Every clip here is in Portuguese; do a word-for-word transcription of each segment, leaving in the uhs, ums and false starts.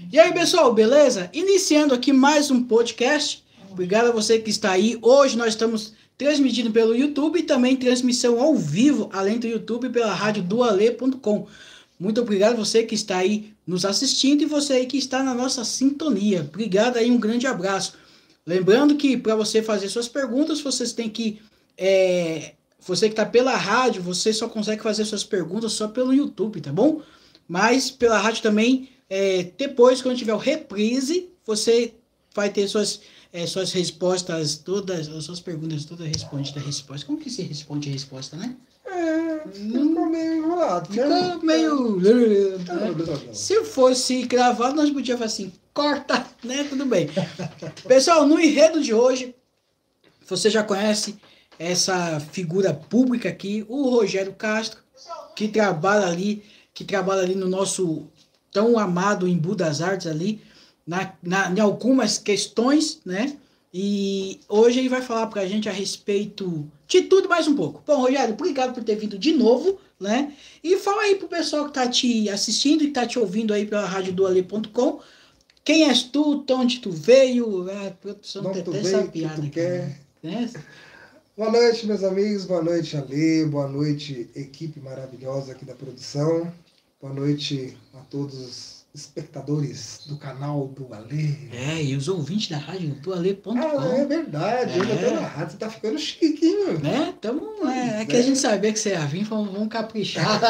E aí, pessoal, beleza? Iniciando aqui mais um podcast. Obrigado a você que está aí. Hoje nós estamos transmitindo pelo YouTube e também transmissão ao vivo, além do YouTube, pela rádio dualê ponto com. Muito obrigado a você que está aí nos assistindo e você aí que está na nossa sintonia. Obrigado aí, um grande abraço. Lembrando que para você fazer suas perguntas, vocês têm que... É, você que está pela rádio, você só consegue fazer suas perguntas só pelo YouTube, tá bom? Mas pela rádio também... É, depois, quando tiver o reprise, você vai ter suas, é, suas respostas todas, as suas perguntas todas respondidas, resposta. Como que se responde a resposta, né? É, ficou meio enrolado. Ficou né? meio... Né? Se fosse gravado, nós podíamos falar assim, corta, né? Tudo bem. Pessoal, no enredo de hoje, você já conhece essa figura pública aqui, o Rogério Castro, que trabalha ali, que trabalha ali no nosso... tão amado Embu das Artes ali, na, na, em algumas questões, né? E hoje ele vai falar pra gente a respeito de tudo mais um pouco. Bom, Rogério, obrigado por ter vindo de novo, né? E fala aí pro pessoal que tá te assistindo e tá te ouvindo aí pela rádio dualê ponto com. Quem és tu, de onde tu veio? A produção Não, tem tu até veio, essa que piada tu aqui, quer. né? Boa noite, meus amigos. Boa noite, Alê. Boa noite, equipe maravilhosa aqui da produção. Boa noite a todos os espectadores do canal do Alê. É, e os ouvintes da rádio dualê ponto com. Ah, é verdade. É. Ainda tô na rádio, você tá ficando chiquinho. Né? Então, é, é que é. a gente sabia que você ia vir, vamos, vamos caprichar.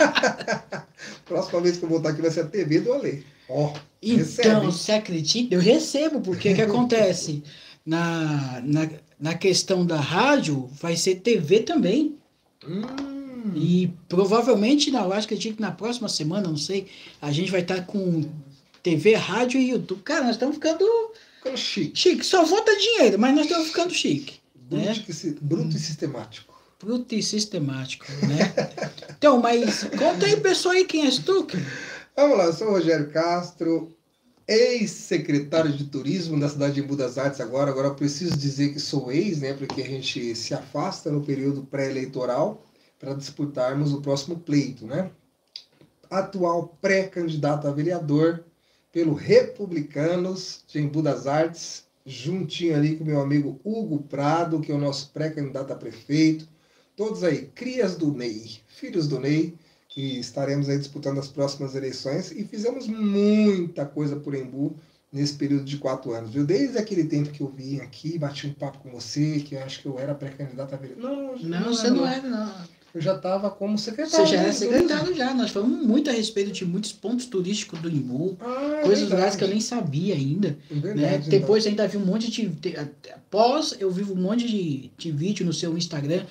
Próxima vez que eu voltar aqui vai ser a T V do Alê. Ó, Então, recebe. você acredita? Eu recebo, porque o que acontece? Na, na, na questão da rádio, vai ser T V também. Hum. E provavelmente, não, eu acho que na próxima semana, não sei, a gente vai estar com T V, rádio e YouTube. Cara, nós estamos ficando Ficando chique. chique. Só falta dinheiro, mas nós estamos ficando chique. Bruto, Né? e, bruto e sistemático. Bruto e sistemático, né? Então, mas conta aí, pessoal, aí quem és tu? Vamos lá, eu sou o Rogério Castro, ex-secretário de turismo da cidade de Embu das Artes agora. Agora eu preciso dizer que sou ex, né? Porque a gente se afasta no período pré-eleitoral para disputarmos o próximo pleito, né? Atual pré-candidato a vereador pelo Republicanos de Embu das Artes, juntinho ali com meu amigo Hugo Prado, que é o nosso pré-candidato a prefeito. Todos aí, crias do Ney, filhos do Ney, que estaremos aí disputando as próximas eleições, e fizemos muita coisa por Embu nesse período de quatro anos, viu? Desde aquele tempo que eu vim aqui, bati um papo com você, que eu acho que eu era pré-candidato a vereador. Não, Não, não você não era, não. Eu já estava como secretário. Você já era do secretário turismo. já. Nós falamos muito a respeito de muitos pontos turísticos do Embu, Ah, é coisas verdade. lugares que eu nem sabia ainda. É verdade, Né? então. Depois ainda vi um monte de... de- Após eu vi um monte de, de vídeo no seu Instagram.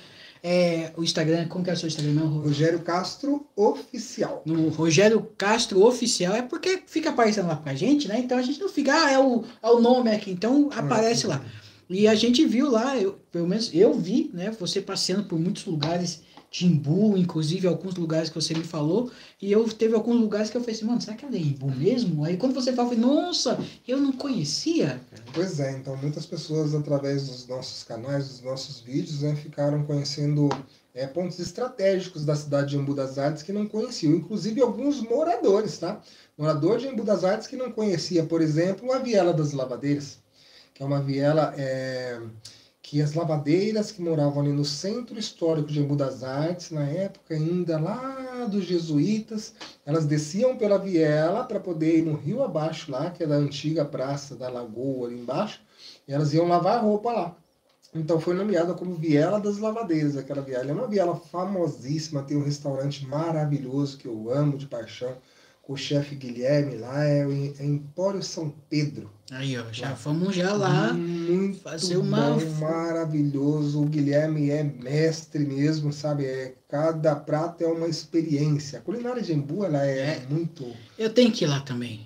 É, o Instagram, como que é o seu Instagram? Não, Rogério Castro Oficial. no Rogério Castro Oficial, é porque fica aparecendo lá pra gente, né? Então a gente não fica, ah, é o, é o nome aqui, então aparece lá. E a gente viu lá, eu, pelo menos eu vi, né? Você passeando por muitos lugares de Embu, inclusive alguns lugares que você me falou, e eu teve alguns lugares que eu falei assim, mano, será que é de Embu mesmo? Aí quando você fala, eu falei, nossa, eu não conhecia. Pois é, então muitas pessoas através dos nossos canais, dos nossos vídeos, né, ficaram conhecendo é, pontos estratégicos da cidade de Embu das Artes que não conheciam, inclusive alguns moradores, tá? Morador de Embu das Artes que não conhecia, por exemplo, a Viela das Lavadeiras, que é uma viela é, que as lavadeiras que moravam ali no centro histórico de Embu das Artes, na época ainda lá dos jesuítas, elas desciam pela viela para poder ir no rio abaixo lá, que é da antiga praça da Lagoa ali embaixo, e elas iam lavar roupa lá. Então foi nomeada como Viela das Lavadeiras, aquela viela. É uma viela famosíssima, tem um restaurante maravilhoso que eu amo de paixão, com o chefe Guilherme lá, é o Empório São Pedro. Aí, ó, já vamos já lá Muito fazer uma... bom, maravilhoso. O Guilherme é mestre mesmo, sabe? É, cada prato é uma experiência. A culinária de Embu, ela é, É. muito... Eu tenho que ir lá também.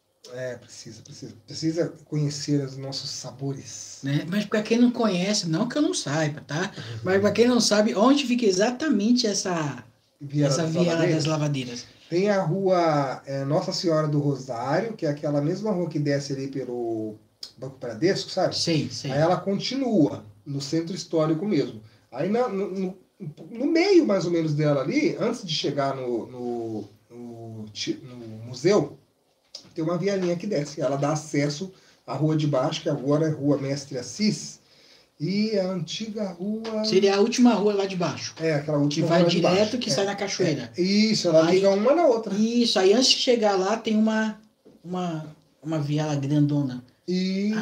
É, precisa, precisa. Precisa conhecer os nossos sabores. Né? Mas para quem não conhece, não que eu não saiba, tá? Mas para quem não sabe, onde fica exatamente essa, Viela essa das viela Lavadeiras. das lavadeiras? Tem a rua é, Nossa Senhora do Rosário, que é aquela mesma rua que desce ali pelo Banco Bradesco, sabe? Sei, sei. Aí ela continua no centro histórico mesmo. Aí na, no, no, no meio, mais ou menos, dela ali, antes de chegar no, no, no, no museu, tem uma vielinha que desce. Ela dá acesso à rua de baixo, que agora é Rua Mestre Assis, e a antiga rua... Seria a última rua lá de baixo. É, aquela última que vai rua direto, de baixo. que é, sai na cachoeira. É. Isso, ela aí, liga uma na outra. Isso, aí antes de chegar lá tem uma, uma, uma viela grandona. Isso,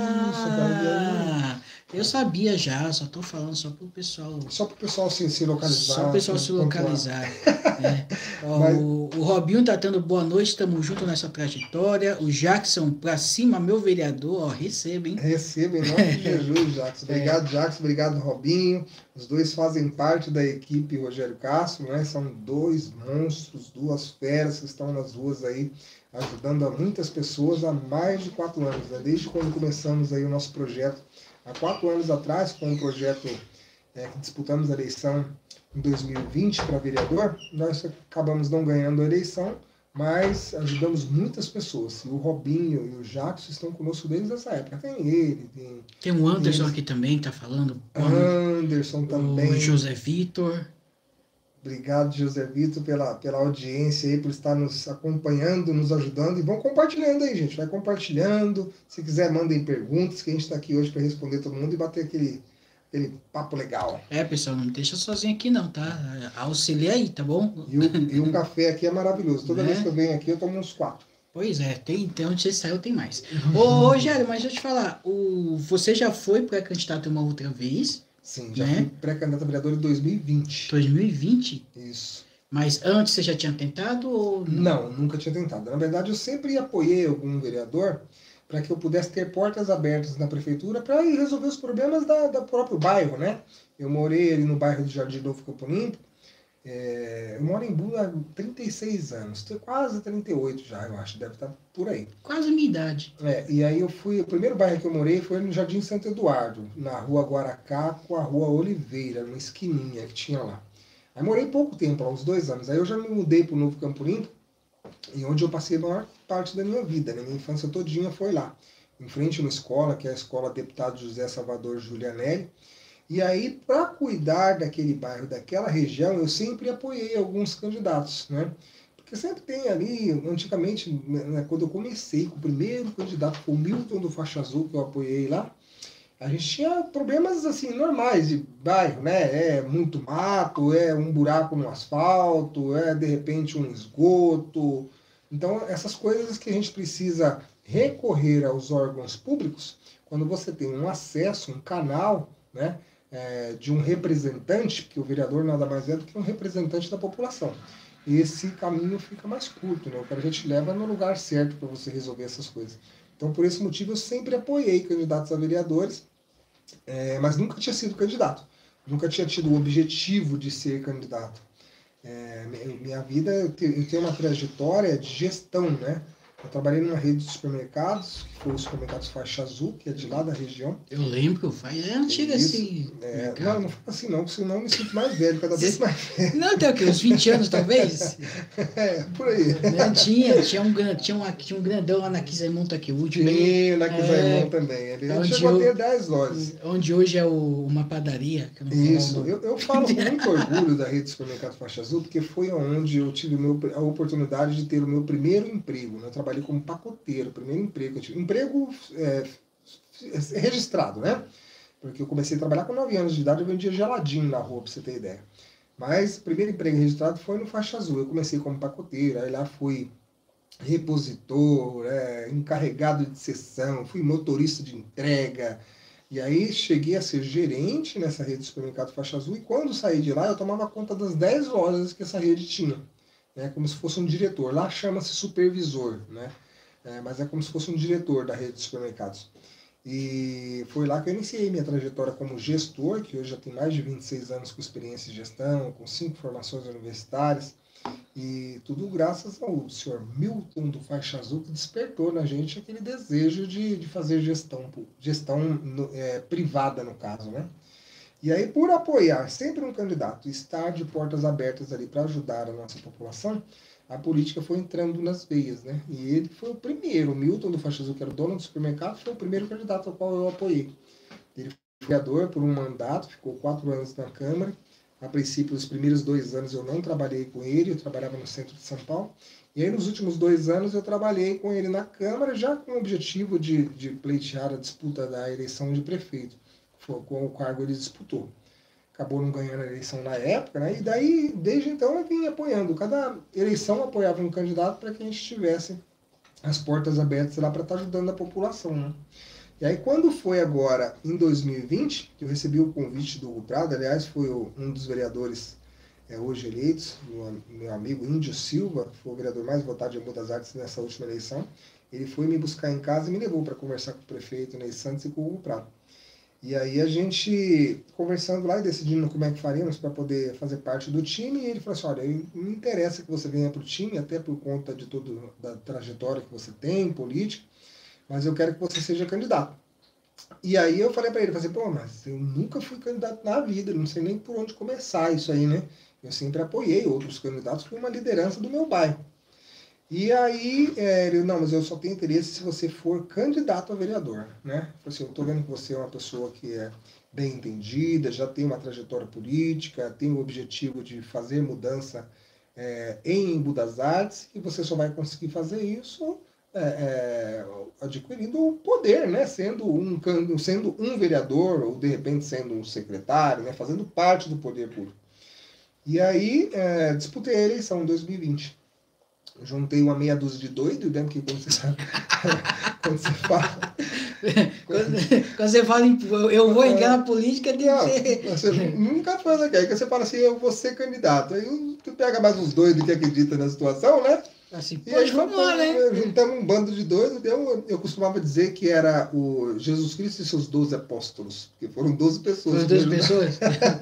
ah, eu sabia já, só tô falando só pro pessoal. Só pro pessoal se, se localizar. Só pro pessoal se localizar. é. Ó, Mas... o, o Robinho tá dando boa noite, estamos juntos nessa trajetória. O Jackson, pra cima, meu vereador, ó, receba, hein? Receba, em nome de Jesus, Jackson. Obrigado, é. Jackson, obrigado, Robinho. Os dois fazem parte da equipe Rogério Castro, né? São dois monstros, duas feras que estão nas ruas aí, ajudando a muitas pessoas há mais de quatro anos, né? Desde quando começamos aí o nosso projeto, há quatro anos atrás, com um projeto é, que disputamos a eleição em dois mil e vinte para vereador, nós acabamos não ganhando a eleição, mas ajudamos muitas pessoas. E o Robinho e o Jackson estão conosco desde essa época. Tem ele, tem... Tem o Anderson tem... aqui também, tá falando. Anderson o, também. O José Vitor. Obrigado, José Vitor, pela, pela audiência aí, por estar nos acompanhando, nos ajudando. E vão compartilhando aí, gente. Vai compartilhando. Se quiser, mandem perguntas, que a gente está aqui hoje para responder todo mundo e bater aquele, aquele papo legal. É, pessoal, não me deixa sozinho aqui não, tá? Auxilia aí, tá bom? E o, e o café aqui é maravilhoso. Toda é. vez que eu venho aqui, eu tomo uns quatro. Pois é, tem, tem onde você saiu, tem mais. Ô, Rogério, mas deixa eu te falar. O, você já foi pré-candidato uma outra vez? Sim, já né? fui pré-candidato a vereador em dois mil e vinte. dois mil e vinte? Isso. Mas antes você já tinha tentado ou não? Não, nunca tinha tentado. Na verdade, eu sempre apoiei algum vereador para que eu pudesse ter portas abertas na prefeitura para resolver os problemas da, da próprio bairro, né? Eu morei ali no bairro do Jardim Novo Campo Limpo. É, eu moro em Bula há trinta e seis anos, tô quase trinta e oito já, eu acho, deve estar por aí. Quase a minha idade. É, e aí eu fui, o primeiro bairro que eu morei foi no Jardim Santo Eduardo, na rua Guaracá com a rua Oliveira, uma esquininha que tinha lá. Aí morei pouco tempo, lá, uns dois anos, aí eu já me mudei para o Novo Campo Limpo, e onde eu passei a maior parte da minha vida, né? Minha infância todinha foi lá, em frente a uma escola, que é a Escola Deputado José Salvador Giulianelli. E aí, para cuidar daquele bairro, daquela região, eu sempre apoiei alguns candidatos, né? Porque sempre tem ali, antigamente, né, quando eu comecei com o primeiro candidato, foi o Milton do Faixa Azul, que eu apoiei lá, a gente tinha problemas, assim, normais de bairro, né? É muito mato, é um buraco no asfalto, é, de repente, um esgoto. Então, essas coisas que a gente precisa recorrer aos órgãos públicos, quando você tem um acesso, um canal, né? É, de um representante, porque o vereador nada mais é do que um representante da população. Esse caminho fica mais curto, né? O cara já te leva no lugar certo para você resolver essas coisas. Então, por esse motivo, eu sempre apoiei candidatos a vereadores, é, mas nunca tinha sido candidato. Nunca tinha tido o objetivo de ser candidato. É, minha vida, eu tenho uma trajetória de gestão, né? Eu trabalhei numa rede de supermercados, que foi os supermercados Faixa Azul, que é de lá da região. Eu lembro, é antigo assim. É, não, não foi assim não, porque senão eu me sinto mais velho, cada vez mais velho. Não, tem o quê? Uns vinte anos, talvez? É, por aí. Não, tinha, tinha um, tinha, uma, tinha um grandão lá na Kizaimon Takeuchi. Tinha, na Kizaimon é, também. Ele chegou a ter dez lojas. Onde hoje é o, uma padaria. Que eu não Isso, eu, eu falo com muito orgulho da rede de supermercados Faixa Azul, porque foi onde eu tive meu, a oportunidade de ter o meu primeiro emprego, né? Eu trabalhei como pacoteiro, primeiro emprego que eu tive. Emprego é, registrado, né? Porque eu comecei a trabalhar com nove anos de idade, eu vendia geladinho na rua, pra você ter ideia. Mas o primeiro emprego registrado foi no Faixa Azul. Eu comecei como pacoteiro, aí lá fui repositor, é, encarregado de seção, fui motorista de entrega. E aí cheguei a ser gerente nessa rede de supermercado Faixa Azul, e quando saí de lá eu tomava conta das dez lojas que essa rede tinha. Né, como se fosse um diretor. Lá chama-se supervisor, né? É, mas é como se fosse um diretor da rede de supermercados. E foi lá que eu iniciei minha trajetória como gestor, que hoje já tem mais de vinte e seis anos com experiência em gestão, com cinco formações universitárias, e tudo graças ao senhor Milton do Faixa Azul, que despertou na gente aquele desejo de, de fazer gestão, gestão é, privada, no caso, né? E aí, por apoiar sempre um candidato, estar de portas abertas ali para ajudar a nossa população, a política foi entrando nas veias, né? E ele foi o primeiro, o Milton do Faixa Azul, que era o dono do supermercado, foi o primeiro candidato ao qual eu apoiei. Ele foi vereador por um mandato, ficou quatro anos na Câmara. A princípio, os primeiros dois anos eu não trabalhei com ele, eu trabalhava no centro de São Paulo. E aí, nos últimos dois anos, eu trabalhei com ele na Câmara, já com o objetivo de, de pleitear a disputa da eleição de prefeito. Foi com o cargo ele disputou. Acabou não ganhando a eleição na época, né? E daí, desde então, eu vim apoiando. Cada eleição eu apoiava um candidato para que a gente tivesse as portas abertas lá para estar ajudando a população, né? E aí, quando foi agora, em dois mil e vinte, que eu recebi o convite do Hugo Prado, aliás, foi o, um dos vereadores é, hoje eleitos, meu, meu amigo Índio Silva, que foi o vereador mais votado de Embu das Artes nessa última eleição, ele foi me buscar em casa e me levou para conversar com o prefeito Ney Santos e com o Hugo Prado. E aí a gente, conversando lá e decidindo como é que faríamos para poder fazer parte do time, e ele falou assim, olha, não interessa que você venha para o time, até por conta de toda a trajetória que você tem, política, mas eu quero que você seja candidato. E aí eu falei para ele, falei, pô, mas eu nunca fui candidato na vida, não sei nem por onde começar isso aí, né? Eu sempre apoiei outros candidatos por uma liderança do meu bairro. E aí, é, ele, não, mas eu só tenho interesse se você for candidato a vereador, né? Eu falei assim, eu tô vendo que você é uma pessoa que é bem entendida, já tem uma trajetória política, tem o objetivo de fazer mudança é, em Embu das Artes, e você só vai conseguir fazer isso É, é, adquirindo o poder, né? Sendo um, sendo um vereador, ou de repente sendo um secretário, né? Fazendo parte do poder público. E aí, é, disputei a eleição em dois mil e vinte. Juntei uma meia dúzia de doido, né? Porque quando você, quando você fala... Quando, quando você fala em eu vou entrar na política, tem não, que ser... Você nunca faz aqui. Aí você fala assim, eu vou ser candidato. Aí tu pega mais uns doidos que acreditam na situação, né? Assim, e aí vamos juntamos, lá, né? juntamos um bando de doidos. Eu, eu costumava dizer que era o Jesus Cristo e seus doze apóstolos, porque foram doze pessoas. Foram doze pessoas?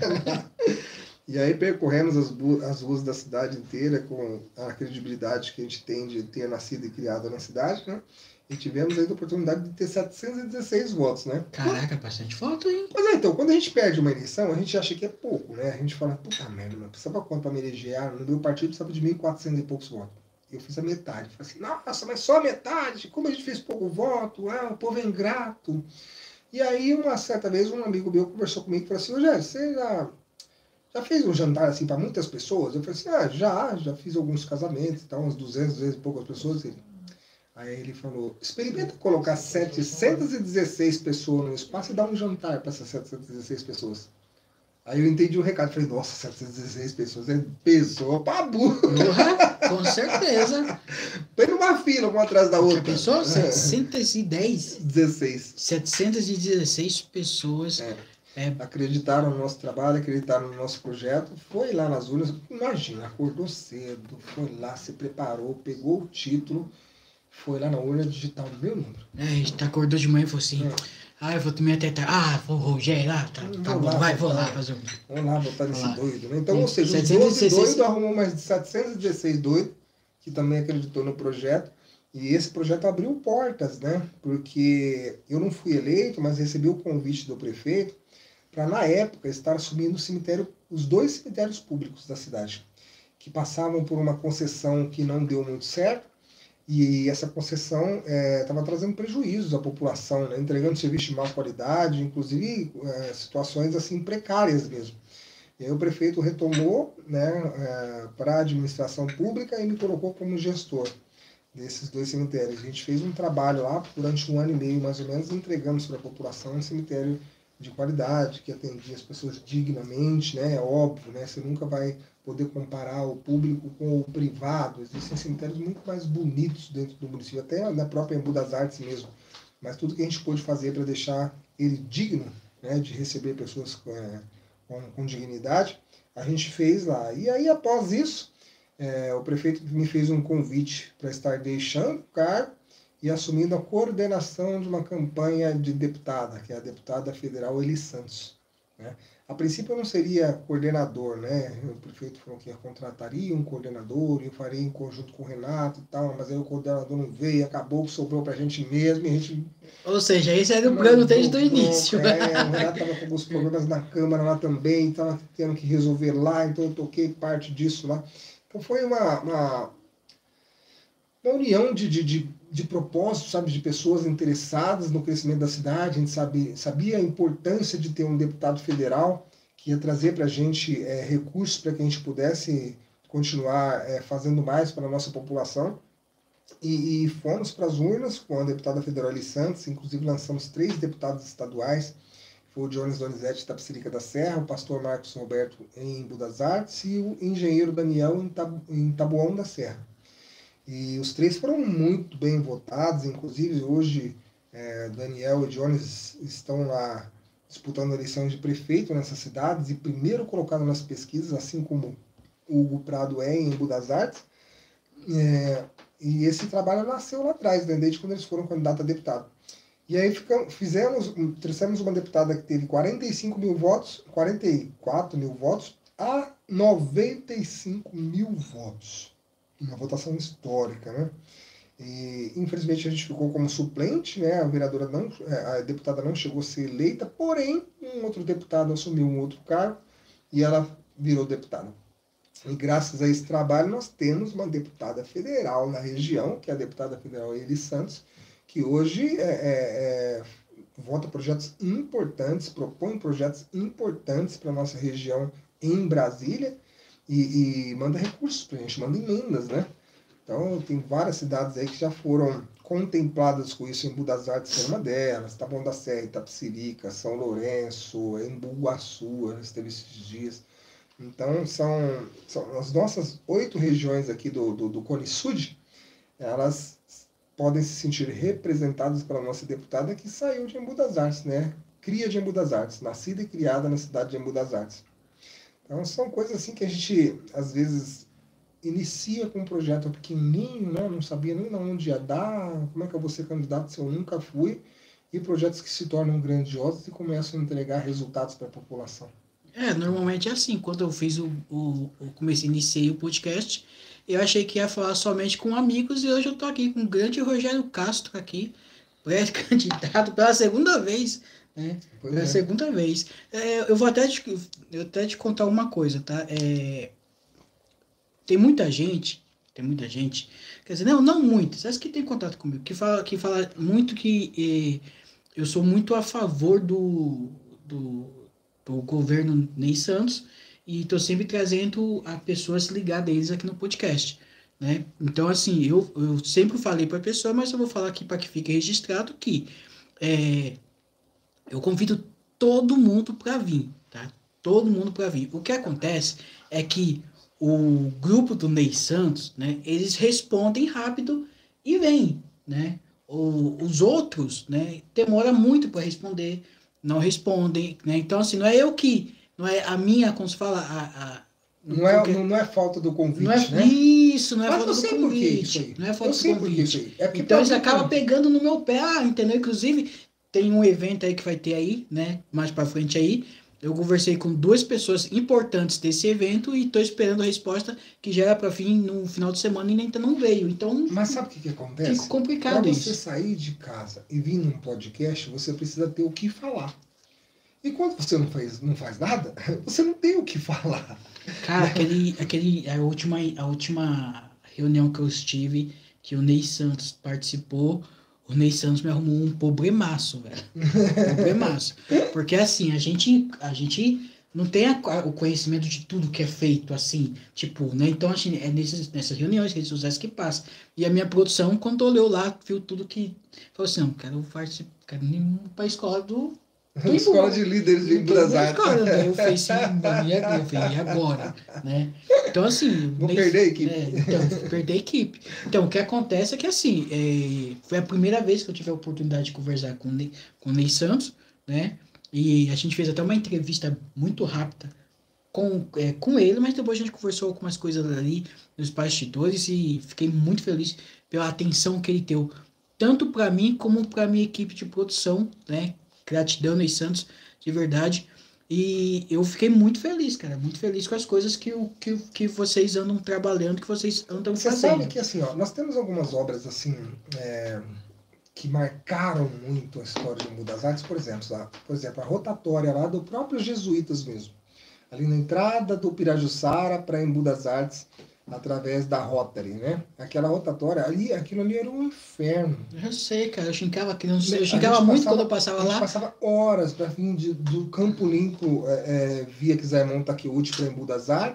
E aí percorremos as, as ruas da cidade inteira com a credibilidade que a gente tem de ter nascido e criado na cidade, né? E tivemos aí a oportunidade de ter setecentos e dezesseis votos, né? Caraca, bastante voto, hein? Pois é, então, quando a gente perde uma eleição, a gente acha que é pouco, né? A gente fala, puta merda, mas precisava quanto para me eleger? Ah, no meu partido precisava de mil e quatrocentos e poucos votos. Eu fiz a metade. Falei assim, nossa, mas só a metade? Como a gente fez pouco voto? Ah, o povo é ingrato. E aí, uma certa vez, um amigo meu conversou comigo e falou assim, Rogério, você já, já fez um jantar assim para muitas pessoas? Eu falei assim, ah, já, já fiz alguns casamentos, então, umas duzentas vezes e poucas pessoas. Ele... Aí ele falou, experimenta colocar setecentas e dezesseis pessoas no espaço e dar um jantar para essas setecentas e dezesseis pessoas. Aí eu entendi o recado, falei, nossa, setecentas e dezesseis pessoas, é pessoa pra burro. Com certeza. Põe numa fila, uma atrás da outra. Pessoal, setecentas e dez? dezesseis. setecentas e dezesseis pessoas. É. É. Acreditaram no nosso trabalho, acreditaram no nosso projeto, foi lá nas urnas, imagina, acordou cedo, foi lá, se preparou, pegou o título, foi lá na urna digitar o meu número. É, a gente acordou de manhã e falou assim, é. ah, eu vou tomar até tarde. Ah, vou Rogério lá, tá, tá bom, lá, vai, vou lá fazer um... Vamos lá botar nesse lá. doido, né? Então, é. ou seja, os doze doidos arrumou mais de setecentos e dezesseis doidos, que também acreditou no projeto, e esse projeto abriu portas, né? Porque eu não fui eleito, mas recebi o convite do prefeito para, na época, estar assumindo o cemitério, os dois cemitérios públicos da cidade, que passavam por uma concessão que não deu muito certo, e essa concessão estava é, trazendo prejuízos à população, né? Entregando serviço de má qualidade, inclusive é, situações assim precárias mesmo. E aí o prefeito retomou, né, é, para a administração pública e me colocou como gestor desses dois cemitérios. A gente fez um trabalho lá durante um ano e meio, mais ou menos, e entregamos para a população um cemitério de qualidade, que atendia as pessoas dignamente, né? É óbvio, né? Você nunca vai poder comparar o público com o privado. Existem cemitérios muito mais bonitos dentro do município, até na própria Embu das Artes mesmo. Mas tudo que a gente pôde fazer para deixar ele digno, né, de receber pessoas com, é, com, com dignidade, a gente fez lá. E aí, após isso, é, o prefeito me fez um convite para estar deixando o cargo e assumindo a coordenação de uma campanha de deputada, que é a deputada federal Eli Santos, né? A princípio eu não seria coordenador, né? O prefeito falou que contrataria um coordenador, e eu faria em conjunto com o Renato e tal, mas aí o coordenador não veio, acabou que sobrou pra gente mesmo, e a gente... Ou seja, esse era o plano desde o início. É, o Renato estava com alguns problemas na Câmara lá também, estava tendo que resolver lá, então eu toquei parte disso lá. Então foi uma, uma, uma união de, de, de, de propósitos, sabe, de pessoas interessadas no crescimento da cidade. A gente sabe, sabia a importância de ter um deputado federal que ia trazer para a gente é, recursos para que a gente pudesse continuar é, fazendo mais para a nossa população. E, e fomos para as urnas com a deputada federal Eli Santos, inclusive lançamos três deputados estaduais, foi o Jones Donizete de Tapsirica da Serra, o pastor Marcos Roberto em Embu das Artes e o engenheiro Daniel em, Tabu, em Taboão da Serra. E os três foram muito bem votados, inclusive hoje é, Daniel e Jones estão lá disputando a eleição de prefeito nessas cidades e primeiro colocado nas pesquisas, assim como o Hugo Prado é em Embu das Artes. É, e esse trabalho nasceu lá atrás, né, desde quando eles foram candidatos a deputado. E aí ficamos, fizemos, trouxemos uma deputada que teve quarenta e cinco mil votos, quarenta e quatro mil votos, a noventa e cinco mil votos. Uma votação histórica, né? E, infelizmente a gente ficou como suplente, né? A vereadora não, a deputada não chegou a ser eleita, porém um outro deputado assumiu um outro cargo e ela virou deputada. E graças a esse trabalho nós temos uma deputada federal na região, que é a deputada federal Eli Santos, que hoje é, é, é, vota projetos importantes, propõe projetos importantes para a nossa região em Brasília e, e manda recursos para a gente, manda emendas, né? Então tem várias cidades aí que já foram contempladas com isso, Embu das Artes é uma delas, Taboão da Serra, Itapecerica, São Lourenço, Embu-Guaçu, esteve esses dias. Então são, são as nossas oito regiões aqui do, do, do Cone Sud, elas podem se sentir representados pela nossa deputada que saiu de Embu das Artes, né? Cria de Embu das Artes, nascida e criada na cidade de Embu das Artes. Então são coisas assim que a gente, às vezes, inicia com um projeto pequenininho, né? Não sabia nem onde ia dar, como é que eu vou ser candidato se eu nunca fui, e projetos que se tornam grandiosos e começam a entregar resultados para a população. É, normalmente é assim. Quando eu fiz o, o, o comecei, iniciei o podcast, eu achei que ia falar somente com amigos e hoje eu tô aqui com o grande Rogério Castro aqui, pré-candidato pela segunda vez, né? Pois pela é. segunda vez. É, eu vou até te, eu até te contar uma coisa, tá? É, tem muita gente, tem muita gente, quer dizer, não, não muitas, as que tem contato comigo, que fala, que fala muito que eh, eu sou muito a favor do, do, do governo Ney Santos, e estou sempre trazendo a pessoas ligadas a eles aqui no podcast, né? Então, assim, eu, eu sempre falei para a pessoa, mas eu vou falar aqui para que fique registrado que é, eu convido todo mundo para vir, tá? Todo mundo para vir. O que acontece é que o grupo do Ney Santos, né, eles respondem rápido e vêm, né? O, os outros, né, demora muito para responder, não respondem, né? Então, assim, não é eu que... Não é a minha, como se fala, a, a, Não é, não, não é falta do convite, não é, né? Isso, não é Mas falta eu do sei por que isso convite. aí. Não é Eu falta sei do por que convite. isso aí. É porque Então eles pra- acabam pegando no meu pé, ah, entendeu? Inclusive, tem um evento aí que vai ter aí, né? Mais pra frente aí. Eu conversei com duas pessoas importantes desse evento e tô esperando a resposta que já era pra vir no final de semana e ainda não veio. Então, Mas sabe o que, que acontece? fica complicado Para você isso. sair de casa e vir num podcast, você precisa ter o que falar. E quando você não faz, não faz nada, você não tem o que falar. Cara, aquele, aquele, a, última, a última reunião que eu estive, que o Ney Santos participou, o Ney Santos me arrumou um problemaço, velho. Problemaço. Porque assim, a gente, a gente não tem a, o conhecimento de tudo que é feito, assim, tipo, né? Então, assim, é nesses, nessas reuniões, redes sociais que passa. E a minha produção, quando olhou lá, viu tudo que... Falou assim, não, quero participar, quero ir pra escola do... Escola de líderes de Embu das Artes. Escola, né? Eu falei assim, mano, e agora? Eu falei, e agora? Né? Então, assim... Vou nem- perder a equipe. É, então, perder a equipe. Então, o que acontece é que, assim, é, foi a primeira vez que eu tive a oportunidade de conversar com o Ney, com o Ney Santos, né? E a gente fez até uma entrevista muito rápida com, é, com ele, mas depois a gente conversou algumas coisas ali nos bastidores e fiquei muito feliz pela atenção que ele deu, tanto para mim como para minha equipe de produção, né? Gratidão, Ney Santos, de verdade. E eu fiquei muito feliz, cara, muito feliz com as coisas que, o- que, que vocês andam trabalhando, que vocês andam Você fazendo. sabe que assim, ó, nós temos algumas obras assim é, que marcaram muito a história de Embu das Artes, por exemplo, lá, por exemplo, a rotatória lá do próprio Jesuítas mesmo, ali na entrada do Pirajussara para Embu das Artes, através da Rotary, né? Aquela rotatória ali, aquilo ali era um inferno. Eu sei, cara, eu xingava aqui, eu A xingava gente muito passava- quando eu passava A gente lá. passava horas para vir de- do Campo Limpo é, é, via Quisermon Takeuchi para Embu das Artes,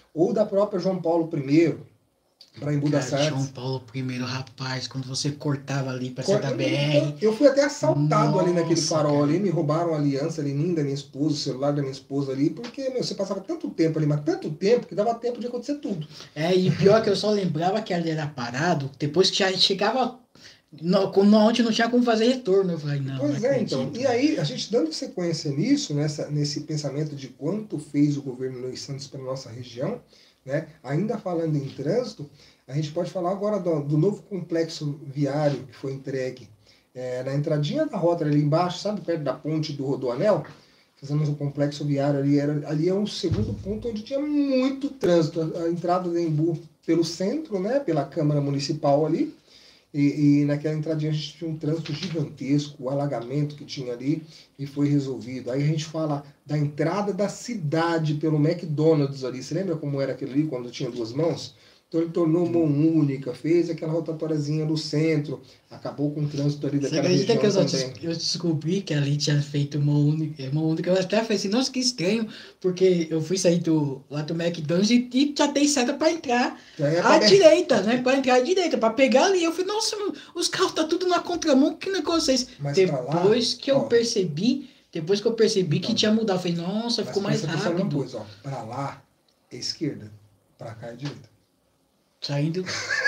ou da própria João Paulo primeiro, para Embu das Artes. João Paulo primeiro, rapaz, quando você cortava ali para ser da B R. Eu fui até assaltado Nossa, ali naquele farol cara. ali, me roubaram a aliança ali, nem da minha esposa, o celular da minha esposa ali, porque, meu, você passava tanto tempo ali, mas tanto tempo que dava tempo de acontecer tudo. É, e pior que eu só lembrava que ali era parado, depois que já chegava no, onde não tinha como fazer retorno. Eu falei, não, Pois não é, então. E aí, a gente dando sequência nisso, nessa, nesse pensamento de quanto fez o governo Luiz Santos para nossa região, né? Ainda falando em trânsito, a gente pode falar agora do, do novo complexo viário que foi entregue é, na entradinha da rota ali embaixo, sabe, perto da ponte do Rodoanel. Fizemos um complexo viário ali, era, ali é um segundo ponto onde tinha muito trânsito. A, a entrada de Embu pelo centro, né, pela Câmara Municipal ali, e, e naquela entradinha a gente tinha um trânsito gigantesco, o alagamento que tinha ali, e foi resolvido. Aí a gente fala da entrada da cidade pelo McDonald's ali. Você lembra como era aquele ali quando tinha duas mãos? Então ele tornou mão única, fez aquela rotatóriazinha no centro, acabou com o trânsito ali daquela região. Você acredita que eu, des eu descobri que ali tinha feito mão única, mão única? Eu até falei assim, nossa, que estranho, porque eu fui sair do, lá do McDonald's e, e já tem seta para entrar é à direita, né? Para entrar à direita, para pegar ali. Eu falei, nossa, os carros tá tudo na contramão, que negócio é esse? Mas depois lá, que eu ó, percebi, depois que eu percebi então, que tinha mudado, eu falei, nossa, ficou mais rápido. Uma coisa, ó, para lá é esquerda, para cá é direita. Saindo.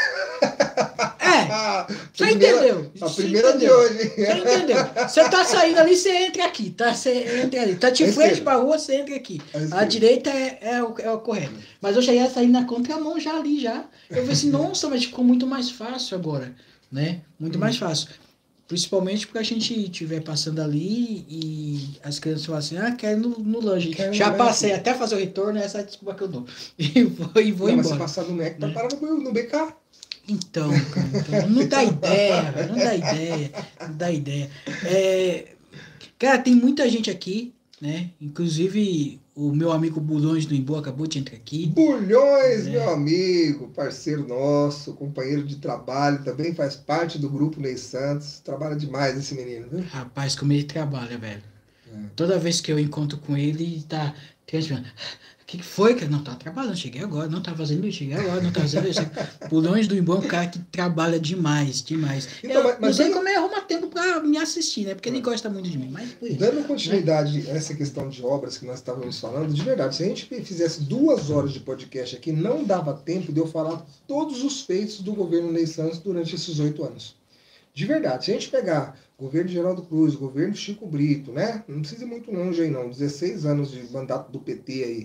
É, você primeira, entendeu? A primeira de hoje. Você entendeu? Você tá saindo ali, você entra aqui. Tá, você entra ali. Tá de é frente pra rua, você entra aqui. É a direita é, é, o, é o correto. Mas eu cheguei a sair na contramão já ali, já. Eu falei assim, nossa, mas ficou muito mais fácil agora. Né? Muito hum. mais fácil. Principalmente porque a gente estiver passando ali e as crianças falam assim, ah, quero no, no lanche. Quero Já no passei Mac. Até fazer o retorno, essa é a desculpa que eu dou. E vou, e vou não, embora. Mas se passar no Mac, tá né? Parado no B K. Então, cara, então, não dá ideia, não dá ideia, não dá ideia. É, cara, tem muita gente aqui, né? Inclusive o meu amigo Bulhões do Embu acabou de entrar aqui. Bulhões, né? Meu amigo, parceiro nosso, companheiro de trabalho, também faz parte do grupo Ney Santos. Trabalha demais esse menino, viu? Rapaz, como ele trabalha, velho. É. Toda vez que eu encontro com ele, ele tá transformando. O que, que foi, cara? Não, tá trabalhando, cheguei agora, não tá fazendo isso, cheguei agora, não tá fazendo isso. Bulhões do Embu é um cara que trabalha demais, demais. Então, eu mas, mas não sei dando... como ele arruma tempo pra me assistir, né? Porque ele gosta muito de mim, mas por isso. Dando continuidade a essa questão de obras que nós estávamos falando, de verdade, se a gente fizesse duas horas de podcast aqui, não dava tempo de eu falar todos os feitos do governo Ney Santos durante esses oito anos. De verdade, se a gente pegar governo de Geraldo Cruz, governo Chico Brito, né? Não precisa ir muito longe aí não, dezesseis anos de mandato do P T aí.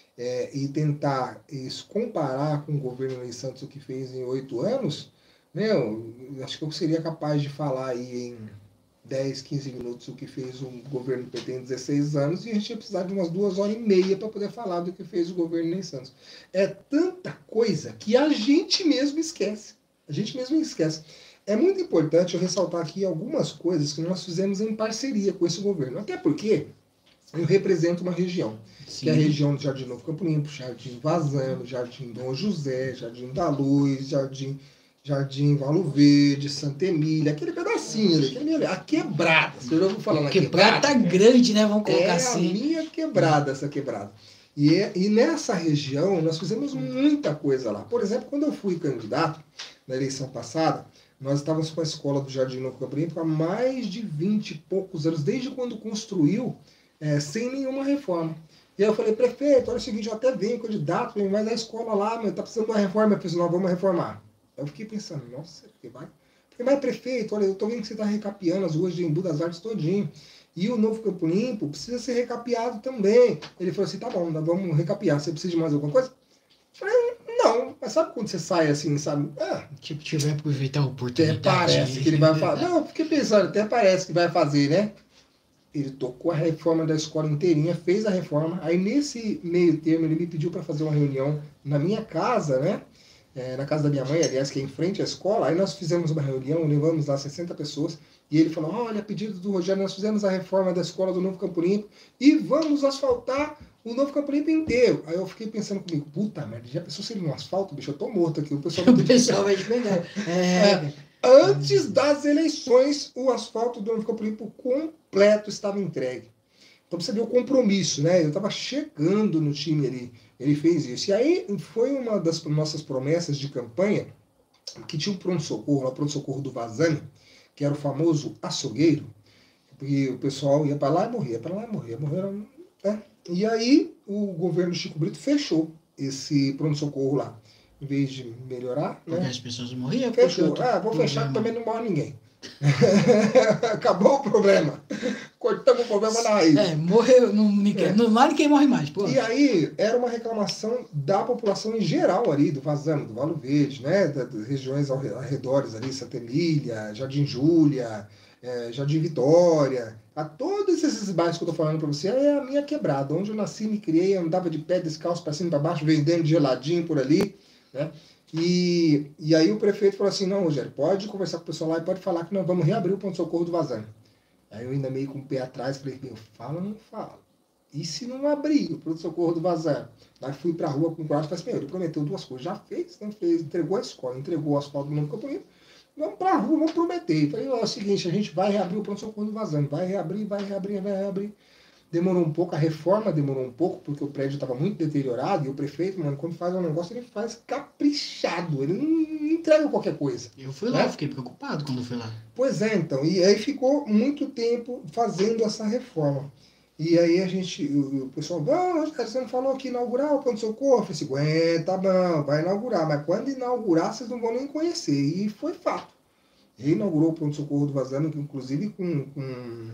É, e tentar isso, comparar com o governo Ney Santos o que fez em oito anos, né, eu acho que eu seria capaz de falar aí em dez, quinze minutos o que fez o governo P T em dezesseis anos e a gente ia precisar de umas duas horas e meia para poder falar do que fez o governo Ney Santos. É tanta coisa que a gente mesmo esquece. A gente mesmo esquece. É muito importante eu ressaltar aqui algumas coisas que nós fizemos em parceria com esse governo. Até porque eu represento uma região, Sim. que é a região do Jardim Novo Campo Limpo, Jardim Vazano, Jardim Dom José, Jardim da Luz, Jardim, Jardim Valo Verde, Santa Emília, aquele pedacinho ali, aquele, a quebrada. Você já ouviu falar na quebrada? Quebrada tá grande, né? Vamos colocar é assim. É a minha quebrada, essa quebrada. E, é, e nessa região nós fizemos muita coisa lá. Por exemplo, quando eu fui candidato na eleição passada, nós estávamos com a escola do Jardim Novo Campo Limpo há mais de vinte e poucos anos, desde quando construiu, É, sem nenhuma reforma. E aí eu falei, prefeito, olha o seguinte, eu até venho candidato, mas a escola lá, meu, tá precisando de uma reforma. Eu falei, nós vamos reformar. Aí eu fiquei pensando, nossa, que vai? Eu falei, mas prefeito, olha, eu tô vendo que você tá recapeando as ruas de Embu das Artes todinho. E o Novo Campo Limpo precisa ser recapeado também. Ele falou assim, tá bom, nós vamos recapear. Você precisa de mais alguma coisa? Eu falei, não, mas sabe quando você sai assim, sabe? Ah, tipo, tiver que aproveitar a oportunidade. Até parece que ele vai fazer. Não, eu fiquei pensando, até parece que vai fazer, né? Ele tocou a reforma da escola inteirinha, fez a reforma. Aí, nesse meio termo, ele me pediu para fazer uma reunião na minha casa, né? É, na casa da minha mãe, aliás, que é em frente à escola. Aí nós fizemos uma reunião, levamos lá sessenta pessoas. E ele falou, olha, a pedido do Rogério, nós fizemos a reforma da escola do Novo Campo Limpo e vamos asfaltar o Novo Campo Limpo inteiro. Aí eu fiquei pensando comigo, puta merda, já pensou se ele não asfalto? Bicho, eu tô morto aqui. O pessoal vai, o pessoal vai te pegar. É... é. Antes das eleições, o asfalto do Novo Campo Limpo completo estava entregue. Então você vê o compromisso, né? Eu estava chegando no time ali Ele fez isso. E aí foi uma das nossas promessas de campanha, que tinha um pronto-socorro, o pronto-socorro do Vazani, que era o famoso açougueiro, porque o pessoal ia para lá e morria, para lá e morria, morria, né? E aí o governo Chico Brito fechou esse pronto-socorro lá. Em vez de melhorar, porque né? as pessoas morriam. Fechou. Ah, vou fechar que também não morre ninguém. Acabou o problema. Cortamos o problema na raiz. É, morreu, não, ninguém, é. não, lá ninguém morre mais. Pô. E aí, era uma reclamação da população em geral ali, do Vazano, do Valo Verde, né? Das, das regiões ao, arredores ali, Santa Emília, Jardim Júlia, é, Jardim Vitória, a todos esses bairros que eu tô falando para você, é a minha quebrada, onde eu nasci, me criei, andava de pé descalço para cima e para baixo, vendendo geladinho por ali, né? E, e aí o prefeito falou assim, não, Rogério, pode conversar com o pessoal lá e pode falar que nós vamos reabrir o ponto-socorro do Vazano. Aí eu ainda meio com o pé atrás, falei, meu, fala ou não fala? E se não abrir o pronto-socorro do Vazano? Aí fui pra rua com o quarto e falei assim, meu, ele prometeu duas coisas, já fez, não fez, entregou a escola, entregou o asfalto do mundo que eu tô indo, vamos pra rua, vamos prometer. Falei, ó, é o seguinte, a gente vai reabrir o pronto-socorro do Vazano, vai reabrir, vai reabrir, vai reabrir. Demorou um pouco, a reforma demorou um pouco, porque o prédio estava muito deteriorado, e o prefeito, mano, quando faz um negócio, ele faz caprichado, ele não entrega qualquer coisa. Eu fui lá, né? Fiquei preocupado quando fui lá. Pois é, então, e aí ficou muito tempo fazendo essa reforma. E aí a gente, o, o pessoal, não, você não falou que inaugurar o pronto-socorro? Eu falei assim, aguenta, bom, vai inaugurar, mas quando inaugurar, vocês não vão nem conhecer. E foi fato. Reinaugurou o pronto-socorro do Vazano, que inclusive com... com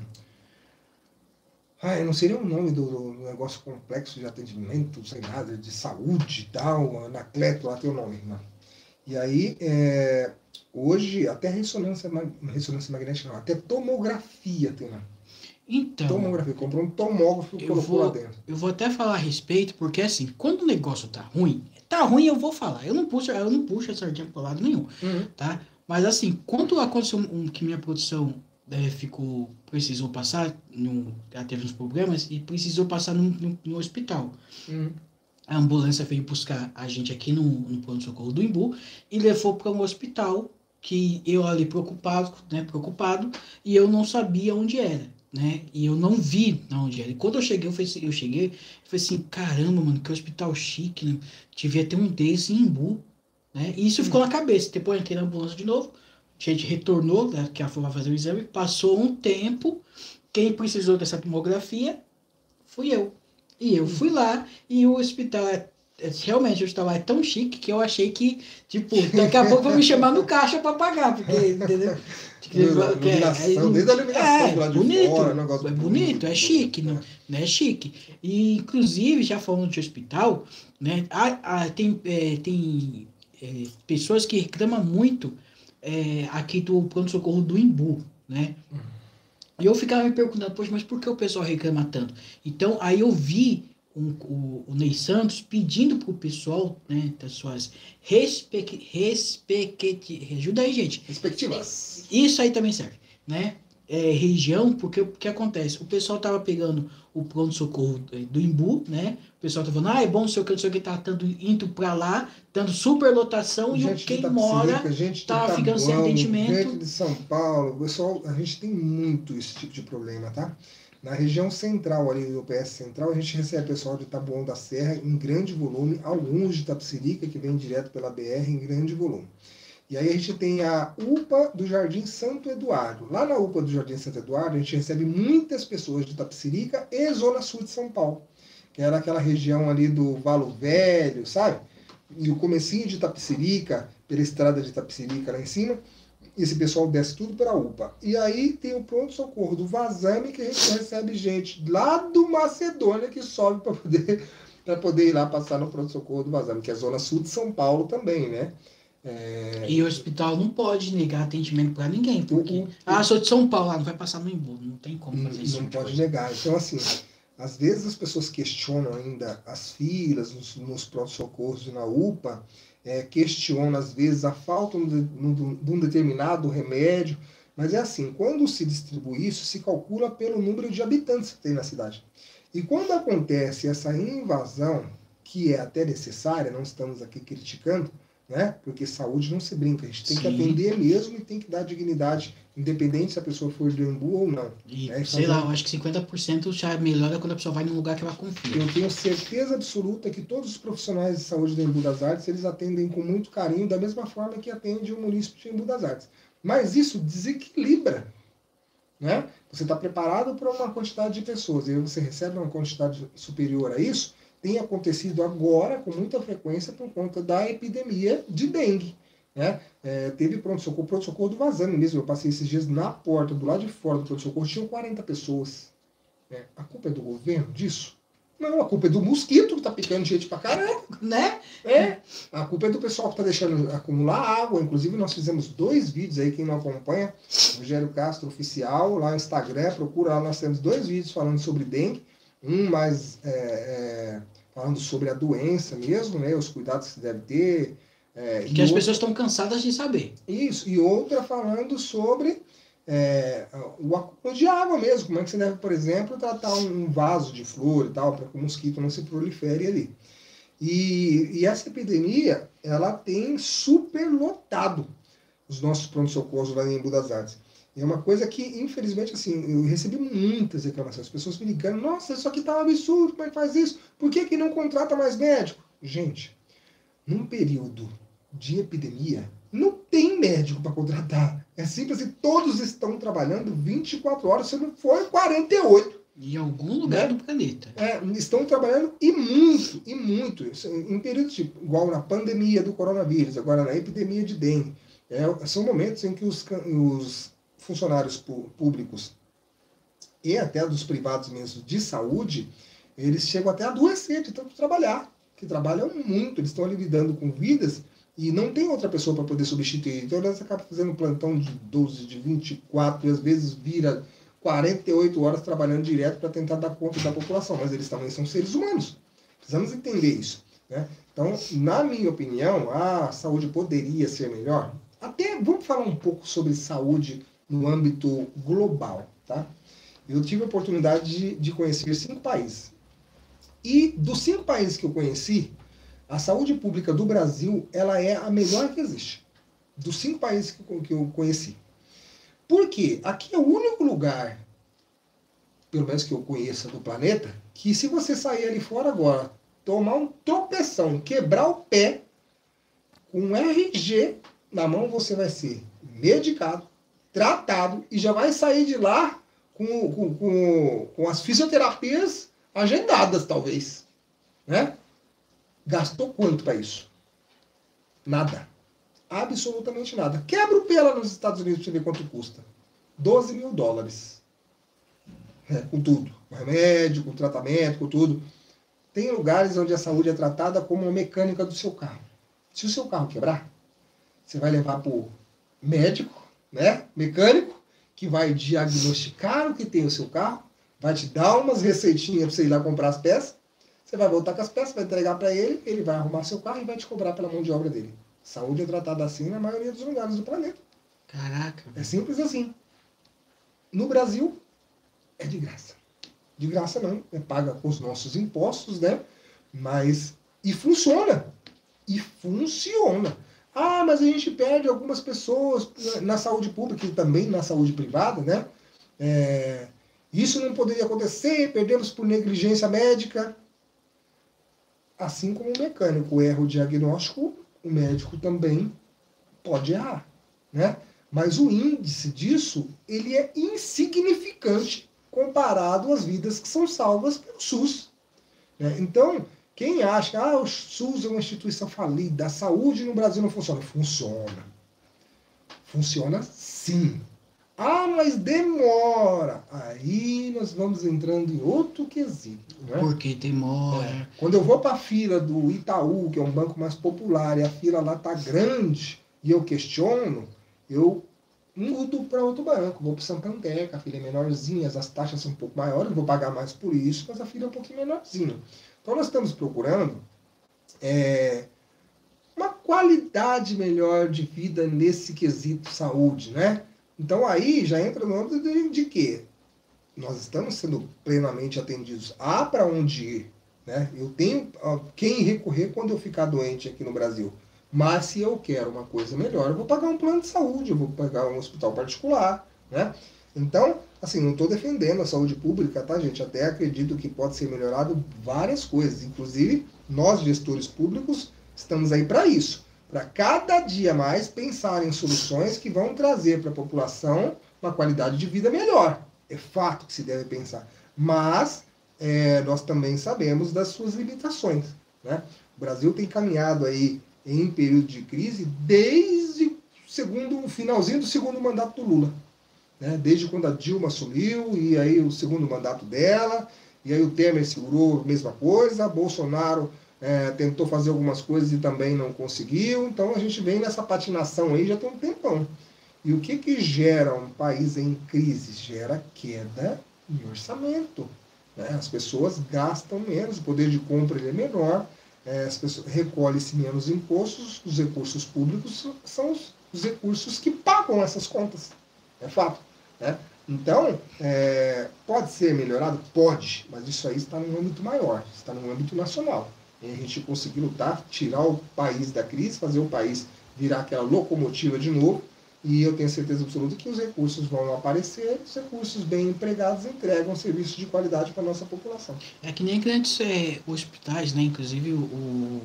Ah, eu não sei nem o nome do, do negócio complexo de atendimento, sei nada, de saúde e tal, Anacleto, lá tem o nome, né? E aí, é, hoje, até ressonância, ressonância magnética, não, até tomografia tem lá. Então, tomografia, comprou um tomógrafo e colocou vou, lá dentro. Eu vou até falar a respeito, porque assim, quando o negócio tá ruim, tá ruim eu vou falar, eu não puxo, eu não puxo a sardinha pro lado nenhum, uhum. Tá? Mas assim, quando aconteceu um, que minha produção... É, ficou, precisou passar, num, ela teve uns problemas e precisou passar no, no, no hospital. Uhum. A ambulância veio buscar a gente aqui no, no pronto-socorro do Imbu e levou para um hospital que eu ali preocupado, né, preocupado, e eu não sabia onde era, né, e eu não vi onde era. E quando eu cheguei, eu, falei, eu cheguei, eu falei assim, caramba, mano, que hospital chique, né? Devia ter um desse em Imbu, né, e isso uhum. ficou na cabeça. Depois eu entrei na ambulância de novo, a gente retornou, né, que ela foi lá fazer o exame, passou um tempo, quem precisou dessa tomografia fui eu. E eu fui lá, e o hospital, é, é, realmente, o hospital é tão chique que eu achei que, tipo, daqui a pouco vão me chamar no caixa para pagar, porque, entendeu? Iluminação, desde a iluminação é, lá de bonito, fora, negócio é bonito, é chique, não, não é chique. E, inclusive, já falando de hospital, né, há, há, tem, é, tem é, pessoas que reclamam muito É, aqui do pronto-socorro do Imbu, né? Uhum. E eu ficava me perguntando, poxa, mas por que o pessoal reclama tanto? Então, aí eu vi um, o, o Ney Santos pedindo pro pessoal, né, das suas respectivas... Respect, ajuda aí, gente. Respectivas. Isso aí também serve, né? É, região, porque o que acontece? O pessoal tava pegando o pronto-socorro do Imbu, né? O pessoal tava falando, ah, é bom, não sei o que, não sei o que, tá dando, indo pra lá, dando superlotação, e quem mora tava ficando sem atendimento. Gente de São Paulo, pessoal, a gente tem muito esse tipo de problema, tá? Na região central ali do P S Central, a gente recebe pessoal de Taboão da Serra em grande volume, alguns de Tapsirica, que vem direto pela B R em grande volume. E aí a gente tem a U P A do Jardim Santo Eduardo. Lá na U P A do Jardim Santo Eduardo, a gente recebe muitas pessoas de Tapsirica e Zona Sul de São Paulo, que era aquela região ali do Valo Velho, sabe? E o comecinho de Tapsirica, pela estrada de Tapsirica lá em cima, esse pessoal desce tudo para a U P A. E aí tem o pronto-socorro do Vazame, que a gente recebe gente lá do Macedônia que sobe para poder, para poder ir lá passar no pronto-socorro do Vazame, que é a Zona Sul de São Paulo também, né? É... E o hospital não pode negar atendimento para ninguém, porque... O, o, ah, sou de São Paulo, lá não vai passar no Imbu, não tem como fazer não, isso. Não pode negar. Então, assim, às vezes as pessoas questionam ainda as filas nos, nos pronto-socorros e na U P A, é, questionam às vezes a falta de, de um determinado remédio, mas é assim, quando se distribui isso, se calcula pelo número de habitantes que tem na cidade. E quando acontece essa invasão, que é até necessária, não estamos aqui criticando, né? Porque saúde não se brinca, a gente tem Sim. que atender mesmo e tem que dar dignidade, independente se a pessoa for do Embu ou não. E, né? E sei fazer- lá, eu acho que cinquenta por cento já melhora quando a pessoa vai num lugar que ela confia. Eu tenho certeza absoluta que todos os profissionais de saúde do Embu das Artes, eles atendem com muito carinho, da mesma forma que atende o munícipe de Embu das Artes. Mas isso desequilibra, né? Você está preparado para uma quantidade de pessoas, e aí você recebe uma quantidade superior a isso. Tem acontecido agora com muita frequência por conta da epidemia de dengue. Né? É, teve pronto-socorro, pronto-socorro do Vazame mesmo. Eu passei esses dias na porta, do lado de fora do pronto-socorro, tinham quarenta pessoas. Né? A culpa é do governo disso? Não, a culpa é do mosquito que está picando gente pra caramba. Né? É, a culpa é do pessoal que está deixando acumular água. Inclusive, nós fizemos dois vídeos aí, quem não acompanha, Rogério Castro Oficial, lá no Instagram, procura lá, nós temos dois vídeos falando sobre dengue. Um mais é, é, falando sobre a doença mesmo, né, os cuidados que se deve ter. É, Que as outra, pessoas estão cansadas de saber. Isso, e outra falando sobre é, o acúmulo de água mesmo. Como é que você deve, por exemplo, tratar um vaso de flor e tal, para que o mosquito não se prolifere ali. E, e essa epidemia, ela tem superlotado os nossos pronto-socorros lá em Embu das Artes. E é uma coisa que, infelizmente, assim, eu recebi muitas reclamações. As pessoas me ligando, nossa, isso aqui tá um absurdo, como é que faz isso? Por que que não contrata mais médico? Gente, num período de epidemia, não tem médico para contratar. É simples assim, todos estão trabalhando vinte e quatro horas, se não for quarenta e oito. Em algum lugar né? do planeta. É, estão trabalhando e muito, e muito. Em períodos tipo, igual na pandemia do coronavírus, agora na epidemia de dengue. É, são momentos em que os, os funcionários públicos e até dos privados mesmo de saúde, eles chegam até a adoecer de tanto trabalhar, que trabalham muito, eles estão ali lidando com vidas e não tem outra pessoa para poder substituir. Então eles acabam fazendo plantão de doze, de vinte e quatro, e às vezes vira quarenta e oito horas trabalhando direto para tentar dar conta da população, mas eles também são seres humanos. Precisamos entender isso. Né? Então, na minha opinião, a saúde poderia ser melhor. Até vamos falar um pouco sobre saúde no âmbito global. Tá? Eu tive a oportunidade de, de conhecer cinco países. E dos cinco países que eu conheci, a saúde pública do Brasil ela é a melhor que existe. Dos cinco países que eu, que eu conheci. Por quê? Aqui é o único lugar, pelo menos que eu conheça do planeta, que se você sair ali fora agora, tomar um tropeção, quebrar o pé, com um R G na mão, você vai ser medicado, tratado e já vai sair de lá com, com, com, com as fisioterapias agendadas, talvez. Né? Gastou quanto para isso? Nada. Absolutamente nada. Quebra o pé lá nos Estados Unidos para você ver quanto custa. doze mil dólares. É, com tudo. Com remédio, com tratamento, com tudo. Tem lugares onde a saúde é tratada como uma mecânica do seu carro. Se o seu carro quebrar, você vai levar para o médico, né, mecânico, que vai diagnosticar o que tem o seu carro, vai te dar umas receitinhas para você ir lá comprar as peças, você vai voltar com as peças, vai entregar para ele, ele vai arrumar seu carro e vai te cobrar pela mão de obra dele. Saúde é tratada assim na maioria dos lugares do planeta. Caraca. É simples assim. No Brasil, é de graça. De graça não, é paga com os nossos impostos, né? Mas, e funciona. E funciona. Ah, mas a gente perde algumas pessoas na saúde pública e também na saúde privada, né? É, isso não poderia acontecer, perdemos por negligência médica. Assim como o mecânico erra o diagnóstico, o médico também pode errar, né? Mas o índice disso, ele é insignificante comparado às vidas que são salvas pelo SUS. Né? Então, quem acha que ah, o SUS é uma instituição falida, a saúde no Brasil não funciona. Funciona. Funciona sim. Ah, mas demora. Aí nós vamos entrando em outro quesito. Né? Porque demora. É. Quando eu vou para a fila do Itaú, que é um banco mais popular, e a fila lá tá grande, e eu questiono, eu mudo para outro banco. Vou para o Santander, que a fila é menorzinha, as taxas são um pouco maiores, eu vou pagar mais por isso, mas a fila é um pouquinho menorzinha. Então nós estamos procurando é, uma qualidade melhor de vida nesse quesito saúde, né? Então aí já entra no âmbito de, de quê? Nós estamos sendo plenamente atendidos. Há para onde ir, né? Eu tenho a quem recorrer quando eu ficar doente aqui no Brasil. Mas se eu quero uma coisa melhor, eu vou pagar um plano de saúde, eu vou pagar um hospital particular, né? Então, assim, não estou defendendo a saúde pública, tá, gente? Até acredito que pode ser melhorado várias coisas. Inclusive, nós, gestores públicos, estamos aí para isso. Para cada dia mais pensar em soluções que vão trazer para a população uma qualidade de vida melhor. É fato que se deve pensar. Mas é, nós também sabemos das suas limitações, né? O Brasil tem caminhado aí em período de crise desde o segundo, finalzinho do segundo mandato do Lula. Né? Desde quando a Dilma assumiu, e aí o segundo mandato dela, e aí o Temer segurou a mesma coisa, Bolsonaro é, tentou fazer algumas coisas e também não conseguiu. Então a gente vem nessa patinação aí já tem um tempão. E o que, que gera um país em crise? Gera queda em orçamento. Né? As pessoas gastam menos, o poder de compra ele é menor, é, as pessoas recolhem-se menos impostos, os recursos públicos são os, os recursos que pagam essas contas. É fato. Né? Então, é, pode ser melhorado? Pode, mas isso aí está num âmbito maior, está num âmbito nacional. E a gente conseguir lutar, tirar o país da crise, fazer o país virar aquela locomotiva de novo, e eu tenho certeza absoluta que os recursos vão aparecer, os recursos bem empregados entregam serviços de qualidade para a nossa população. É que nem grandes é, hospitais, né? Inclusive o, o,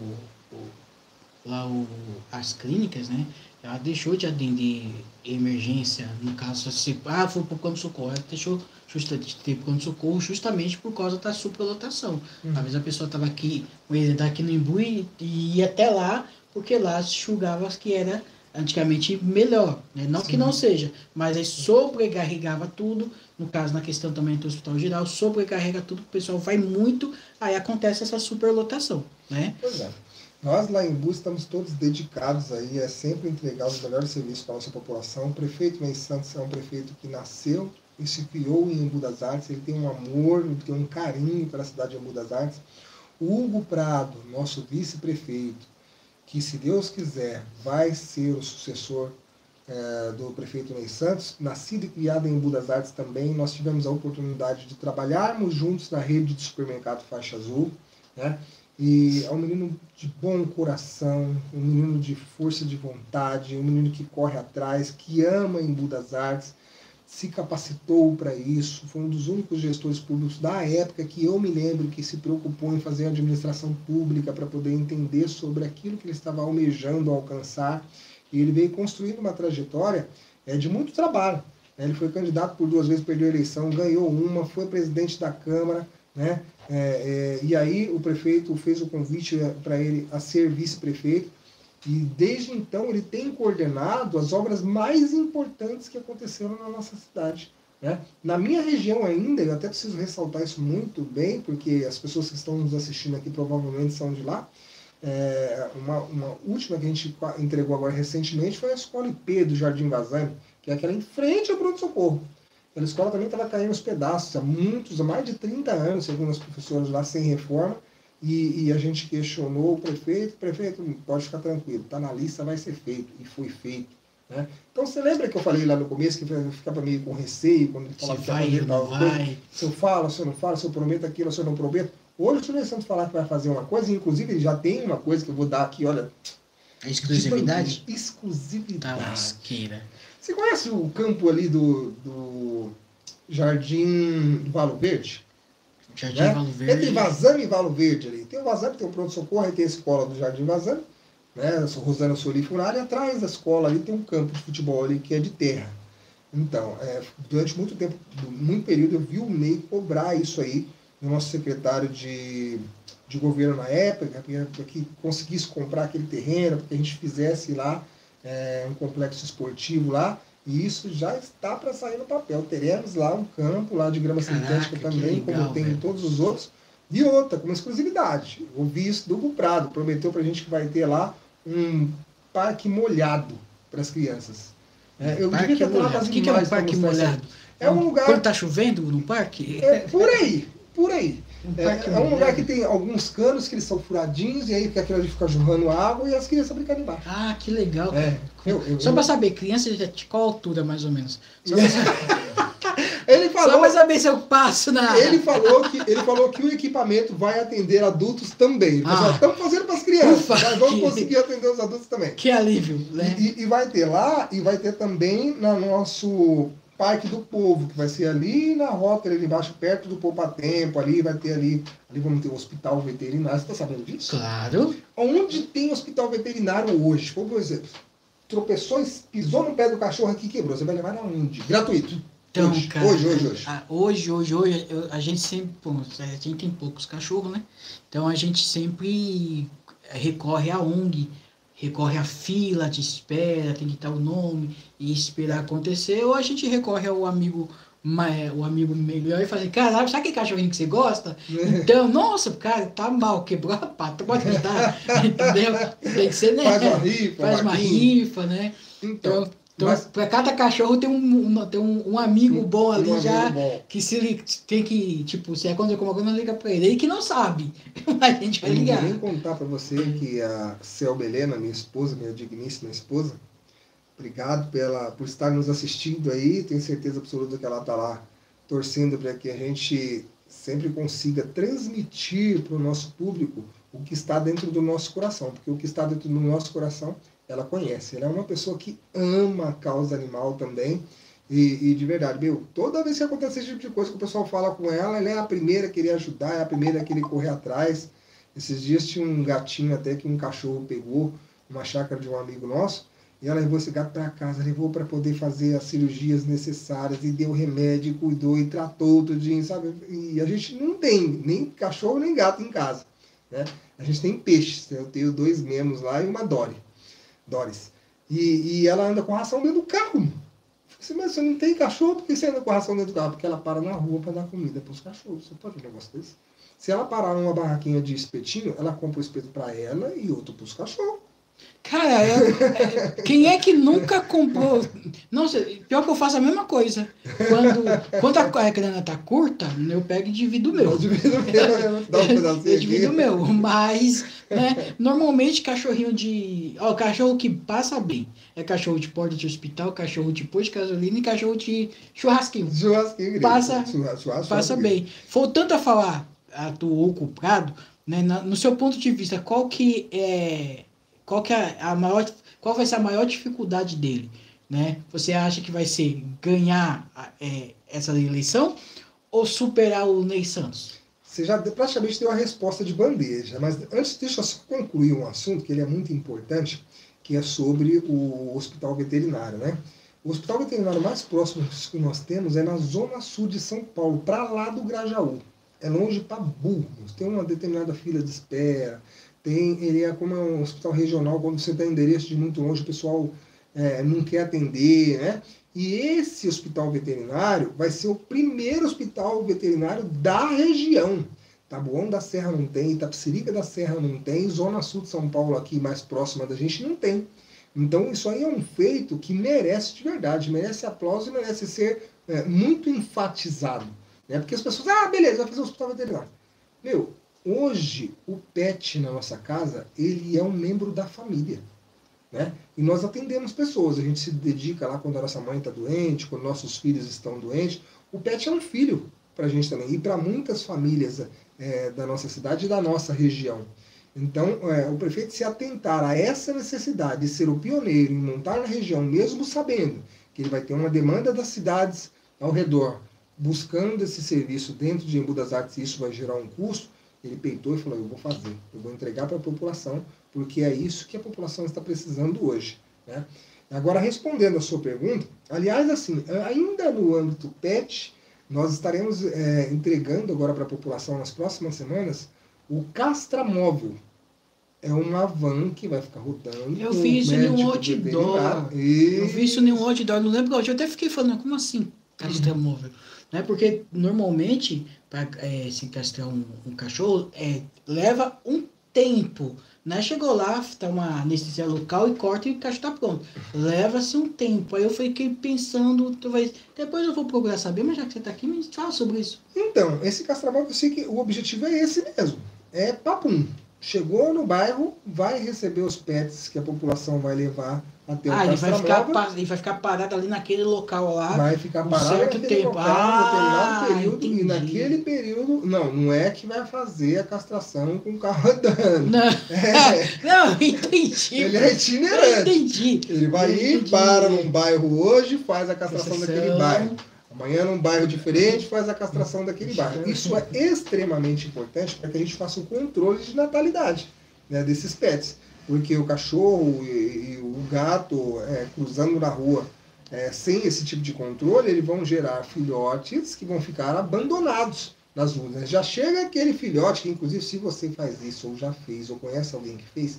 o, lá o, as clínicas, né? Ela deixou de atender emergência, no caso, se ah, foi por pronto-socorro, ela deixou de ter pronto-socorro justamente por causa da superlotação. Uhum. Às vezes a pessoa estava aqui, tá aqui no Embu e ia até lá, porque lá se julgava que era antigamente melhor, né? Não Sim. que não seja, mas aí sobrecarregava tudo, no caso na questão também do hospital geral, sobrecarrega tudo, o pessoal vai muito, aí acontece essa superlotação, né? Pois é. Nós lá em Embu estamos todos dedicados aí a sempre entregar os melhores serviços para a nossa população. O prefeito Ney Santos é um prefeito que nasceu e se criou em Embu das Artes, ele tem um amor, ele tem um carinho pela cidade de Embu das Artes. O Hugo Prado, nosso vice-prefeito, que se Deus quiser vai ser o sucessor é, do prefeito Ney Santos, nascido e criado em Embu das Artes também, nós tivemos a oportunidade de trabalharmos juntos na rede de supermercado Faixa Azul, né? E é um menino de bom coração, um menino de força de vontade, um menino que corre atrás, que ama Embu das Artes, se capacitou para isso, foi um dos únicos gestores públicos da época que eu me lembro que se preocupou em fazer administração pública para poder entender sobre aquilo que ele estava almejando alcançar. E ele veio construindo uma trajetória é, de muito trabalho. Né? Ele foi candidato por duas vezes, perdeu a eleição, ganhou uma, foi presidente da Câmara, né? É, é, e aí o prefeito fez o convite para ele a ser vice-prefeito, e desde então ele tem coordenado as obras mais importantes que aconteceram na nossa cidade. Né? Na minha região ainda, eu até preciso ressaltar isso muito bem, porque as pessoas que estão nos assistindo aqui provavelmente são de lá. É, uma, uma última que a gente entregou agora recentemente foi a escola I P do Jardim Vazame, que é aquela em frente ao pronto-socorro. A escola também estava caindo aos pedaços há muitos, há mais de trinta anos, segundo as professoras lá, sem reforma, e, e a gente questionou o prefeito, prefeito, pode ficar tranquilo, está na lista, vai ser feito, e foi feito. Né? Então você lembra que eu falei lá no começo que eu ficava meio com receio, quando ele falava que ia fazer tal coisa, se eu falo, se eu não falo, se eu prometo aquilo, se eu não prometo. Hoje o senhor Ney Santos falar que vai fazer uma coisa, inclusive ele já tem uma coisa que eu vou dar aqui, olha... A exclusividade? Exclusividade. Tá lasqueira. Você conhece o campo ali do, do Jardim Valo Verde? Jardim né? Valo Verde. Entre Vazame e Valo Verde ali. Tem o Vazame, tem o pronto-socorro, e tem a escola do Jardim Vazame, né? Rosana Soli Furari, e atrás da escola ali tem um campo de futebol ali que é de terra. Então, é, durante muito tempo, muito período, eu vi o Ney cobrar isso aí, do nosso secretário de, de governo na época, para que conseguisse comprar aquele terreno, para que a gente fizesse lá É, um complexo esportivo lá, e isso já está para sair no papel. Teremos lá um campo lá de grama sintética também, legal, como tem velho. Em todos os outros. E outra, como exclusividade, eu vi isso do Hugo Prado, prometeu para a gente que vai ter lá um parque molhado para as crianças. É, eu parque devia ter molhado. O que, que é um parque molhado? É um lugar... Quando está chovendo no parque? É por aí, por aí. Um é, é um lugar que tem alguns canos que eles são furadinhos, e aí aquilo ali fica jorrando água e as crianças brincando embaixo. Ah, que legal. É, eu, eu, Só eu... para saber, criança de qual altura mais ou menos? Só é Ele falou, só pra saber se eu passo na... Ele falou que, ele falou que o equipamento vai atender adultos também. Ah, Estamos fazendo para as crianças, ufa, mas vamos que... conseguir atender os adultos também. Que alívio, né? E, e, e vai ter lá, e vai ter também no nosso Parque do Povo, que vai ser ali na rota, ali embaixo, perto do Poupa Tempo, ali vai ter ali, ali vamos ter o hospital veterinário. Você está sabendo disso? Claro. Onde tem hospital veterinário hoje? Por exemplo, tropeçou, pisou no pé do cachorro aqui e quebrou. Você vai levar na onde? Gratuito. Então, hoje, cara, hoje, hoje, hoje. A, hoje, hoje, hoje, eu, a gente sempre, pô, a gente tem poucos cachorros, né? Então a gente sempre recorre à O N G, recorre à fila de espera, tem que dar o nome e esperar acontecer, ou a gente recorre ao amigo, o amigo melhor e fala assim, cara, sabe aquele cachorrinho que você gosta? Então, nossa, cara, tá mal, quebrou a pata, pode ajudar, entendeu? Tem que ser, né? Faz uma rifa, Faz uma rifa, né? Então, então Então, mas, para cada cachorro tem um, um, tem um, um amigo bom ali um já, bom. que se ele tem que, tipo, se acontecer alguma coisa, não liga para ele. Ele que não sabe, mas a gente vai ligar. Eu vou nem contar para você que a Selma Helena, minha esposa, minha digníssima esposa, obrigado pela, por estar nos assistindo aí, tenho certeza absoluta que ela está lá torcendo para que a gente sempre consiga transmitir para o nosso público o que está dentro do nosso coração, porque o que está dentro do nosso coração ela conhece. Ela é uma pessoa que ama a causa animal também. E, e de verdade, meu, toda vez que acontece esse tipo de coisa que o pessoal fala com ela, ela é a primeira a querer ajudar, é a primeira a querer correr atrás. Esses dias tinha um gatinho até que um cachorro pegou, uma chácara de um amigo nosso, e ela levou esse gato para casa, levou para poder fazer as cirurgias necessárias, e deu remédio, e cuidou, e tratou tudinho, sabe? E a gente não tem nem cachorro nem gato em casa, né? A gente tem peixes, eu tenho dois memos lá e uma Dory. Doris. E, e ela anda com ração dentro do carro. Assim, mas você não tem cachorro, por que você anda com ração dentro do carro? Porque ela para na rua para dar comida para os cachorros. Você pode ver um negócio desse? Se ela parar numa barraquinha de espetinho, ela compra o espeto para ela e outro para os cachorros. Cara, eu, é, quem é que nunca comprou? Não sei, pior que eu faço a mesma coisa. Quando, quando a grana tá curta, eu pego e divido o meu. Eu divido o meu, dá um pedacinho eu divido o meu, mas né, normalmente cachorrinho de... Ó, cachorro que passa bem. É cachorro de porta de hospital, cachorro de posto de gasolina e cachorro de churrasquinho. Churrasquinho. Passa, churrasquinho, passa bem. Faltando a falar, atuou culpado, né, na, no seu ponto de vista, qual que é... Qual, que é a maior, qual vai ser a maior dificuldade dele? Né? Você acha que vai ser ganhar é, essa eleição ou superar o Ney Santos? Você já praticamente deu a resposta de bandeja, mas antes deixa eu só concluir um assunto que ele é muito importante, que é sobre o hospital veterinário. Né? O hospital veterinário mais próximo que nós temos é na zona sul de São Paulo, para lá do Grajaú. É longe para burros, tem uma determinada fila de espera. Tem, ele é como um hospital regional, quando você dá endereço de muito longe, o pessoal é, não quer atender, né? E esse hospital veterinário vai ser o primeiro hospital veterinário da região. Taboão da Serra não tem, Itapecerica da Serra não tem, Zona Sul de São Paulo aqui mais próxima da gente não tem. Então isso aí é um feito que merece de verdade, merece aplauso e merece ser é, muito enfatizado. Né? Porque as pessoas, ah, beleza, vai fazer um hospital veterinário. Meu, hoje, o pet na nossa casa, ele é um membro da família, né? E nós atendemos pessoas, a gente se dedica lá quando a nossa mãe está doente, quando nossos filhos estão doentes. O pet é um filho para a gente também, e para muitas famílias é, da nossa cidade e da nossa região. Então, é, o prefeito se atentar a essa necessidade de ser o pioneiro em montar na região, mesmo sabendo que ele vai ter uma demanda das cidades ao redor, buscando esse serviço dentro de Embu das Artes, e isso vai gerar um custo, ele peitou e falou, eu vou fazer, eu vou entregar para a população, porque é isso que a população está precisando hoje. Né? Agora, respondendo a sua pergunta, aliás, assim, ainda no âmbito pet, nós estaremos é, entregando agora para a população nas próximas semanas o castramóvel. É uma van que vai ficar rodando. Eu vi isso em um outdoor. Eu vi isso em um outdoor, não lembro, eu até fiquei falando, como assim castramóvel? Né? Porque normalmente, para é, se castrar um, um cachorro, é, leva um tempo. Né? Chegou lá, tá uma anestesia local e corta e o cachorro está pronto. Leva-se um tempo. Aí eu fiquei pensando, talvez, depois eu vou procurar saber, mas já que você está aqui, me fala sobre isso. Então, esse castramóvel, eu sei que o objetivo é esse mesmo. É papum. chegou no bairro, vai receber os pets que a população vai levar até o Ah, ele vai, ficar, castramóvel. pa- ele vai ficar parado ali naquele local lá. Vai ficar um parado certo naquele tempo. local, Ah, determinado período, entendi. e naquele período, não, não é que vai fazer a castração com o carro andando. Não, É, não, entendi. ele é Eu itinerante. entendi. Ele vai Eu ir, entendi. para num bairro hoje, faz a castração Castração. daquele bairro. Amanhã, num bairro diferente, faz a castração daquele bairro. Isso é extremamente importante para que a gente faça o controle de natalidade, né, desses pets. Porque o cachorro e, e o gato é, cruzando na rua é, sem esse tipo de controle, eles vão gerar filhotes que vão ficar abandonados nas ruas. Né? Já chega aquele filhote, que inclusive se você faz isso, ou já fez, ou conhece alguém que fez,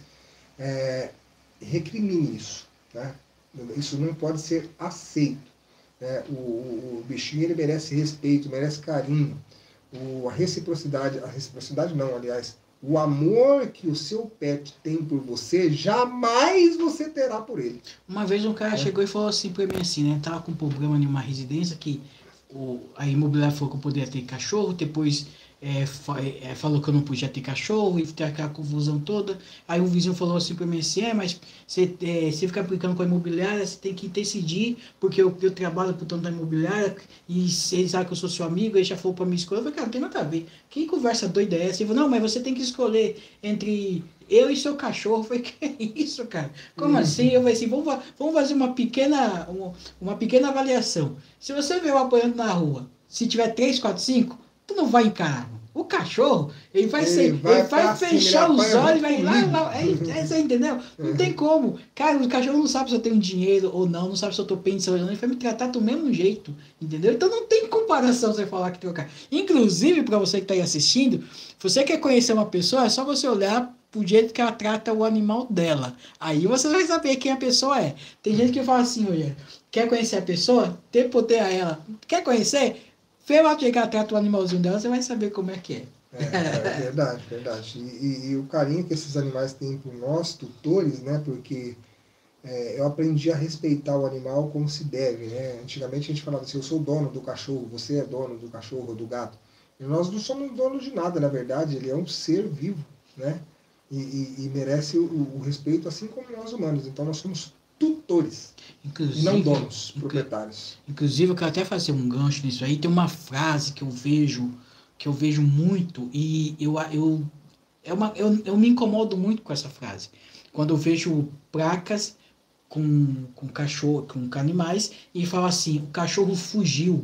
é, recrimine isso. Né? Isso não pode ser aceito. É, o, o, o bichinho ele merece respeito, merece carinho. O, a reciprocidade, a reciprocidade não, aliás, o amor que o seu pet tem por você, jamais você terá por ele. Uma vez um cara É. chegou e falou assim pra mim assim, né? Tava com problema em uma residência que o, a imobiliária falou que eu poderia ter cachorro, depois é, fa- é, falou que eu não podia ter cachorro e ter aquela confusão toda. Aí o vizinho falou assim pra mim assim, é, mas você, é, você fica aplicando com a imobiliária, você tem que decidir, porque eu, eu trabalho pro dono da imobiliária e ele sabe que eu sou seu amigo, ele já falou pra mim escolher. Eu falei, cara, não tem nada a ver. Que conversa doida é essa? Ele falou, não, mas você tem que escolher entre eu e seu cachorro. Eu falei, que isso, cara? Como Uhum. assim? Eu falei assim, vamos, fa- vamos fazer uma pequena, uma, uma pequena avaliação. Se você vê eu apanhando na rua, se tiver três, quatro, cinco, tu não vai encarar. O cachorro, ele vai, Ele ser, vai ele vai pra cima, fechar ele os apanha olhos, junto vai lá, comigo. lá. É, é, você entendeu? Não tem como. Cara, o cachorro não sabe se eu tenho dinheiro ou não, não sabe se eu tô pensando ou não, ele vai me tratar do mesmo jeito, entendeu? Então não tem comparação você falar que tem o cara. Inclusive, para você que tá aí assistindo, se você quer conhecer uma pessoa, é só você olhar pro jeito que ela trata o animal dela. Aí você vai saber quem a pessoa é. Tem gente que fala assim, olha, quer conhecer a pessoa? Tem poder a ela. Quer conhecer? Vê lá o jeito que ela trata o animalzinho dela, você vai saber como é que é. É, é verdade, verdade. E, e- e o carinho que esses animais têm por nós, tutores, né? Porque é, eu aprendi a respeitar o animal como se deve, né? Antigamente a gente falava assim, eu sou dono do cachorro, você é dono do cachorro ou do gato. E nós não somos donos de nada, na verdade, ele é um ser vivo, né? E, e- e merece o, o respeito assim como nós humanos. Então nós somos tutores e Inclusive, não donos, inclu- proprietários. inclusive, eu quero até fazer um gancho nisso aí. Tem uma frase que eu vejo, que eu vejo muito, e eu, eu, é uma, eu, eu me incomodo muito com essa frase. Quando eu vejo placas com, com cachorro, com animais, e fala assim, o cachorro fugiu.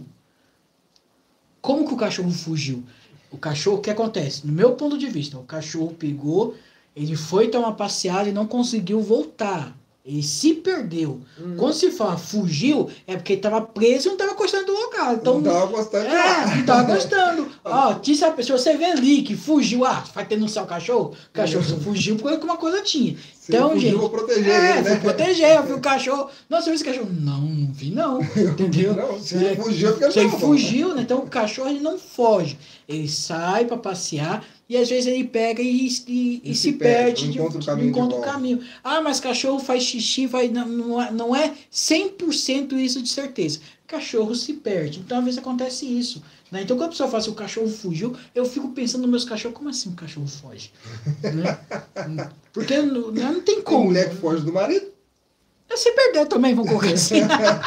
Como que o cachorro fugiu? O cachorro, o que acontece? No meu ponto de vista, o cachorro pegou, ele foi dar uma passeada e não conseguiu voltar. Ele se perdeu. Hum. Quando se fala fugiu, é porque ele estava preso e não estava gostando do local. Então, não estava gostando de é, lá. não estava gostando. Ó, se a pessoa, você vê ali que fugiu, ah, vai denunciar o cachorro? O cachorro só fugiu porque alguma coisa tinha. Se Então, ele fugiu, gente, eu vou proteger é, ele, né? vou proteger, eu vi o cachorro. Nossa, você viu esse cachorro? Não, não vi não, entendeu? Não, se ele É, fugiu, porque ele se ele tava bom. fugiu, né? Então o cachorro ele não foge. Ele sai para passear e às vezes ele pega e, e, e E se, se perde, perde, não de- encontra o não caminho de encontra o volta. caminho. Ah, mas cachorro faz xixi, vai, não, não é- não é cem por cento isso de certeza. Cachorro se perde. Então às vezes acontece isso. Né? Então quando a pessoa fala assim, o cachorro fugiu, eu fico pensando nos meus cachorros, como assim o cachorro foge? Né? Porque não, não tem Tem como. mulher que foge do marido, Se perdeu também, vamos colocar assim.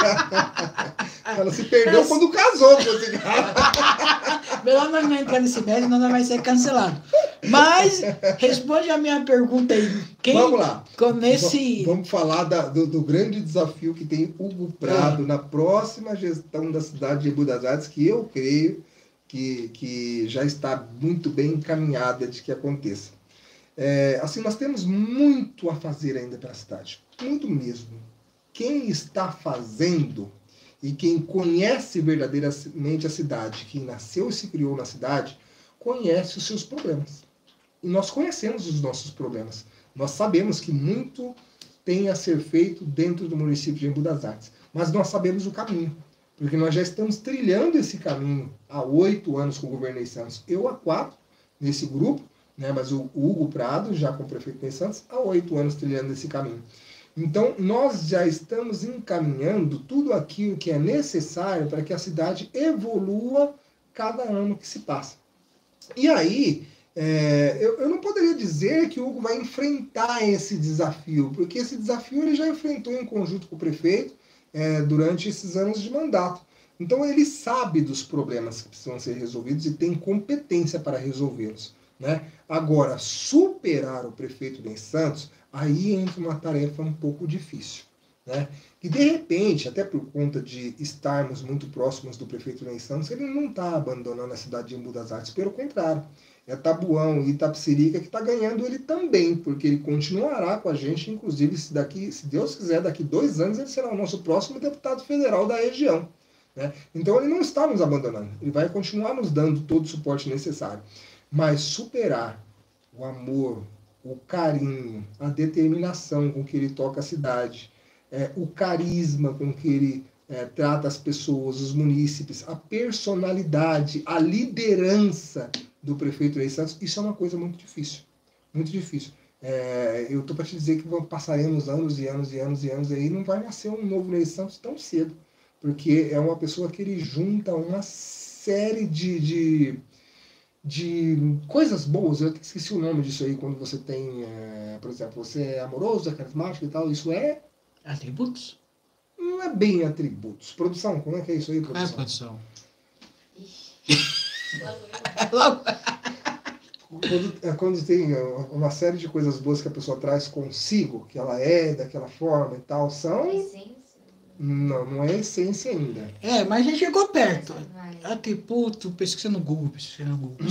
ela se perdeu Essa- quando casou com esse cara. Melhor nós não entrar nesse mérito, senão nós vai ser cancelado. Mas, responde a minha pergunta aí. Quem, Vamos lá. com- Nesse... Va- Vamos falar da- do, do grande desafio que tem Hugo Prado É. na próxima gestão da cidade de Embu das Artes, que eu creio que, que já está muito bem encaminhada de que aconteça. É, assim, nós temos muito a fazer ainda para a cidade. Muito mesmo. Quem está fazendo e quem conhece verdadeiramente a cidade, quem nasceu e se criou na cidade, conhece os seus problemas. E nós conhecemos os nossos problemas. Nós sabemos que muito tem a ser feito dentro do município de Embu das Artes. Mas nós sabemos o caminho. Porque nós já estamos trilhando esse caminho há oito anos com o governo Ney Santos. Eu há quatro, nesse grupo, né? Mas o Hugo Prado, já com o prefeito Ney Santos, há oito anos trilhando esse caminho. Então, nós já estamos encaminhando tudo aquilo que é necessário para que a cidade evolua cada ano que se passa. E aí, É, eu, eu não poderia dizer que o Hugo vai enfrentar esse desafio, porque esse desafio ele já enfrentou em conjunto com o prefeito é, durante esses anos de mandato. Então ele sabe dos problemas que precisam ser resolvidos e tem competência para resolvê-los, né? Agora, superar o prefeito Ney Santos, aí entra uma tarefa um pouco difícil, né? E de repente, até por conta de estarmos muito próximos do prefeito Ney Santos, ele não está abandonando a cidade de Embu das Artes, pelo contrário. É Tabuão e Itapecerica que está ganhando ele também, porque ele continuará com a gente, inclusive, se, daqui, se Deus quiser, daqui dois anos ele será o nosso próximo deputado federal da região, né? Então ele não está nos abandonando, ele vai continuar nos dando todo o suporte necessário. Mas superar o amor, o carinho, a determinação com que ele toca a cidade, é, o carisma com que ele é, trata as pessoas, os munícipes, a personalidade, a liderança do prefeito Ney Santos, isso é uma coisa muito difícil, muito difícil. É, eu estou para te dizer que passaremos anos e anos e anos e anos aí, não vai nascer um novo Ney Santos tão cedo, porque é uma pessoa que ele junta uma série de, de, de coisas boas. Eu esqueci o nome disso aí, quando você tem, é, por exemplo, você é amoroso, é carismático e tal, isso é... Atributos? Não é bem atributos. Produção, como é que é isso aí, produção? Qual é a produção? Logo. Quando, quando tem uma série de coisas boas que a pessoa traz consigo, que ela é daquela forma e tal, são... Essência? Não, não é essência ainda. É, mas a gente chegou perto. Atributo, pesquisa no Google, pesquisa no Google.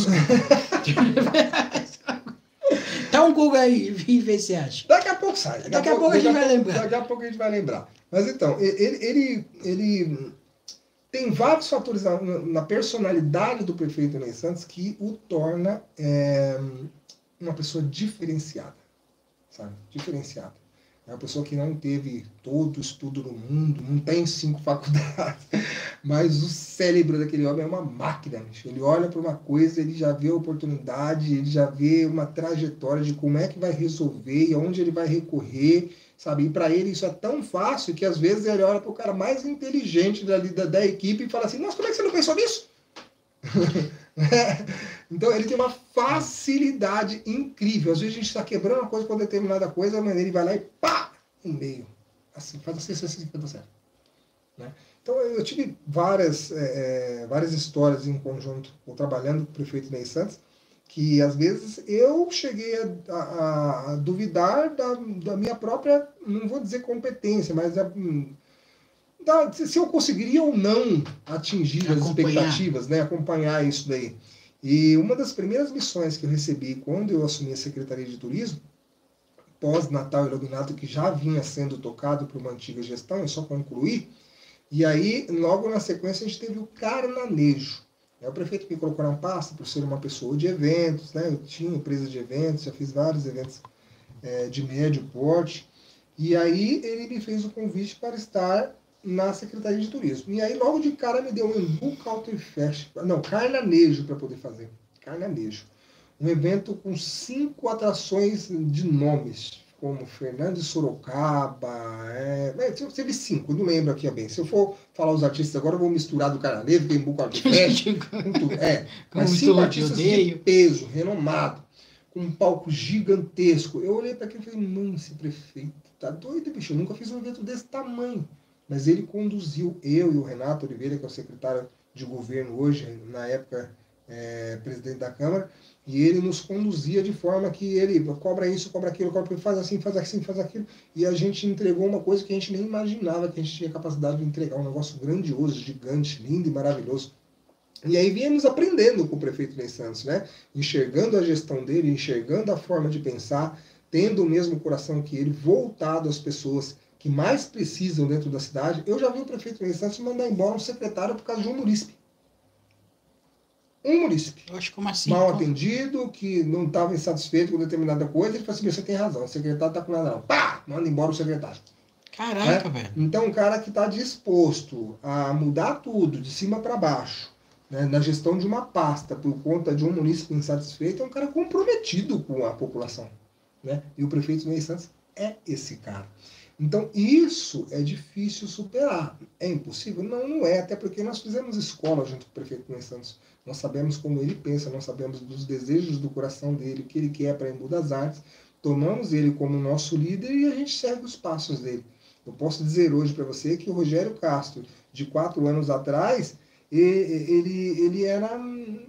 Dá um Google aí e vê se acha. Daqui a pouco sai. Daqui, daqui a pouco a gente vai lembrar. Daqui a pouco a gente vai lembrar. Mas então, ele, ele, ele tem vários fatores na, na personalidade do prefeito Ney Santos que o torna é, uma pessoa diferenciada, sabe? Diferenciada. É uma pessoa que não teve todo o estudo do mundo, não tem cinco faculdades, mas o cérebro daquele homem é uma máquina. Ele olha para uma coisa, ele já vê a oportunidade, ele já vê uma trajetória de como é que vai resolver e aonde ele vai recorrer, sabe? E para ele isso é tão fácil que às vezes ele olha para o cara mais inteligente da, da, da equipe e fala assim, nossa, como é que você não pensou nisso? Então ele tem uma facilidade incrível. Às vezes a gente está quebrando uma coisa com determinada coisa, mas ele vai lá e pá, no meio. Assim, faz assim, assim, assim, fica certo. Né? Então eu tive várias, é, várias histórias em conjunto, ou trabalhando com o prefeito Ney Santos, que às vezes eu cheguei a, a, a duvidar da, da minha própria, não vou dizer competência, mas da, da, se eu conseguiria ou não atingir as expectativas, né? Acompanhar isso daí. E uma das primeiras missões que eu recebi quando eu assumi a Secretaria de Turismo, pós-Natal e Iluminado, que já vinha sendo tocado por uma antiga gestão, eu só concluí, e aí, logo na sequência, a gente teve o carnanejo. O prefeito me colocou na pasta por ser uma pessoa de eventos, né? Eu tinha empresa de eventos, já fiz vários eventos é, de médio porte, e aí ele me fez o convite para estar na Secretaria de Turismo. E aí, logo de cara, me deu um Embu Country Festival, não, carnanejo para poder fazer. Carnanejo. Um evento com cinco atrações de nomes, como Fernando de Sorocaba, é, teve cinco, não lembro aqui bem. Se eu for falar os artistas agora, eu vou misturar do carnanejo, do Embu Country Festival, com tudo. É, mas cinco artistas de peso, renomado, com um palco gigantesco. Eu olhei para aquilo e falei, mãe, esse prefeito tá doido, bicho, eu nunca fiz um evento desse tamanho. Mas ele conduziu, eu e o Renato Oliveira, que é o secretário de governo hoje, na época é, presidente da Câmara, e ele nos conduzia de forma que ele cobra isso, cobra aquilo, cobra, faz assim, faz assim, faz aquilo, e a gente entregou uma coisa que a gente nem imaginava que a gente tinha capacidade de entregar, um negócio grandioso, gigante, lindo e maravilhoso. E aí viemos aprendendo com o prefeito Ney Santos, né? Enxergando a gestão dele, enxergando a forma de pensar, tendo o mesmo coração que ele, voltado às pessoas que mais precisam dentro da cidade. Eu já vi o prefeito Ney Santos mandar embora um secretário por causa de um munícipe. Um munícipe. Eu acho como assim? Mal Como? atendido, que não estava insatisfeito com determinada coisa, ele falou assim, você tem razão, o secretário está com nada não. Pá! Manda embora o secretário. Caraca, né? velho. Então, um cara que está disposto a mudar tudo, de cima para baixo, né, na gestão de uma pasta, por conta de um munícipe insatisfeito, é um cara comprometido com a população. Né? E o prefeito Ney Santos é esse cara. Então, isso é difícil superar. É impossível? Não, não é. Até porque nós fizemos escola junto com o prefeito Ney Santos. Nós sabemos como ele pensa, nós sabemos dos desejos do coração dele, o que ele quer para Embu das Artes. Tomamos ele como nosso líder e a gente segue os passos dele. Eu posso dizer hoje para você que o Rogério Castro, de quatro anos atrás, ele, ele era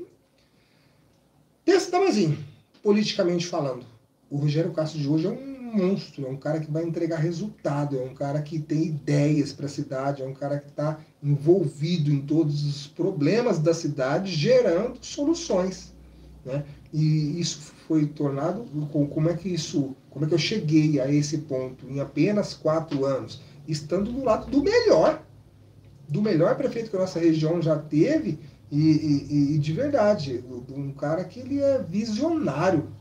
desse tamanhozinho, politicamente falando. O Rogério Castro de hoje é um monstro, é um cara que vai entregar resultado, é um cara que tem ideias para a cidade, é um cara que está envolvido em todos os problemas da cidade, gerando soluções, né? E isso foi tornado, como é que isso, como é que eu cheguei a esse ponto em apenas quatro anos, estando do lado do melhor, do melhor prefeito que a nossa região já teve, e, e, e de verdade, um cara que ele é visionário,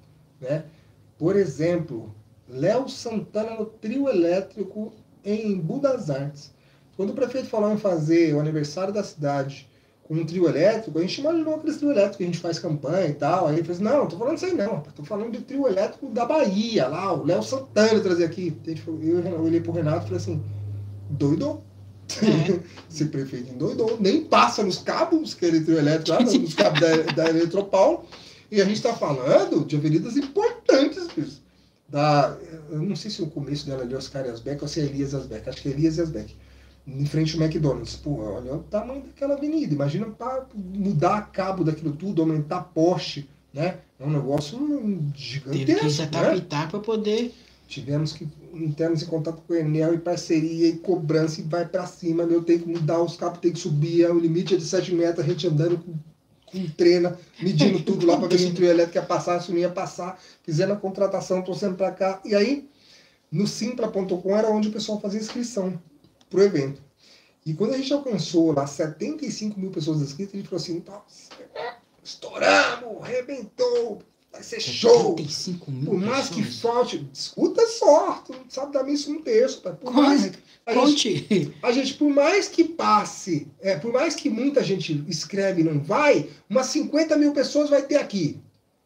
né? Por exemplo, Léo Santana no trio elétrico em Embu das Artes. Quando o prefeito falou em fazer o aniversário da cidade com um trio elétrico, a gente imaginou aquele trio elétrico que a gente faz campanha e tal. Aí ele fez, não, não tô falando isso aí não, tô falando de trio elétrico da Bahia, lá, o Léo Santana trazer aqui. Eu, eu olhei pro Renato e falei assim, doidou. É. Esse prefeito endoidou, nem passa nos cabos, aquele trio elétrico lá, nos cabos da, da Eletropaulo. E a gente está falando de avenidas importantes, bicho. Da, eu não sei se o começo dela ali é Oscar Asbeck ou se é Elias Asbeck, acho que é Elias Asbeck, em frente ao McDonald's. Pô, olha o tamanho daquela avenida, imagina para mudar a cabo daquilo tudo, aumentar poste, né? É um negócio gigantesco. Teve que se adaptar, né? Para poder... Tivemos que entrarmos em contato com o Enel e parceria e cobrança e vai para cima, meu, tem que mudar os cabos, tem que subir, o limite é de sete metros, a gente andando com com treina, medindo tudo lá para ver se o trio elétrico ia passar, se não ia passar, fizendo a contratação, trouxendo para cá. E aí, no simpla ponto com era onde o pessoal fazia inscrição para o evento. E quando a gente alcançou lá setenta e cinco mil pessoas inscritas, ele falou assim, nossa, estouramos, arrebentou, vai ser show. setenta e cinco mil por mais pessoas. Que falte, escuta só, tu não sabe dar missa um terço. Por mais, a, gente, a gente, por mais que passe, é, por mais que muita gente escreve e não vai, umas cinquenta mil pessoas vai ter aqui.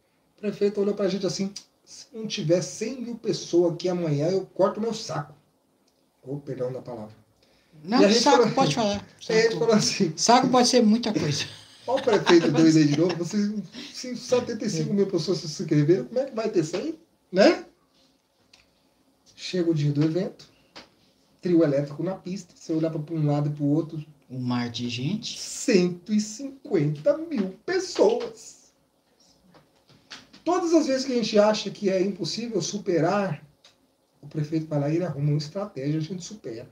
O prefeito olhou pra gente assim, se não tiver cem mil pessoas aqui amanhã, eu corto meu saco. Ou, oh, perdão da palavra. Não, saco falou, pode falar. Saco. Ele falou assim, saco pode ser muita coisa. Olha o prefeito doido aí de novo. Vocês, se setenta e cinco mil pessoas se inscreveram, como é que vai ter cem? Né? Chega o dia do evento, trio elétrico na pista, você olhar para um lado e para o outro. Um mar de gente. cento e cinquenta mil pessoas. Todas as vezes que a gente acha que é impossível superar, o prefeito vai lá e ele arruma uma estratégia, a gente supera.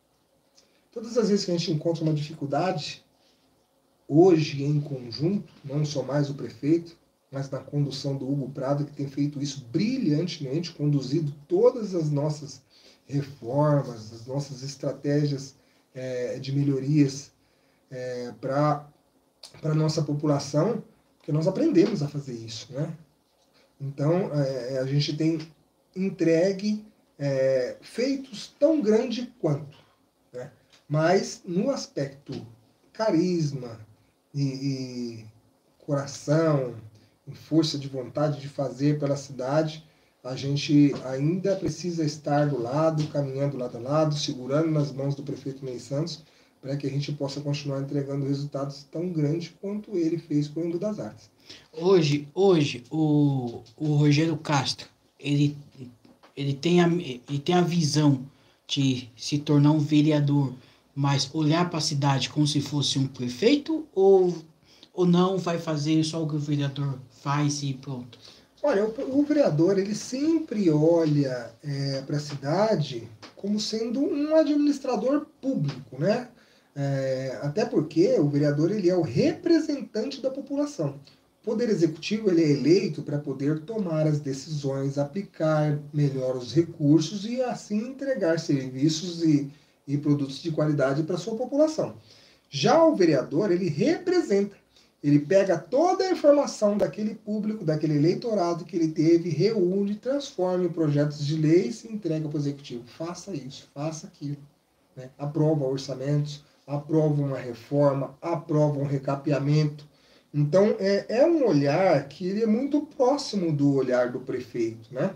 Todas as vezes que a gente encontra uma dificuldade, hoje, em conjunto, não só mais o prefeito, mas na condução do Hugo Prado, que tem feito isso brilhantemente, conduzido todas as nossas reformas, as nossas estratégias é, de melhorias é, para a nossa população, porque nós aprendemos a fazer isso, né? Então, é, a gente tem entregue é, feitos tão grande quanto, né? Mas no aspecto carisma, E, e coração, e força de vontade de fazer pela cidade, a gente ainda precisa estar do lado, caminhando lado a lado, segurando nas mãos do prefeito Ney Santos, para que a gente possa continuar entregando resultados tão grandes quanto ele fez para o Embu das Artes. Hoje, hoje o, o Rogério Castro, ele, ele, tem a, ele tem a visão de se tornar um vereador, mas olhar para a cidade como se fosse um prefeito, ou, ou não vai fazer só o que o vereador faz e pronto? Olha, o, o vereador ele sempre olha é, para a cidade como sendo um administrador público, né? É, até porque o vereador ele é o representante da população. O Poder Executivo ele é eleito para poder tomar as decisões, aplicar melhor os recursos e assim entregar serviços e e produtos de qualidade para a sua população. Já o vereador, ele representa, ele pega toda a informação daquele público, daquele eleitorado que ele teve, reúne, transforma em projetos de leis e entrega para o executivo. Faça isso, faça aquilo. Né? Aprova orçamentos, aprova uma reforma, aprova um recapeamento. Então, é, é um olhar que ele é muito próximo do olhar do prefeito, né?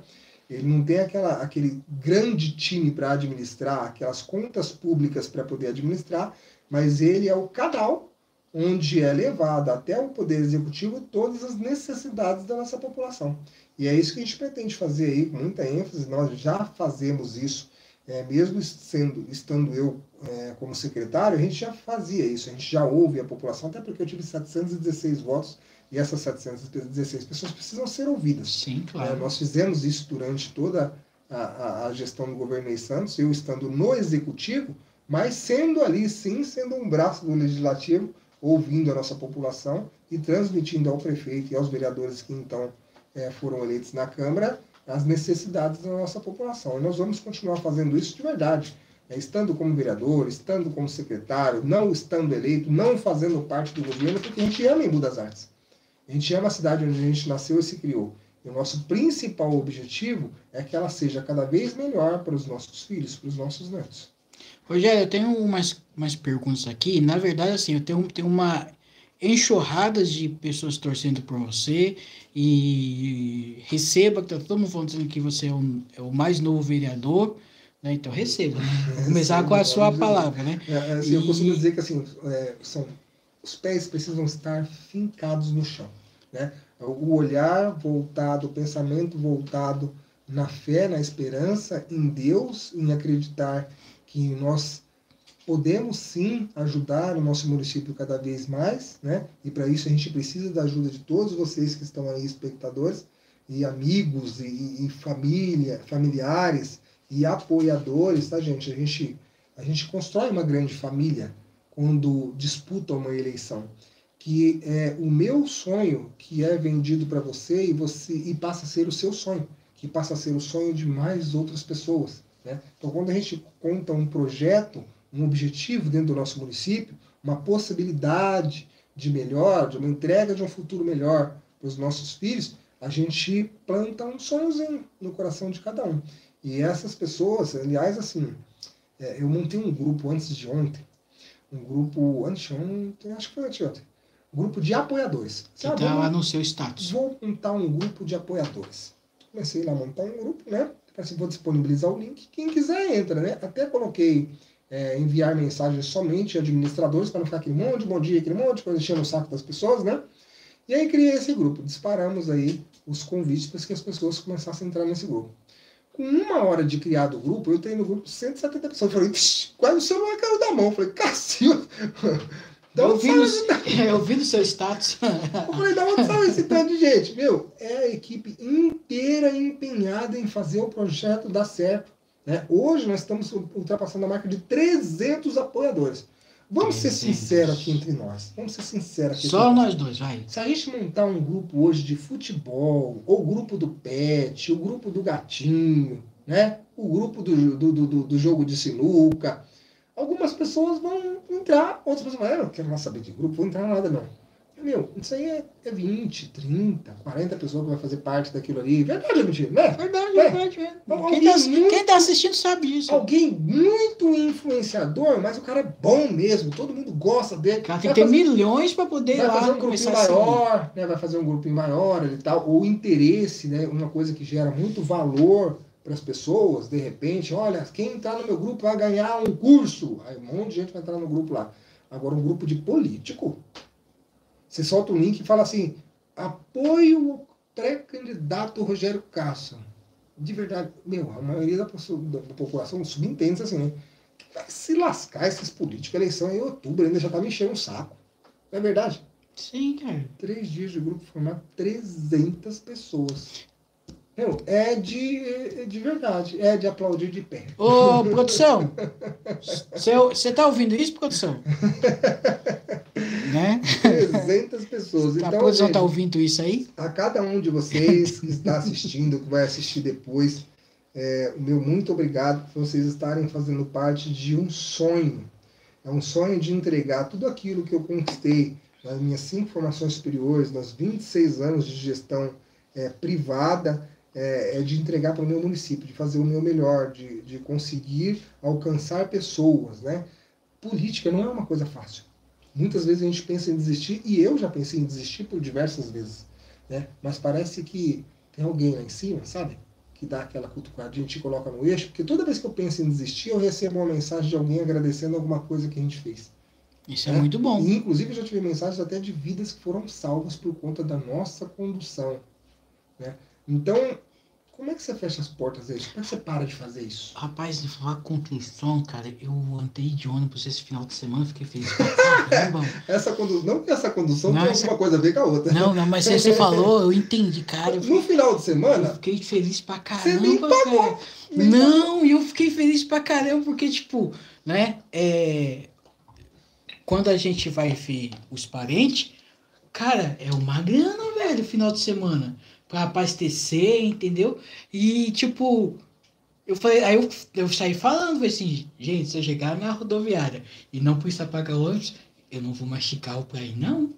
ele não tem aquela, aquele grande time para administrar, aquelas contas públicas para poder administrar, mas ele é o canal onde é levado até o Poder Executivo todas as necessidades da nossa população. E é isso que a gente pretende fazer aí, com muita ênfase. Nós já fazemos isso, é, mesmo sendo, estando eu é, como secretário, a gente já fazia isso, a gente já ouve a população, até porque eu tive setecentos e dezesseis votos, e essas setecentas e dezesseis pessoas precisam ser ouvidas. Sim, claro. É, nós fizemos isso durante toda a, a, a gestão do governo Ney Santos, eu estando no Executivo, mas sendo ali, sim, sendo um braço do Legislativo, ouvindo a nossa população e transmitindo ao prefeito e aos vereadores que então é, foram eleitos na Câmara as necessidades da nossa população. E nós vamos continuar fazendo isso de verdade, né? Estando como vereador, estando como secretário, não estando eleito, não fazendo parte do governo, porque a gente ama Embu das Artes. A gente ama a cidade onde a gente nasceu e se criou. E o nosso principal objetivo é que ela seja cada vez melhor para os nossos filhos, para os nossos netos. Rogério, eu tenho umas, umas perguntas aqui. Na verdade, assim, eu tenho, tenho uma enxurrada de pessoas torcendo por você e receba, que tá todo mundo falando dizendo que você é, um, é o mais novo vereador, né? Então receba, né? Vou começar com a sua palavra, né? É, assim, e... Eu costumo dizer que assim, é, são, os pés precisam estar fincados no chão, né? O olhar voltado, o pensamento voltado na fé, na esperança, em Deus, em acreditar que nós podemos sim ajudar o nosso município cada vez mais, né? E para isso a gente precisa da ajuda de todos vocês que estão aí, espectadores, e amigos, e, e família, familiares, e apoiadores, tá, gente? A gente, a gente constrói uma grande família quando disputa uma eleição. Que é o meu sonho que é vendido para você e, você e passa a ser o seu sonho, que passa a ser o sonho de mais outras pessoas, né? Então, quando a gente conta um projeto, um objetivo dentro do nosso município, uma possibilidade de melhor, de uma entrega de um futuro melhor para os nossos filhos, a gente planta um sonhozinho no coração de cada um. E essas pessoas, aliás, assim, é, eu montei um grupo antes de ontem, um grupo, antes de ontem, acho que foi antes de ontem, um grupo de apoiadores. Que está lá no seu status. Vou montar um grupo de apoiadores. Comecei lá a montar um grupo, né? Assim, vou disponibilizar o link, quem quiser entra, né? Até coloquei é, enviar mensagens somente a administradores, para não ficar aquele monte de bom dia, aquele monte de coisa enchendo o saco das pessoas, né? E aí criei esse grupo, disparamos aí os convites para que as pessoas começassem a entrar nesse grupo. Com uma hora de criado o grupo, eu tenho no grupo cento e setenta pessoas. Eu falei, quase o celular caiu da mão. Eu falei, Cacilda, eu vi, no, eu vi no seu status. Eu falei, da onde saiu esse tanto de gente? Meu, é a equipe inteira empenhada em fazer o projeto dar certo, né? Hoje nós estamos ultrapassando a marca de trezentos apoiadores. Vamos ser sinceros aqui entre nós. Vamos ser sinceros aqui. Só nós dois, vai. Se a gente montar um grupo hoje de futebol, ou o grupo do pet, o grupo do gatinho, né? O grupo do, do, do, do jogo de sinuca, algumas pessoas vão entrar, outras pessoas vão, eu não quero mais saber de grupo, vou entrar nada não. Meu, isso aí é, é vinte, trinta, quarenta pessoas que vai fazer parte daquilo ali. Verdade ou mentira, né? Verdade, é. verdade. É. Quem, tá, muito, quem tá assistindo sabe disso. Alguém muito influenciador, mas o cara é bom mesmo, todo mundo gosta dele. O cara tem que ter fazer, milhões para poder vai lá fazer um grupinho maior, né? Vai fazer um grupinho maior e tal, ou interesse, né? Uma coisa que gera muito valor para as pessoas, de repente, olha, quem entrar no meu grupo vai ganhar um curso. Aí um monte de gente vai entrar no grupo lá. Agora, um grupo de político, você solta um link e fala assim, apoio o pré-candidato Rogério Castro. De verdade, meu, a maioria da, pessoa, da, da população subentende assim, né? Vai se lascar esses políticos, a eleição é em outubro, ainda já tá me enchendo o saco. Não é verdade? Sim, cara. Três dias de grupo formado, trezentas pessoas. Meu, é de, é de verdade, é de aplaudir de pé. Ô, produção, você tá ouvindo isso, produção? Né? trezentas pessoas. A então, produção gente, tá ouvindo isso aí? A cada um de vocês que está assistindo, que vai assistir depois, é, o meu muito obrigado por vocês estarem fazendo parte de um sonho. É um sonho de entregar tudo aquilo que eu conquistei nas minhas cinco formações superiores, nos vinte e seis anos de gestão é, privada, é, é de entregar para o meu município, de fazer o meu melhor, de, de conseguir alcançar pessoas, né? Política não é uma coisa fácil. Muitas vezes a gente pensa em desistir, e eu já pensei em desistir por diversas vezes, né? Mas parece que tem alguém lá em cima, sabe? que dá aquela cutucadinha, a gente coloca no eixo, porque toda vez que eu penso em desistir, eu recebo uma mensagem de alguém agradecendo alguma coisa que a gente fez. Isso é, é muito bom. E, inclusive, eu já tive mensagens até de vidas que foram salvas por conta da nossa condução. Né? Então, como é que você fecha as portas aí? Como é que você para de fazer isso? Rapaz, de falar condução, cara, eu andei de ônibus esse final de semana, fiquei feliz pra caramba. essa condu... Não que essa condução não, tenha essa... alguma coisa a ver com a outra. Não, não, mas você falou, eu entendi, cara. Eu no fiquei... final de semana... Eu fiquei feliz pra caramba, você nem pagou. Cara. Não, e eu fiquei feliz pra caramba, porque, tipo, né, é... quando a gente vai ver os parentes, cara, é uma grana, velho, final de semana. Pra abastecer, entendeu? E, tipo, eu falei, aí eu, eu saí falando, falei assim, gente, se eu chegar na rodoviária e não precisar pagar ônibus, eu não vou mastigar o pra ir, não.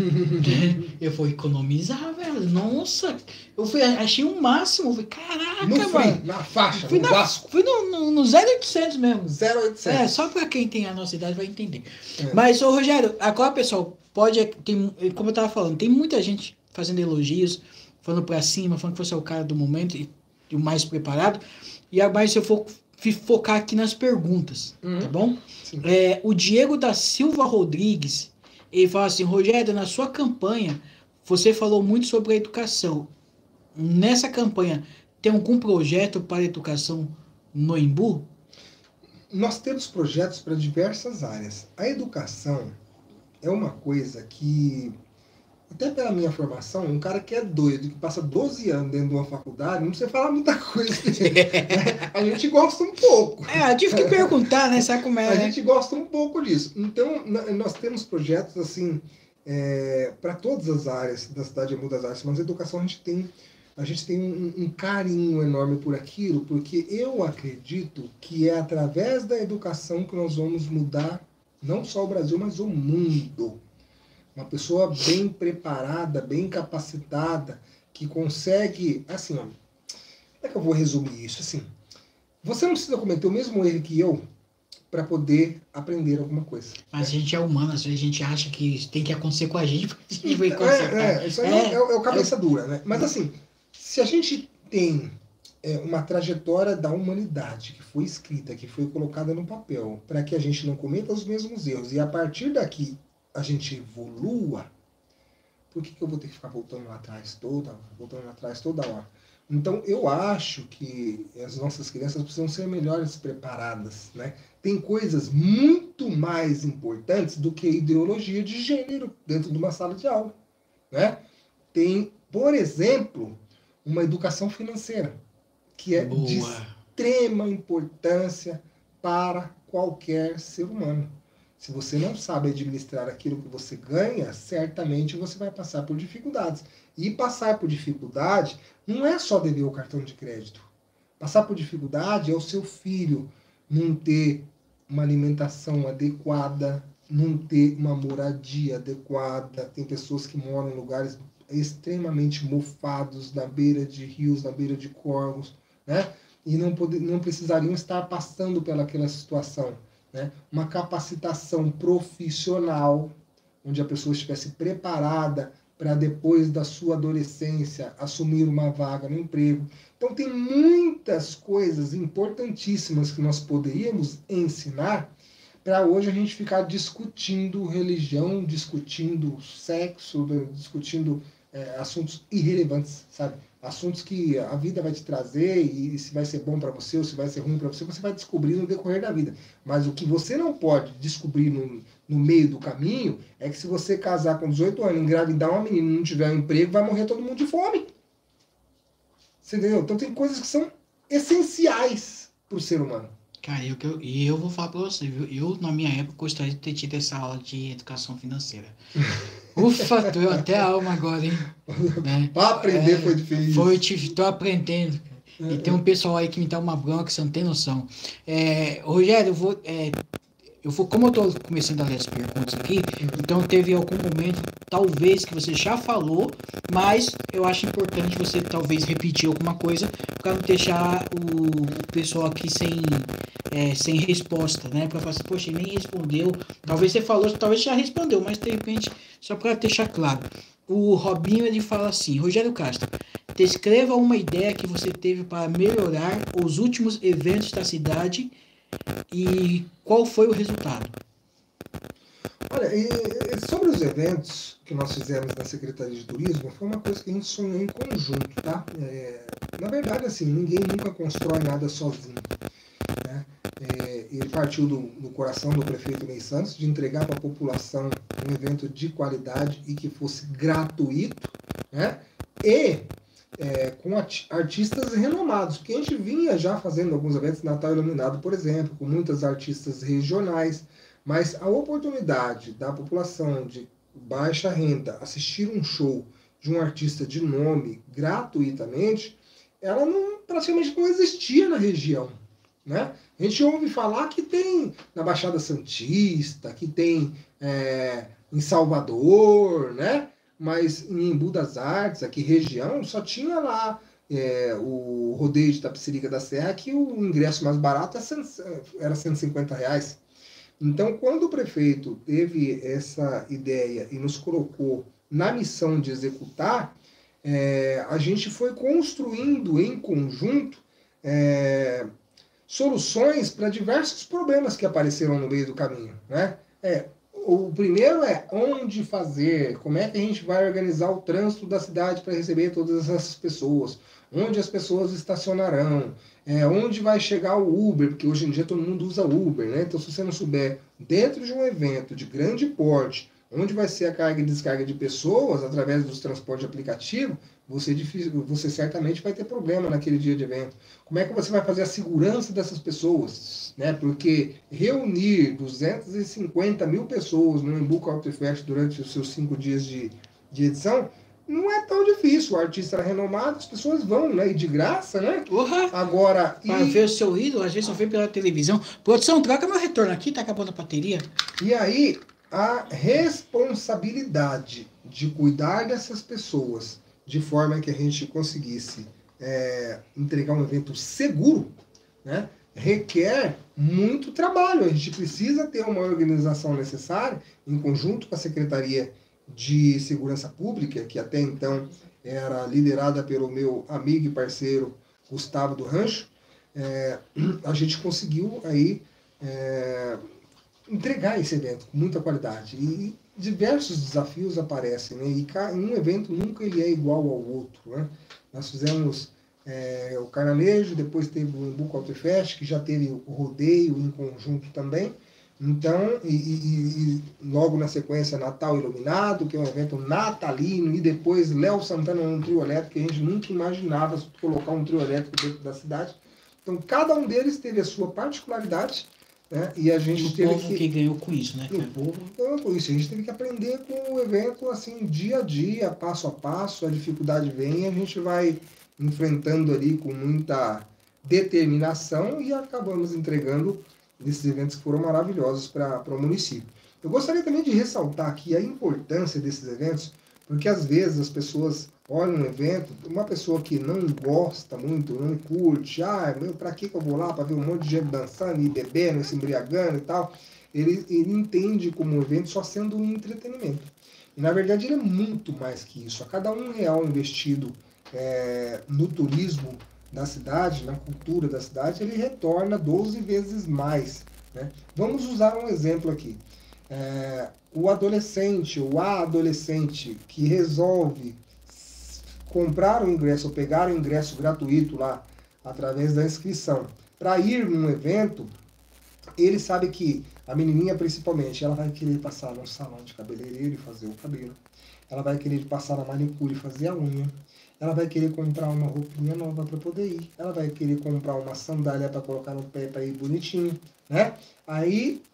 Eu vou economizar, velho. Nossa, eu fui, achei o um máximo. Eu falei, caraca, no free, mano. Na faixa, fui no na, Vasco. Fui no, no, no zero oitocentos mesmo. zero oitocentos. É, só pra quem tem a nossa idade vai entender. É. Mas, ô Rogério, agora, pessoal, pode, tem, como eu tava falando, tem muita gente fazendo elogios, falando pra cima, falando que você é o cara do momento e, e o mais preparado. E agora, se eu for focar aqui nas perguntas, uhum. Tá bom? É, o Diego da Silva Rodrigues, ele fala assim, Rogério, na sua campanha, você falou muito sobre a educação. Nessa campanha, tem algum projeto para a educação no Embu? Nós temos projetos para diversas áreas. A educação é uma coisa que, até pela minha formação, um cara que é doido, que passa doze anos dentro de uma faculdade, não precisa falar muita coisa. Né? A gente gosta um pouco. É, eu tive que perguntar, né? Sabe como é, A né? gente gosta um pouco disso. Então, nós temos projetos, assim, é, para todas as áreas da cidade de Embu das Artes, mas a educação a gente tem, a gente tem um, um carinho enorme por aquilo, porque eu acredito que é através da educação que nós vamos mudar não só o Brasil, mas o mundo. Uma pessoa bem preparada, bem capacitada, que consegue, assim, ó, como é que eu vou resumir isso? Assim, você não precisa cometer o mesmo erro que eu para poder aprender alguma coisa. Mas né? A gente é humano, às vezes a gente acha que tem que acontecer com a gente, porque a gente vai é, consertar. É, isso aí é, é, é o cabeça é, dura, né? Mas assim, se a gente tem é, uma trajetória da humanidade que foi escrita, que foi colocada no papel, para que a gente não cometa os mesmos erros, e a partir daqui a gente evolua, por que, que eu vou ter que ficar voltando lá atrás toda, voltando lá atrás toda hora? Então, eu acho que as nossas crianças precisam ser melhores preparadas, né? Tem coisas muito mais importantes do que ideologia de gênero dentro de uma sala de aula, né? Tem, por exemplo, uma educação financeira, que é Boa. de extrema importância para qualquer ser humano. Se você não sabe administrar aquilo que você ganha, certamente você vai passar por dificuldades. E passar por dificuldade não é só dever o cartão de crédito. Passar por dificuldade é o seu filho não ter uma alimentação adequada, não ter uma moradia adequada. Tem pessoas que moram em lugares extremamente mofados, na beira de rios, na beira de córregos, né? E não, poder, não precisariam estar passando pelaquela situação. Né? Uma capacitação profissional, onde a pessoa estivesse preparada para depois da sua adolescência assumir uma vaga no emprego. Então tem muitas coisas importantíssimas que nós poderíamos ensinar para hoje a gente ficar discutindo religião, discutindo sexo, discutindo é, assuntos irrelevantes, sabe? Assuntos que a vida vai te trazer e se vai ser bom para você ou se vai ser ruim para você, você vai descobrir no decorrer da vida. Mas o que você não pode descobrir no, no meio do caminho é que se você casar com dezoito anos, engravidar uma menina e não tiver um emprego, vai morrer todo mundo de fome. Você entendeu? Então tem coisas que são essenciais para o ser humano. Cara, eu, eu, e eu vou falar para você, viu? Eu, na minha época, gostaria de ter tido essa aula de educação financeira. Ufa, doeu até a alma agora, hein? Né? Para aprender é, foi difícil. Foi, tô aprendendo. É, e tem um pessoal aí que me dá uma bronca, você não tem noção. É, Rogério, eu vou... É, eu vou, como eu estou começando a ler as perguntas aqui, então teve algum momento, talvez, que você já falou, mas eu acho importante você talvez repetir alguma coisa para não deixar o, o pessoal aqui sem, é, sem resposta, né? Para falar assim, poxa, ele nem respondeu. Talvez você falou, talvez já respondeu, mas de repente, só para deixar claro. O Robinho, ele fala assim, Rogério Castro, Descreva uma ideia que você teve para melhorar os últimos eventos da cidade e qual foi o resultado. Olha, e, e sobre os eventos que nós fizemos na Secretaria de Turismo, foi uma coisa que a gente sonhou em conjunto, tá? É, na verdade, assim, ninguém nunca constrói nada sozinho, né? É, ele partiu do, do coração do prefeito Ney Santos de entregar para a população um evento de qualidade e que fosse gratuito, né? E é, com artistas renomados, porque a gente vinha já fazendo alguns eventos, Natal Iluminado, por exemplo, com muitas artistas regionais, mas a oportunidade da população de baixa renda assistir um show de um artista de nome gratuitamente, ela não, praticamente não existia na região, né? A gente ouve falar que tem na Baixada Santista, que tem é, em Salvador, né? Mas em Embu das Artes, aqui região, só tinha lá é, o rodeio de Tapicerica da Serra, que o ingresso mais barato era cento e cinquenta reais. Então, quando o prefeito teve essa ideia e nos colocou na missão de executar, é, a gente foi construindo em conjunto é, soluções para diversos problemas que apareceram no meio do caminho, né? É, o primeiro é onde fazer, como é que a gente vai organizar o trânsito da cidade para receber todas essas pessoas, onde as pessoas estacionarão, é, onde vai chegar o Uber, porque hoje em dia todo mundo usa Uber, né? Então, se você não souber, dentro de um evento de grande porte, onde vai ser a carga e descarga de pessoas através dos transportes aplicativos, você, você certamente vai ter problema naquele dia de evento. Como é que você vai fazer a segurança dessas pessoas? Né? Porque reunir duzentas e cinquenta mil pessoas no Embu Country Fest durante os seus cinco dias de, de edição não é tão difícil. O artista era renomado, as pessoas vão, né? E de graça, né? Uhum. Agora... Para e... ver o seu ídolo, às vezes só vê pela televisão. Produção, troca meu retorno aqui, tá acabando a bateria. E aí, a responsabilidade de cuidar dessas pessoas de forma que a gente conseguisse é, entregar um evento seguro, né, requer muito trabalho. A gente precisa ter uma organização necessária, em conjunto com a Secretaria de Segurança Pública, que até então era liderada pelo meu amigo e parceiro Gustavo do Rancho. É, a gente conseguiu aí é, entregar esse evento com muita qualidade. E diversos desafios aparecem, né? E um evento nunca ele é igual ao outro, né? Nós fizemos é, o Carnanejo, depois teve o Embu Country Fest, que já teve o rodeio em conjunto também. Então, e, e, e logo na sequência Natal Iluminado, que é um evento natalino, e depois Léo Santana num trio elétrico, que a gente nunca imaginava colocar um trio elétrico dentro da cidade. Então, cada um deles teve a sua particularidade, né? E a gente e o teve povo que... que ganhou com isso, né? E o povo ganhou com isso. A gente teve que aprender com o evento, assim, dia a dia, passo a passo. A dificuldade vem e a gente vai enfrentando ali com muita determinação e acabamos entregando esses eventos que foram maravilhosos para o município. Eu gostaria também de ressaltar aqui a importância desses eventos, porque às vezes as pessoas olham um evento, uma pessoa que não gosta muito, não curte, ah, meu, pra que eu vou lá para ver um monte de gente dançando e bebendo, se embriagando e tal, ele, ele entende como um evento só sendo um entretenimento. E na verdade ele é muito mais que isso. A cada um real investido é, no turismo da cidade, na cultura da cidade, ele retorna doze vezes mais, né? Vamos usar um exemplo aqui. É, o adolescente ou a adolescente que resolve comprar o ingresso ou pegar o ingresso gratuito lá através da inscrição para ir num evento, ele sabe que a menininha principalmente, ela vai querer passar num salão de cabeleireiro e fazer o cabelo, ela vai querer passar na manicure e fazer a unha, ela vai querer comprar uma roupinha nova para poder ir, ela vai querer comprar uma sandália para colocar no pé para ir bonitinho, né? Aí,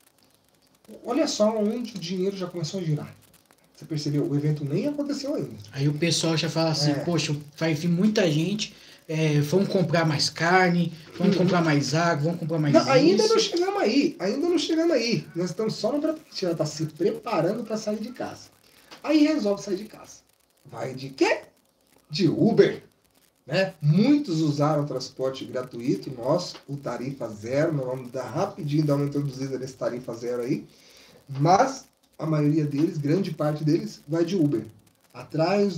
olha só onde o dinheiro já começou a girar. Você percebeu? O evento nem aconteceu ainda. Aí o pessoal já fala assim, É. poxa, vai vir muita gente, é, vamos comprar mais carne, vamos Uhum. comprar mais água, vamos comprar mais Não, isso. ainda não chegamos aí, ainda não chegamos aí. Nós estamos só no preparativo, ela está se preparando para sair de casa. Aí resolve sair de casa. Vai de quê? De Uber. Né? Muitos usaram o transporte gratuito, nós, o Tarifa Zero, nós vamos dar rapidinho, dar uma introduzida nesse Tarifa Zero aí, mas a maioria deles, grande parte deles, vai de Uber. Atrás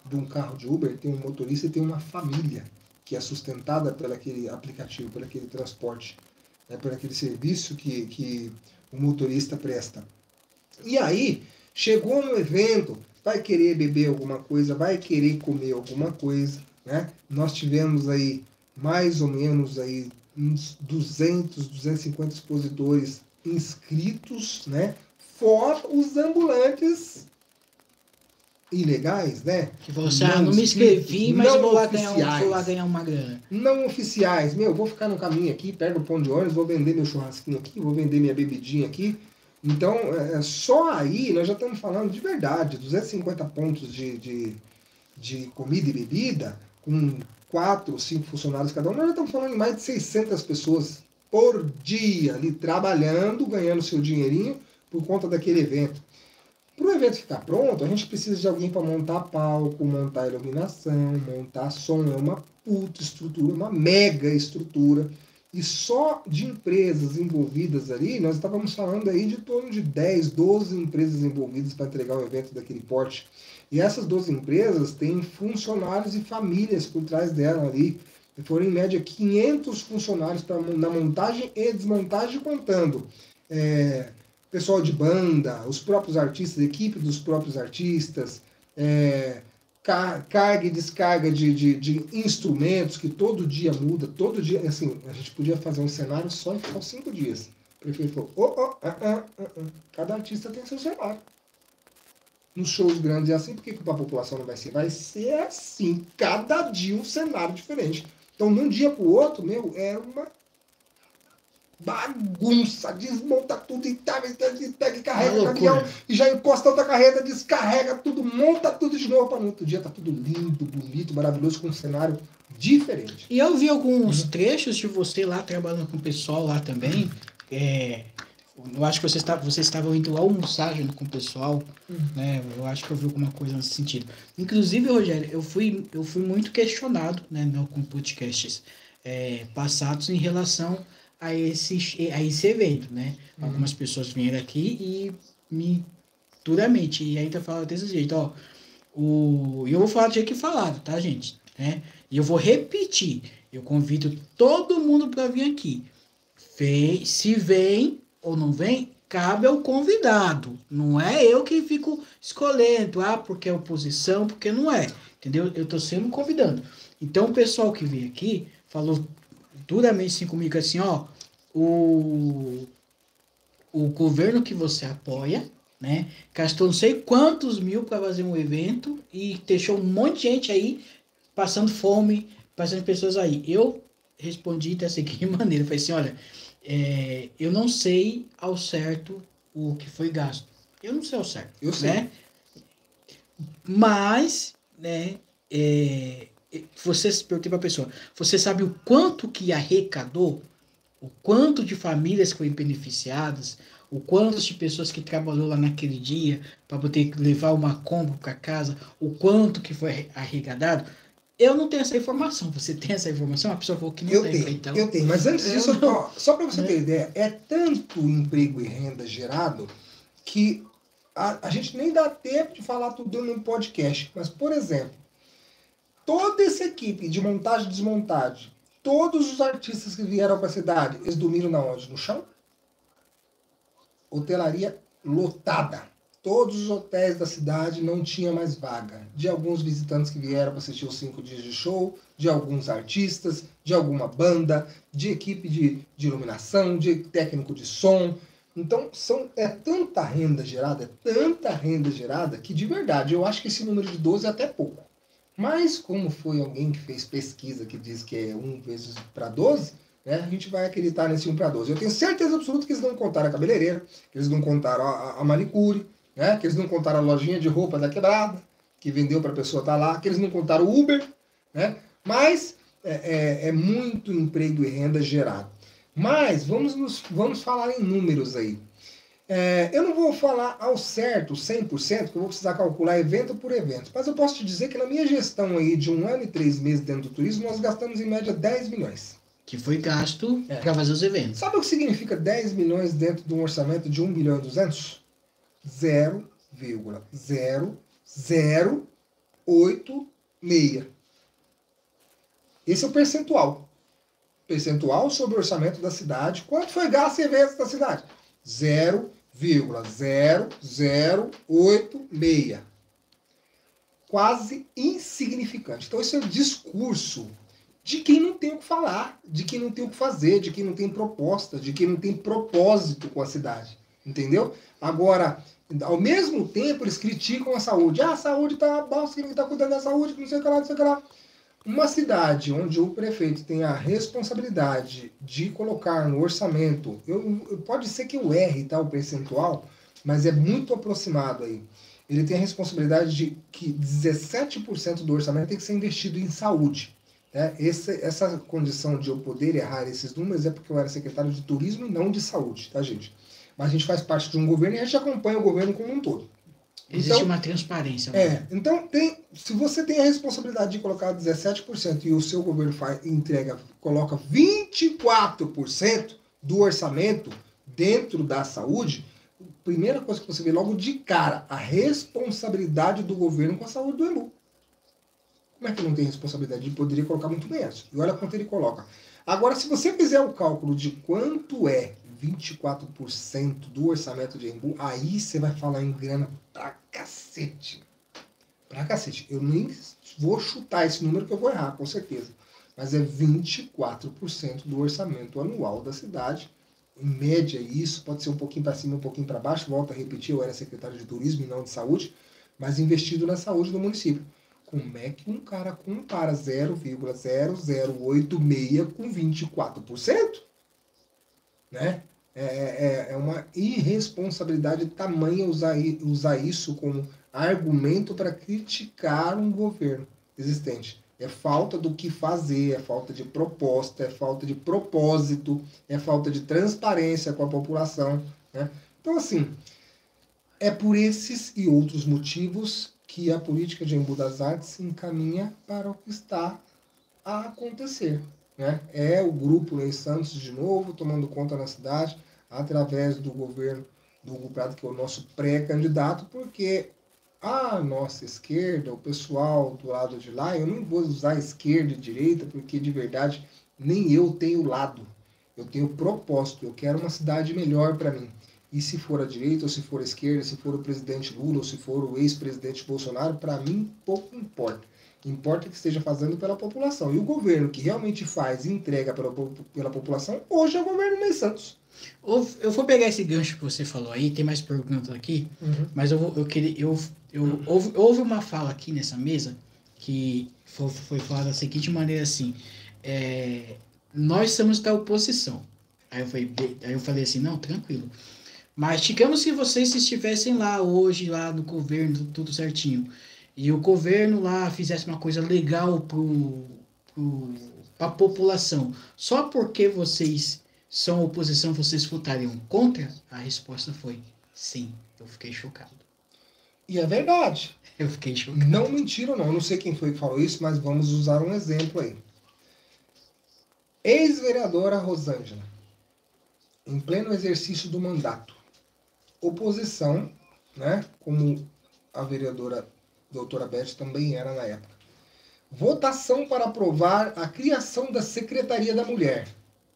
de um carro de Uber tem um motorista e tem uma família que é sustentada pelo aquele aplicativo, pelo aquele transporte, né, por aquele serviço que, que o motorista presta. E aí, chegou no evento, vai querer beber alguma coisa, vai querer comer alguma coisa, né? Nós tivemos aí mais ou menos aí uns duzentos, duzentos e cinquenta expositores inscritos, né? Fora os ambulantes ilegais, né? Que você, ah, não me inscrevi, mas não eu vou lá, ganhar, oficiais. vou lá ganhar uma grana. Não oficiais. Meu, vou ficar no caminho aqui, pego o pão de ônibus, vou vender meu churrasquinho aqui, vou vender minha bebidinha aqui. Então, é, só aí nós já estamos falando de verdade, duzentos e cinquenta pontos de, de, de comida e bebida, com quatro, cinco funcionários cada um, nós já estamos falando de mais de seiscentas pessoas por dia ali trabalhando, ganhando seu dinheirinho por conta daquele evento. Para o evento ficar pronto, a gente precisa de alguém para montar palco, montar iluminação, montar som. É uma puta estrutura, uma mega estrutura. E só de empresas envolvidas ali, nós estávamos falando aí de torno de dez, doze empresas envolvidas para entregar um evento daquele porte. E essas doze empresas têm funcionários e famílias por trás dela ali. Foram em média quinhentos funcionários pra, na montagem e desmontagem, contando é, pessoal de banda, os próprios artistas, a equipe dos próprios artistas, é, car carga e descarga de, de, de instrumentos que todo dia muda, todo dia, assim, a gente podia fazer um cenário só em ficar cinco dias. O prefeito falou, oh, oh, ah, ah, ah, ah. Cada artista tem seu cenário. Nos shows grandes é assim, por que a população não vai ser? Vai ser assim, cada dia um cenário diferente. Então, de um dia para o outro, meu, era uma bagunça, desmonta tudo e pega e carrega o caminhão, e já encosta outra carreta, descarrega tudo, monta tudo de novo para no outro dia tá tudo lindo, bonito, maravilhoso, com um cenário diferente. E eu vi alguns uhum. trechos de você lá trabalhando com o pessoal lá também. É, eu acho que vocês estavam vocês estavam indo almoçar junto com o pessoal, uhum. né? Eu acho que eu vi alguma coisa nesse sentido. Inclusive, Rogério, eu fui, eu fui muito questionado, né, com podcasts é, passados em relação a esse, a esse evento, né? Uhum. Algumas pessoas vieram aqui e me duramente, e ainda falam desse jeito, ó, o, eu vou falar do jeito que falaram, tá, gente? Né? E eu vou repetir, eu convido todo mundo para vir aqui. Vem, se vem ou não vem, cabe ao convidado, não é eu que fico escolhendo, ah, porque é oposição, porque não é, entendeu? Eu tô sendo convidando. Então, o pessoal que veio aqui falou duramente assim comigo, assim, ó, o, o governo que você apoia, né, gastou não sei quantos mil para fazer um evento e deixou um monte de gente aí passando fome, passando pessoas aí. Eu respondi da seguinte maneira, falei assim, olha, é, eu não sei ao certo o que foi gasto. Eu não sei ao certo, eu sei. Né? Mas, né, é, você perguntou para a pessoa, você sabe o quanto que arrecadou, o quanto de famílias que foram beneficiadas, o quanto de pessoas que trabalhou lá naquele dia para poder levar uma Kombi para casa, o quanto que foi arrecadado? Eu não tenho essa informação. Você tem essa informação? A pessoa falou que não eu tem. Tenho, então... Eu tenho, mas antes disso, ó, só para você ter ideia, é tanto emprego e renda gerado que a, a gente nem dá tempo de falar tudo num podcast. Mas, por exemplo, toda essa equipe de montagem e desmontagem, todos os artistas que vieram para a cidade, eles dormiram na onde? No chão? Hotelaria lotada. Todos os hotéis da cidade não tinha mais vaga. De alguns visitantes que vieram para assistir os cinco dias de show, de alguns artistas, de alguma banda, de equipe de, de iluminação, de técnico de som. Então, são, é tanta renda gerada, é tanta renda gerada, que de verdade, eu acho que esse número de doze é até pouco. Mas, como foi alguém que fez pesquisa que diz que é um vezes para doze, né, a gente vai acreditar nesse um para doze. Eu tenho certeza absoluta que eles não contaram a cabeleireira, que eles não contaram a, a manicure, né, que eles não contaram a lojinha de roupa da quebrada, que vendeu para a pessoa estar lá, que eles não contaram o Uber, né, mas é, é, é muito emprego e renda gerado. Mas vamos, nos, vamos falar em números aí. É, eu não vou falar ao certo, cem por cento, que eu vou precisar calcular evento por evento, mas eu posso te dizer que na minha gestão aí de um ano e três meses dentro do turismo, nós gastamos em média dez milhões. Que foi gasto é. para fazer os eventos. Sabe o que significa dez milhões dentro de um orçamento de um bilhão e duzentos? zero vírgula zero zero oito seis. Esse é o percentual. Percentual sobre o orçamento da cidade. Quanto foi gasto em eventos da cidade? zero vírgula zero zero oito seis. Quase insignificante. Então, esse é o discurso de quem não tem o que falar, de quem não tem o que fazer, de quem não tem proposta, de quem não tem propósito com a cidade. Entendeu? Agora, ao mesmo tempo, eles criticam a saúde. Ah, a saúde tá bosta, quem está cuidando da saúde, não sei o que lá, não sei o que lá. Uma cidade onde o prefeito tem a responsabilidade de colocar no orçamento, eu, eu, pode ser que eu erre, tá, o percentual, mas é muito aproximado aí. Ele tem a responsabilidade de que dezessete por cento do orçamento tem que ser investido em saúde. Né? Esse, essa condição de eu poder errar esses números é porque eu era secretário de turismo e não de saúde, tá, gente? Mas a gente faz parte de um governo e a gente acompanha o governo como um todo. Existe então, uma transparência. É, mano. então tem, se você tem a responsabilidade de colocar dezessete por cento e o seu governo faz, entrega, coloca vinte e quatro por cento do orçamento dentro da saúde, a primeira coisa que você vê logo de cara, a responsabilidade do governo com a saúde do Embu. Como é que não tem responsabilidade? Ele poderia colocar muito menos. E olha quanto ele coloca. Agora, se você fizer o cálculo de quanto é vinte e quatro por cento do orçamento de Embu, aí você vai falar em grana pra cacete. Pra cacete. Eu nem vou chutar esse número que eu vou errar, com certeza. Mas é vinte e quatro por cento do orçamento anual da cidade. Em média, isso pode ser um pouquinho para cima, um pouquinho para baixo. Volto a repetir, eu era secretário de turismo e não de saúde, mas investido na saúde do município. Como é que um cara compara zero vírgula zero zero oito seis com vinte e quatro por cento? Né? É, é, é uma irresponsabilidade tamanha usar, usar isso como argumento para criticar um governo existente. É falta do que fazer, é falta de proposta, é falta de propósito, é falta de transparência com a população. Né? Então, assim, é por esses e outros motivos que a política de Embu das Artes se encaminha para o que está a acontecer. Né? É o grupo Ney Santos de novo tomando conta na cidade, através do governo do Hugo Prado, que é o nosso pré-candidato, porque a nossa esquerda, o pessoal do lado de lá, eu não vou usar esquerda e direita, porque de verdade nem eu tenho lado. Eu tenho propósito, eu quero uma cidade melhor para mim. E se for a direita, ou se for a esquerda, se for o presidente Lula, ou se for o ex-presidente Bolsonaro, para mim pouco importa. Importa que esteja fazendo pela população. E o governo que realmente faz e entrega pela, pela população, hoje é o governo Ney Santos. Eu vou pegar esse gancho que você falou aí, tem mais perguntas aqui, uhum. mas eu, vou, eu queria. Eu, eu, uhum. houve, houve uma fala aqui nessa mesa que foi, foi falada da seguinte maneira assim: é, nós somos da oposição. Aí eu, falei, aí eu falei assim: não, tranquilo. Mas digamos que vocês estivessem lá hoje, lá no governo, tudo certinho, e o governo lá fizesse uma coisa legal pro, pro, pra população, só porque vocês são oposição, vocês votariam contra? A resposta foi sim. Eu fiquei chocado. E é verdade. Eu fiquei chocado. Não mentiram, não. Eu não sei quem foi que falou isso, mas vamos usar um exemplo aí. Ex-vereadora Rosângela, em pleno exercício do mandato. Oposição, né, como a vereadora doutora Beth também era na época. Votação para aprovar a criação da Secretaria da Mulher.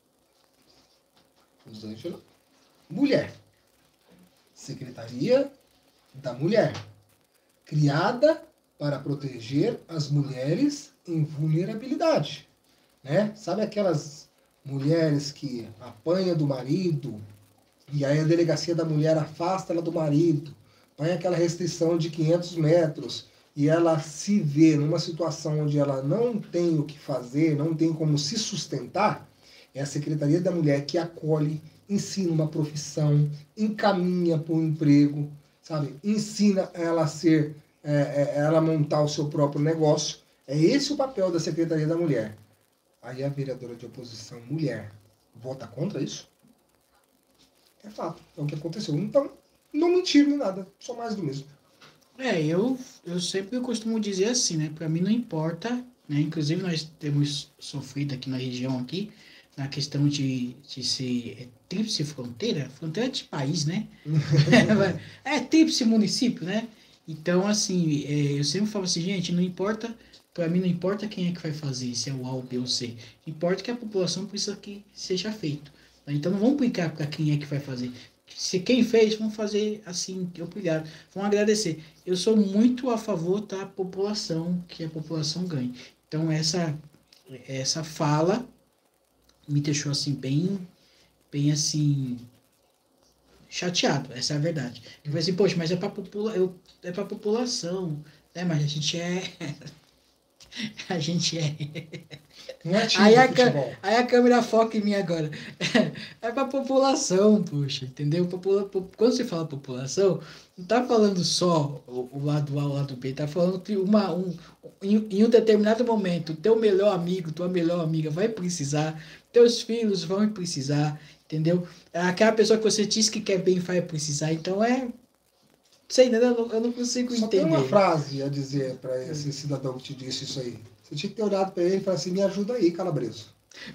Rosângela, mulher. Secretaria da Mulher. Criada para proteger as mulheres em vulnerabilidade. Né? Sabe aquelas mulheres que apanham do marido e aí a delegacia da mulher afasta ela do marido, põe aquela restrição de quinhentos metros e ela se vê numa situação onde ela não tem o que fazer, não tem como se sustentar? É a Secretaria da Mulher que acolhe, ensina uma profissão, encaminha para o emprego, sabe? Ensina ela a ser, é, é, ela a montar o seu próprio negócio. É esse o papel da Secretaria da Mulher. Aí a vereadora de oposição, mulher, vota contra isso? É fato, é o que aconteceu. Então, não mentiram nem nada, só mais do mesmo. É, eu, eu sempre costumo dizer assim, né? Para mim não importa, né? Inclusive nós temos sofrido aqui na região aqui, na questão de, de ser é, tríplice fronteira, fronteira de país, né? é tríplice município, né? Então, assim, é, eu sempre falo assim, gente, não importa, para mim não importa quem é que vai fazer, se é o A, o B ou o C. Importa que a população precisa que seja feito. Então não vamos brincar para quem é que vai fazer. Se quem fez, vamos fazer assim, obrigado. Vamos agradecer. Eu sou muito a favor da população, que a população ganhe. Então essa, essa fala me deixou assim bem, bem assim, chateado, essa é a verdade. Eu falei assim, poxa, mas é para popula eu, é para população, né? Mas a gente é a gente é Não é time aí, de a futebol. aí a câmera foca em mim agora. É para população, poxa, entendeu? Popula Quando você fala população, não tá falando só o, o lado A, o lado B, tá falando que uma, um, em, em um determinado momento, teu melhor amigo, tua melhor amiga vai precisar, teus filhos vão precisar, entendeu? Aquela pessoa que você disse que quer bem vai precisar, então é. Sei, né? Eu não, eu não consigo Só entender. tem uma frase a dizer para esse cidadão que te disse isso aí. Você tinha que ter olhado para ele e falar assim, me ajuda aí, Calabreso.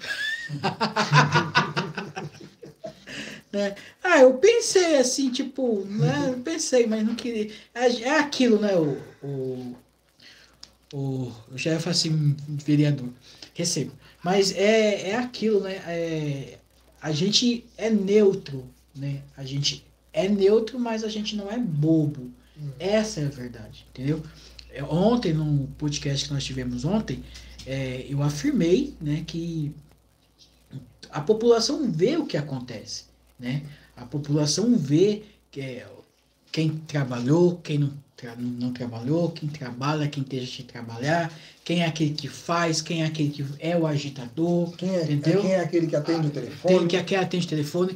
Né? Ah, eu pensei assim, tipo, né? Eu pensei, mas não queria. É, é aquilo, né? O, o, o, eu já ia falar assim, vereador, recebo. Mas é, é aquilo, né? É, a gente é neutro, né? A gente é neutro, mas a gente não é bobo. Hum. Essa é a verdade, entendeu? É, Ontem, no podcast que nós tivemos ontem, é, eu afirmei, né, que a população vê o que acontece, né? A população vê que é, quem trabalhou, quem não, tra não trabalhou, quem trabalha, quem deixa de trabalhar, quem é aquele que faz, quem é aquele que é o agitador, Quem é, entendeu? quem é aquele que atende o telefone? Tem que é quem atende o telefone.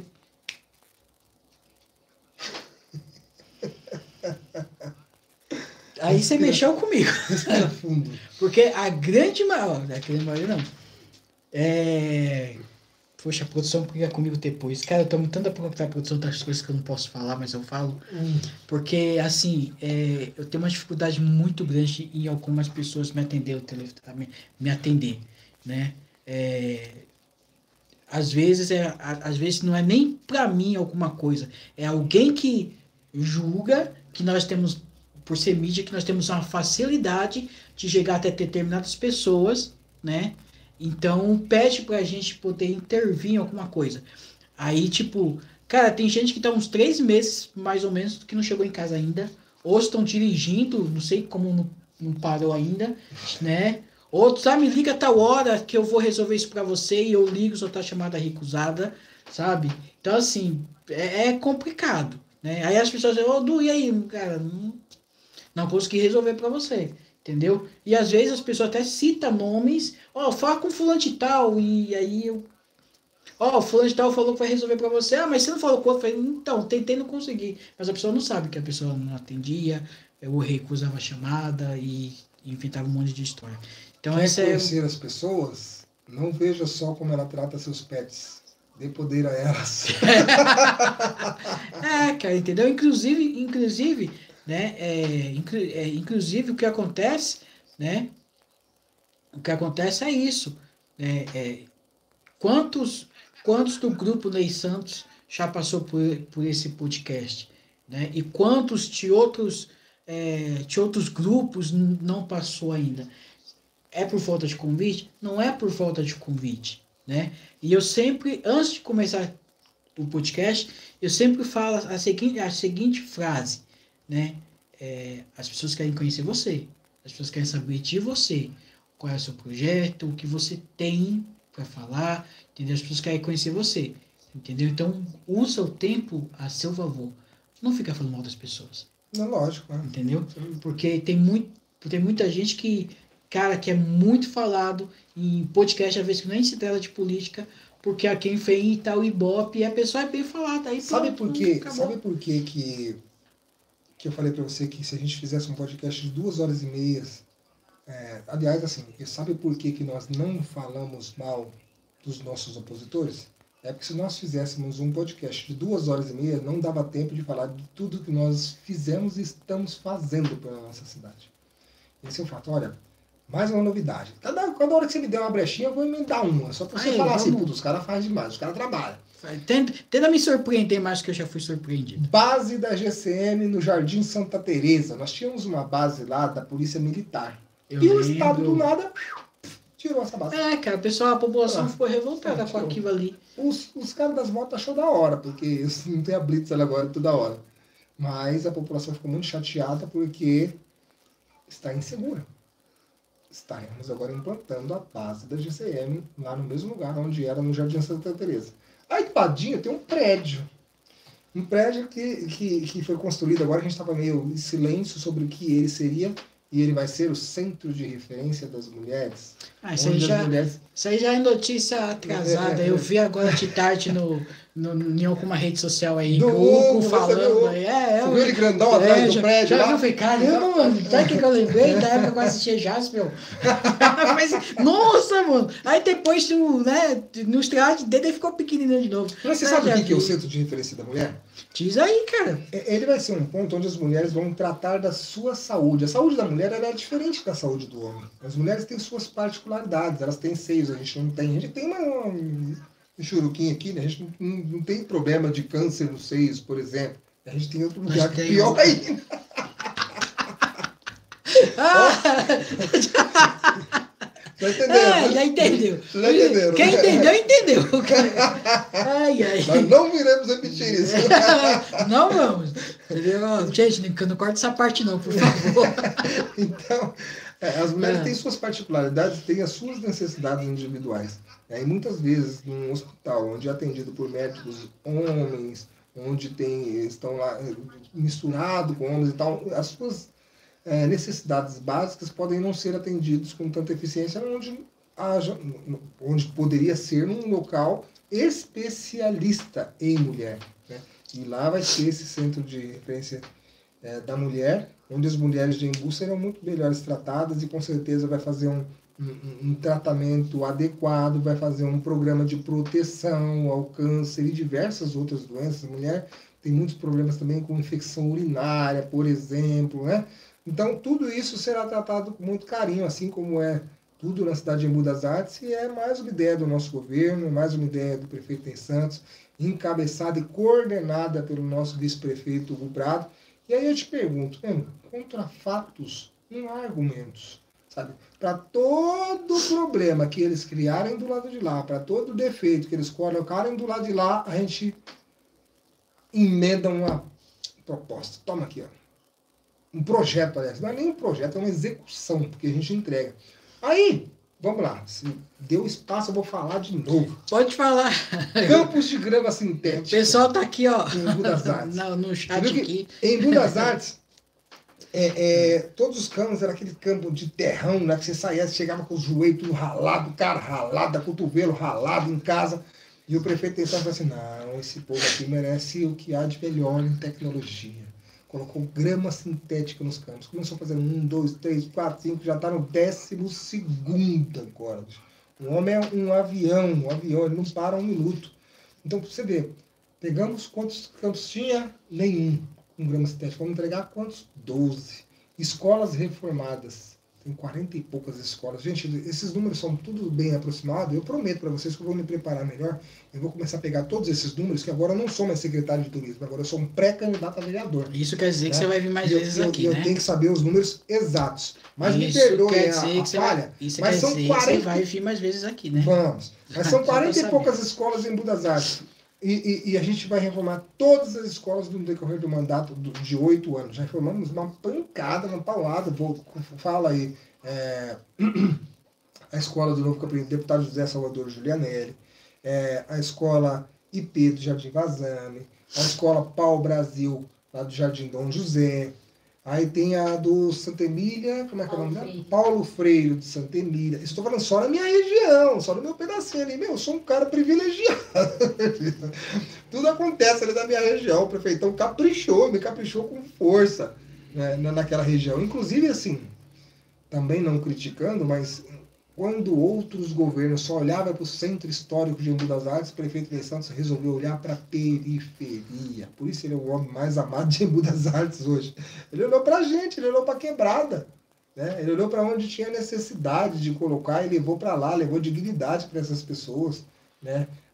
Aí você mexeu comigo. Respira fundo. Porque a grande maior, daquele maioria não. É. Poxa, a produção briga comigo depois. Cara, eu tô tentando aproveitar a produção das coisas que eu não posso falar, mas eu falo. Hum. Porque, assim, é, eu tenho uma dificuldade muito grande em algumas pessoas me atender, o telefone, me atender, né? É, às vezes, é, às vezes não é nem pra mim alguma coisa. É alguém que julga que nós temos, por ser mídia, que nós temos uma facilidade de chegar até determinadas pessoas, né? Então, pede pra gente poder intervir em alguma coisa. Aí, tipo, cara, tem gente que tá uns três meses, mais ou menos, que não chegou em casa ainda. Ou estão dirigindo, não sei como não, não parou ainda, né? Outros, ah, me liga a tal hora que eu vou resolver isso pra você e eu ligo, só tá chamada recusada, sabe? Então, assim, é, é complicado, né? Aí as pessoas dizem, ô, Du, e aí, cara, não, não consegui resolver pra você. Entendeu? E às vezes as pessoas até citam nomes, ó, oh, fala com fulano de tal, e aí eu, ó, oh, fulano de tal falou que vai resolver pra você, ah, mas você não falou com outro, eu falei, então, tentei, não consegui, mas a pessoa não sabe que a pessoa não atendia, ou recusava a chamada e inventava um monte de história. Então Quer essa conhecer é... as pessoas, não veja só como ela trata seus pets, dê poder a elas. É, cara, entendeu? Inclusive, inclusive, né, é, inclu, é, inclusive o que acontece, né, o que acontece é isso, né, é, quantos, quantos do grupo Ney Santos já passou por, por esse podcast, né, e quantos de outros, é, de outros grupos não passou ainda? É por falta de convite? Não é por falta de convite, né, e eu sempre, antes de começar o podcast, eu sempre falo a seguinte, a seguinte frase, né? É, as pessoas querem conhecer você, as pessoas querem saber de você, qual é o seu projeto, o que você tem para falar, entendeu? As pessoas querem conhecer você, entendeu? Então, usa o tempo a seu favor. Não fica falando mal das pessoas. Não, lógico, né? Entendeu? Porque tem, muito, tem muita gente que, cara, que é muito falado em podcast, às vezes que nem se trata de política, porque a quem vem tá o Ibope e a pessoa é bem falada. Aí sabe pronto, por quê? acabou. Sabe por quê que, que eu falei para você que se a gente fizesse um podcast de duas horas e meia, é, aliás, assim, sabe por quê que nós não falamos mal dos nossos opositores? É porque se nós fizéssemos um podcast de duas horas e meia, não dava tempo de falar de tudo que nós fizemos e estamos fazendo pela nossa cidade. Esse é o fato. Olha, mais uma novidade. Cada, cada hora que você me der uma brechinha, eu vou emendar uma. Só pra você Aí, falar vamos. assim, puto, os caras fazem demais, os caras trabalham. Tenta, tenta me surpreender mais que eu já fui surpreendido. Base da G C M no Jardim Santa Teresa. Nós tínhamos uma base lá da Polícia Militar. Eu e o lembro. Estado do nada tirou essa base. É, cara, o pessoal, a população Ah, ficou revoltada com aquilo ali. Os, os caras das motos achou da hora, porque não tem a blitz ali agora toda hora. Mas a população ficou muito chateada porque está insegura. Estaremos agora implantando a base da G C M lá no mesmo lugar onde era no Jardim Santa Teresa. Aí do ladinho tem um prédio. Um prédio que, que, que foi construído agora, a gente estava meio em silêncio sobre o que ele seria. E ele vai ser o centro de referência das mulheres. Ah, isso aí, já, mulheres... isso aí já é notícia atrasada. É, é, é. Eu vi agora de tarde no, no, em alguma rede social aí, do o Hugo falando. Aí, é, é, você viu ele grandão é, atrás do prédio? Já lá? viu? Eu falei, caramba, mano, sabe o que eu lembrei? Da época que eu assistia Jaspion. Mas, nossa, mano. Aí depois, no, né, nos trajes dele, ficou pequenininho de novo. Mas você ah, sabe o que, que é o centro de referência da mulher? Diz aí, cara. Ele vai ser um ponto onde as mulheres vão tratar da sua saúde. A saúde da mulher ela é diferente da saúde do homem. As mulheres têm suas particularidades, elas têm seios, a gente não tem. A gente tem uma, um churuquinho aqui, né? A gente não, não tem problema de câncer nos seios, por exemplo. A gente tem outro lugar que é pior um... ainda. Tá entendendo? Ah, já entendeu. Já entenderam. Quem entendeu, entendeu. Ai, ai. Nós não viremos repetir isso. Não vamos. Entendeu? Gente, não corta essa parte não, por favor. Então, é, as mulheres ah. têm suas particularidades, têm as suas necessidades individuais. É, e muitas vezes, num hospital onde é atendido por médicos homens, onde tem, estão lá misturados com homens e tal, as suas É, necessidades básicas podem não ser atendidas com tanta eficiência onde, haja, onde poderia ser num local especialista em mulher. Né? E lá vai ter esse centro de referência é, da mulher, onde as mulheres de Embu serão muito melhores tratadas e com certeza vai fazer um, um, um tratamento adequado, vai fazer um programa de proteção ao câncer e diversas outras doenças. A mulher tem muitos problemas também com infecção urinária, por exemplo, né? Então, tudo isso será tratado com muito carinho, assim como é tudo na cidade de Embu das Artes, e é mais uma ideia do nosso governo, mais uma ideia do prefeito em Santos, encabeçada e coordenada pelo nosso vice-prefeito Hugo Prado. E aí eu te pergunto, contra fatos, não há argumentos, sabe? Para todo problema que eles criarem do lado de lá, para todo defeito que eles colocarem do lado de lá, a gente emenda uma proposta. Toma aqui, ó. Um projeto, aliás. Não é nem um projeto, é uma execução, porque a gente entrega. Aí, vamos lá. Se deu espaço, eu vou falar de novo. Pode falar. Campos de grama sintética. O pessoal tá aqui, ó. Em Embu das Artes. No, no chat aqui. Em Embu das Artes, é, é, todos os campos eram aquele campo de terrão, né? Que você saía, você chegava com os joelhos tudo ralado, cara ralado, cotovelo ralado em casa. E o prefeito pensava assim, não, esse povo aqui merece o que há de melhor em tecnologia. Colocou grama sintética nos campos. Começou a fazer um, dois, três, quatro, cinco, já está no décimo segundo agora. O homem é um avião, um avião, ele não para um minuto. Então, para você ver, pegamos quantos campos tinha? Nenhum com grama sintética. Vamos entregar quantos? doze. Escolas reformadas. Tem quarenta e poucas escolas. Gente, esses números são tudo bem aproximados. Eu prometo para vocês que eu vou me preparar melhor. Eu vou começar a pegar todos esses números, que agora eu não sou mais secretário de turismo, agora eu sou um pré-candidato a vereador. Isso quer dizer, né, que você vai vir mais e vezes eu, aqui, eu, né? Eu tenho que saber os números exatos. Mas isso me perdoe quer a, dizer a que falha. Vai, isso mas quer são dizer quarenta... que você vai vir mais vezes aqui, né? Vamos. Mas são quarenta e poucas escolas em Embu das Artes. E, e, e a gente vai reformar todas as escolas no decorrer do mandato do, de oito anos. Já reformamos uma pancada, uma paulada. Vou, fala aí. É, a escola do Novo Campo, deputado José Salvador Giulianelli, é, a escola I P do Jardim Vazame, a escola Pau Brasil, lá do Jardim Dom José, aí tem a do Santa Emília, como é que é o nome dela? Paulo Freire, de Santa Emília. Estou falando só na minha região, só no meu pedacinho ali. Meu, eu sou um cara privilegiado. Tudo acontece ali na minha região. O prefeitão caprichou, me caprichou com força, né, naquela região. Inclusive, assim, também não criticando, mas quando outros governos só olhavam para o centro histórico de Embu das Artes, o prefeito de Santos resolveu olhar para a periferia. Por isso ele é o homem mais amado de Embu das Artes hoje. Ele olhou para a gente, ele olhou para a quebrada. Né? Ele olhou para onde tinha necessidade de colocar e levou para lá, levou dignidade para essas pessoas. Né?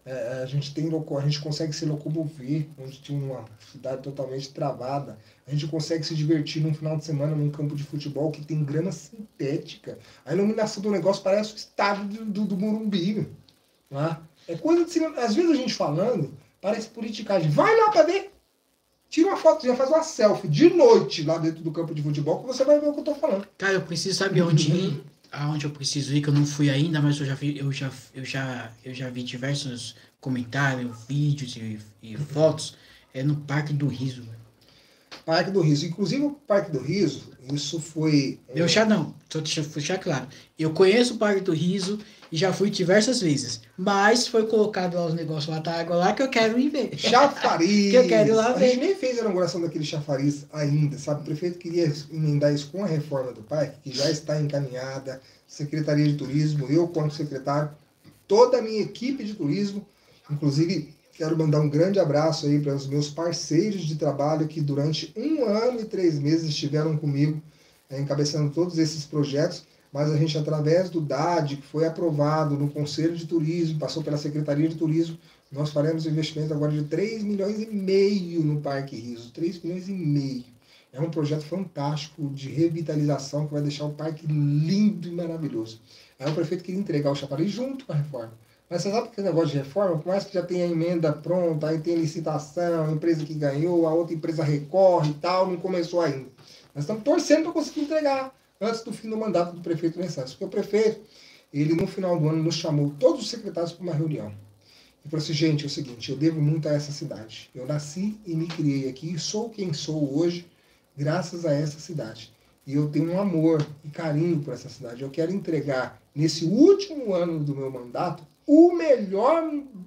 É, a, gente tem, a gente consegue se locomover, onde tinha uma cidade totalmente travada. A gente consegue se divertir num final de semana num campo de futebol que tem grama sintética. A iluminação do negócio parece o estádio do, do, do Morumbi. Né? É coisa de cinema. Às vezes a gente falando, parece politicagem. Vai lá pra ver! Tira uma foto, já faz uma selfie de noite lá dentro do campo de futebol que você vai ver o que eu tô falando. Cara, eu preciso saber onde, aonde eu preciso ir, que eu não fui ainda, mas eu já vi, eu já, eu já, eu já vi diversos comentários, vídeos e, e fotos é, no Parque do Riso. Velho. Parque do Riso. Inclusive o Parque do Riso, isso foi... Eu já não, só deixa eu deixar claro. Eu conheço o Parque do Riso e já fui diversas vezes. Mas foi colocado lá os negócios lá da água lá que eu quero ir ver. Chafariz! que eu quero ir lá ver. A gente nem fez a inauguração daquele chafariz ainda, sabe? O prefeito queria emendar isso com a reforma do parque, que já está encaminhada. Secretaria de Turismo, eu como secretário, toda a minha equipe de turismo, inclusive... Quero mandar um grande abraço aí para os meus parceiros de trabalho que durante um ano e três meses estiveram comigo, é, encabeçando todos esses projetos, mas a gente, através do D A D, que foi aprovado no Conselho de Turismo, passou pela Secretaria de Turismo, nós faremos um investimento agora de três milhões e meio no Parque Riso, três milhões e meio. É um projeto fantástico de revitalização que vai deixar o parque lindo e maravilhoso. Aí o prefeito queria entregar o chafariz junto com a reforma. Mas você sabe que esse negócio de reforma, por mais que já tenha a emenda pronta, aí tem a licitação, a empresa que ganhou, a outra empresa recorre e tal, não começou ainda. Nós estamos torcendo para conseguir entregar antes do fim do mandato do prefeito Nessas. Porque o prefeito, ele no final do ano nos chamou todos os secretários para uma reunião. E falou assim, gente, é o seguinte, eu devo muito a essa cidade. Eu nasci e me criei aqui e sou quem sou hoje graças a essa cidade. E eu tenho um amor e carinho por essa cidade. Eu quero entregar, nesse último ano do meu mandato, o melhor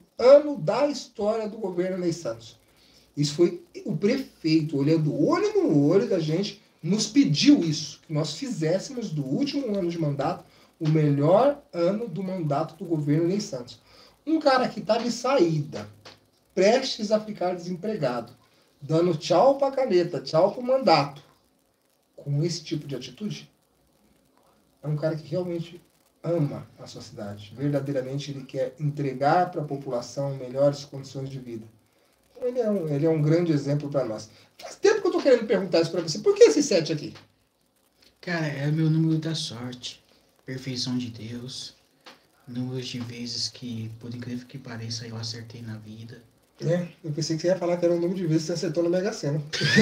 ano da história do governo Ney Santos. Isso foi o prefeito, olhando olho no olho da gente, nos pediu isso, que nós fizéssemos do último ano de mandato o melhor ano do mandato do governo Ney Santos. Um cara que está de saída, prestes a ficar desempregado, dando tchau para a caneta, tchau para o mandato, com esse tipo de atitude, é um cara que realmente ama a sua cidade. Verdadeiramente ele quer entregar para a população melhores condições de vida. Então ele é um, ele é um grande exemplo para nós. Faz tempo que eu estou querendo perguntar isso para você. Por que esse sete aqui? Cara, é o meu número da sorte. Perfeição de Deus. Números de vezes que, por incrível que pareça, eu acertei na vida. É, eu pensei que você ia falar que era o número de vezes que você acertou na Mega Sena.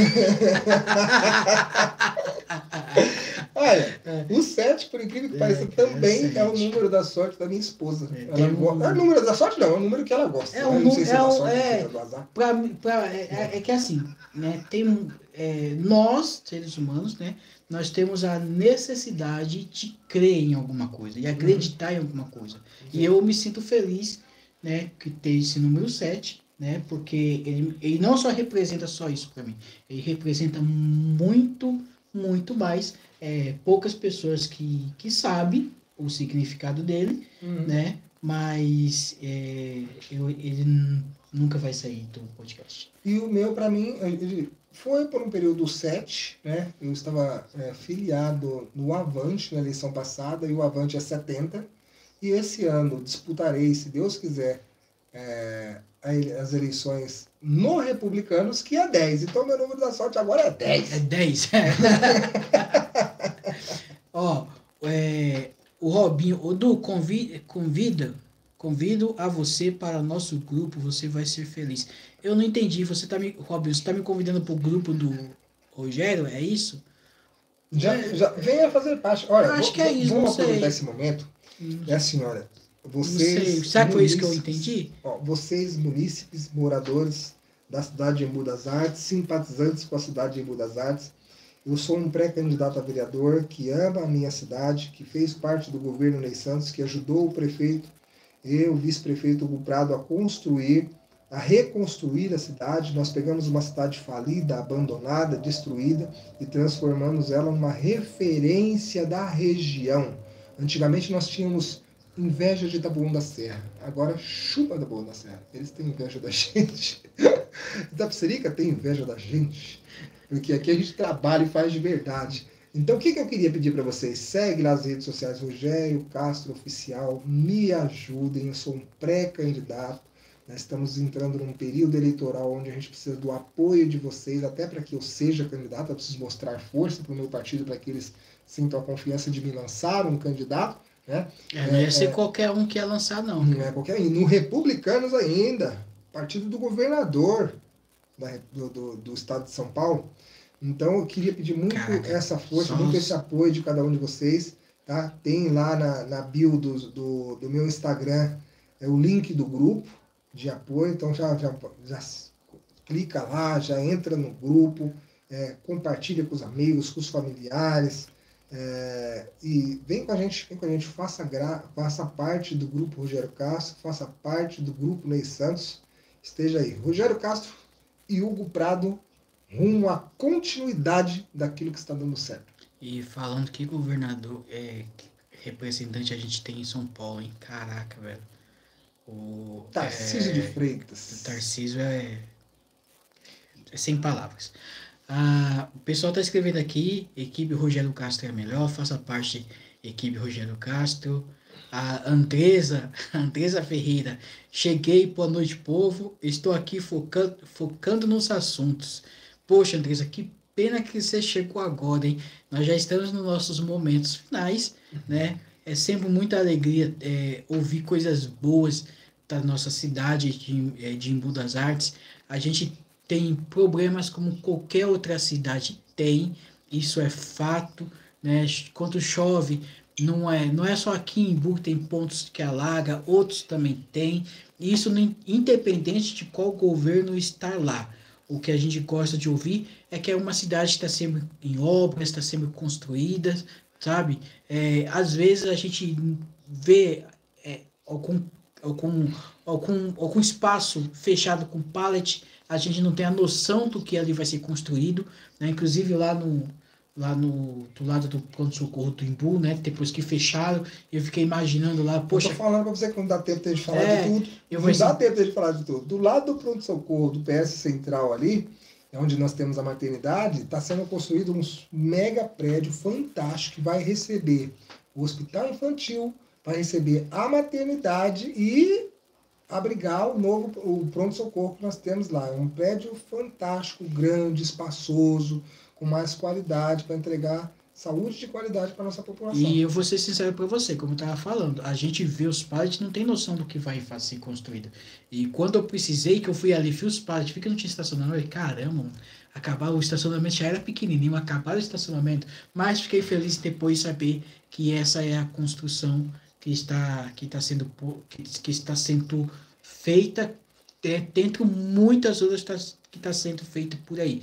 Olha, o sete, por incrível que pareça, é, também é, é o número da sorte da minha esposa. É, ela go... um... Não é o número da sorte, não, é o número que ela gosta. É, um, não sei se é, é da sorte é, ou do azar. Pra, pra, é, é que assim, né, tem, é, nós, seres humanos, né, nós temos a necessidade de crer em alguma coisa, de acreditar uhum. em alguma coisa. Uhum. E eu me sinto feliz, né, que tem esse número sete, né, porque ele, ele não só representa só isso para mim, ele representa muito, muito mais. É, poucas pessoas que, que sabem o significado dele, uhum. né? Mas é, eu, ele nunca vai sair do podcast. E o meu, para mim, ele foi por um período sete, né? Eu estava é, filiado no Avante na eleição passada, e o Avante é setenta. E esse ano disputarei, se Deus quiser, é, as eleições no Republicanos, que é dez. Então, meu número da sorte agora é dez. É dez. Ó, é, o Robinho, o Du, convida, convida, convido a você para o nosso grupo, você vai ser feliz. Eu não entendi, você tá me, Robinho, você tá me convidando para o grupo do Rogério, é isso? Já, é, já venha fazer parte. Olha, acho vou, que é isso, vamos não aproveitar sei. esse momento. Hum. É assim, olha, vocês... Não sei. Sabe foi isso que eu entendi? Ó, vocês, munícipes, moradores da cidade de Embu das Artes, simpatizantes com a cidade de Embu das Artes, eu sou um pré-candidato a vereador que ama a minha cidade, que fez parte do governo Ney Santos, que ajudou o prefeito e o vice-prefeito Hugo Prado a construir, a reconstruir a cidade. Nós pegamos uma cidade falida, abandonada, destruída e transformamos ela numa referência da região. Antigamente nós tínhamos inveja de Taboão da Serra, agora chupa Taboão da Serra. Eles têm inveja da gente. Itapecerica tem inveja da gente. Porque aqui a gente trabalha e faz de verdade. Então, o que, que eu queria pedir para vocês? Segue lá as redes sociais Rogério Castro Oficial, me ajudem, eu sou um pré-candidato. Nós estamos entrando num período eleitoral onde a gente precisa do apoio de vocês, até para que eu seja candidato. Eu preciso mostrar força para o meu partido, para que eles sintam a confiança de me lançar um candidato. Né? É, não ia é, ser é, qualquer um que ia lançar, não. Não é qualquer um. No Republicanos ainda, partido do governador da, do, do, do estado de São Paulo. Então eu queria pedir muito Caraca, essa força, só muito os- esse apoio de cada um de vocês. Tá? Tem lá na, na bio do, do, do meu Instagram é o link do grupo de apoio, então já, já, já clica lá, já entra no grupo, é, compartilha com os amigos, com os familiares, é, e vem com a gente, vem com a gente, faça, gra, faça parte do grupo Rogério Castro, faça parte do grupo Ney Santos, esteja aí. Rogério Castro e Hugo Prado rumo à continuidade daquilo que está dando certo. E falando que governador, é, que representante a gente tem em São Paulo, hein? Caraca, velho. O Tarcísio é, de o Freitas. Tarcísio é, é sem palavras. Ah, o pessoal tá escrevendo aqui, equipe Rogério Castro é a melhor, faça parte equipe Rogério Castro. A Andresa, Andresa Ferreira, cheguei, boa noite, povo. Estou aqui focando, focando nos assuntos. Poxa, Andresa, que pena que você chegou agora, hein? Nós já estamos nos nossos momentos finais, né? É sempre muita alegria é, ouvir coisas boas da nossa cidade de, é, de Embu das Artes. A gente tem problemas como qualquer outra cidade tem, isso é fato, né? Quando chove, não é, não é só aqui em Embu que tem pontos que alaga, outros também tem. Isso não- independente de qual governo está lá. O que a gente gosta de ouvir é que é uma cidade que está sempre em obras, está sempre construída, sabe? É, às vezes a gente vê é, algum, algum, algum, algum espaço fechado com pallet, a gente não tem a noção do que ali vai ser construído, né? Inclusive lá no, lá no do lado do pronto-socorro do Embu, né? Depois que fecharam, eu fiquei imaginando lá, Eu tô poxa, falando pra você que não dá tempo de falar É, de tudo. eu Não vou dá assim- tempo de falar de tudo. Do lado do pronto-socorro do P S Central ali, é onde nós temos a maternidade, está sendo construído um mega prédio fantástico que vai receber o hospital infantil, vai receber a maternidade e abrigar o novo o pronto-socorro que nós temos lá. É um prédio fantástico, grande, espaçoso, com mais qualidade para entregar saúde de qualidade para nossa população. E eu vou ser sincero para você, como eu estava falando, a gente vê os pallets, não tem noção do que vai ser construído. E quando eu precisei, que eu fui ali, vi os pallets, vi que não tinha estacionamento, eu falei, caramba, mano, acabar o estacionamento já era pequenininho, acabaram o estacionamento, mas fiquei feliz depois de saber que essa é a construção que está, que está, sendo, que, que está sendo feita, dentro muitas outras que está sendo feita por aí.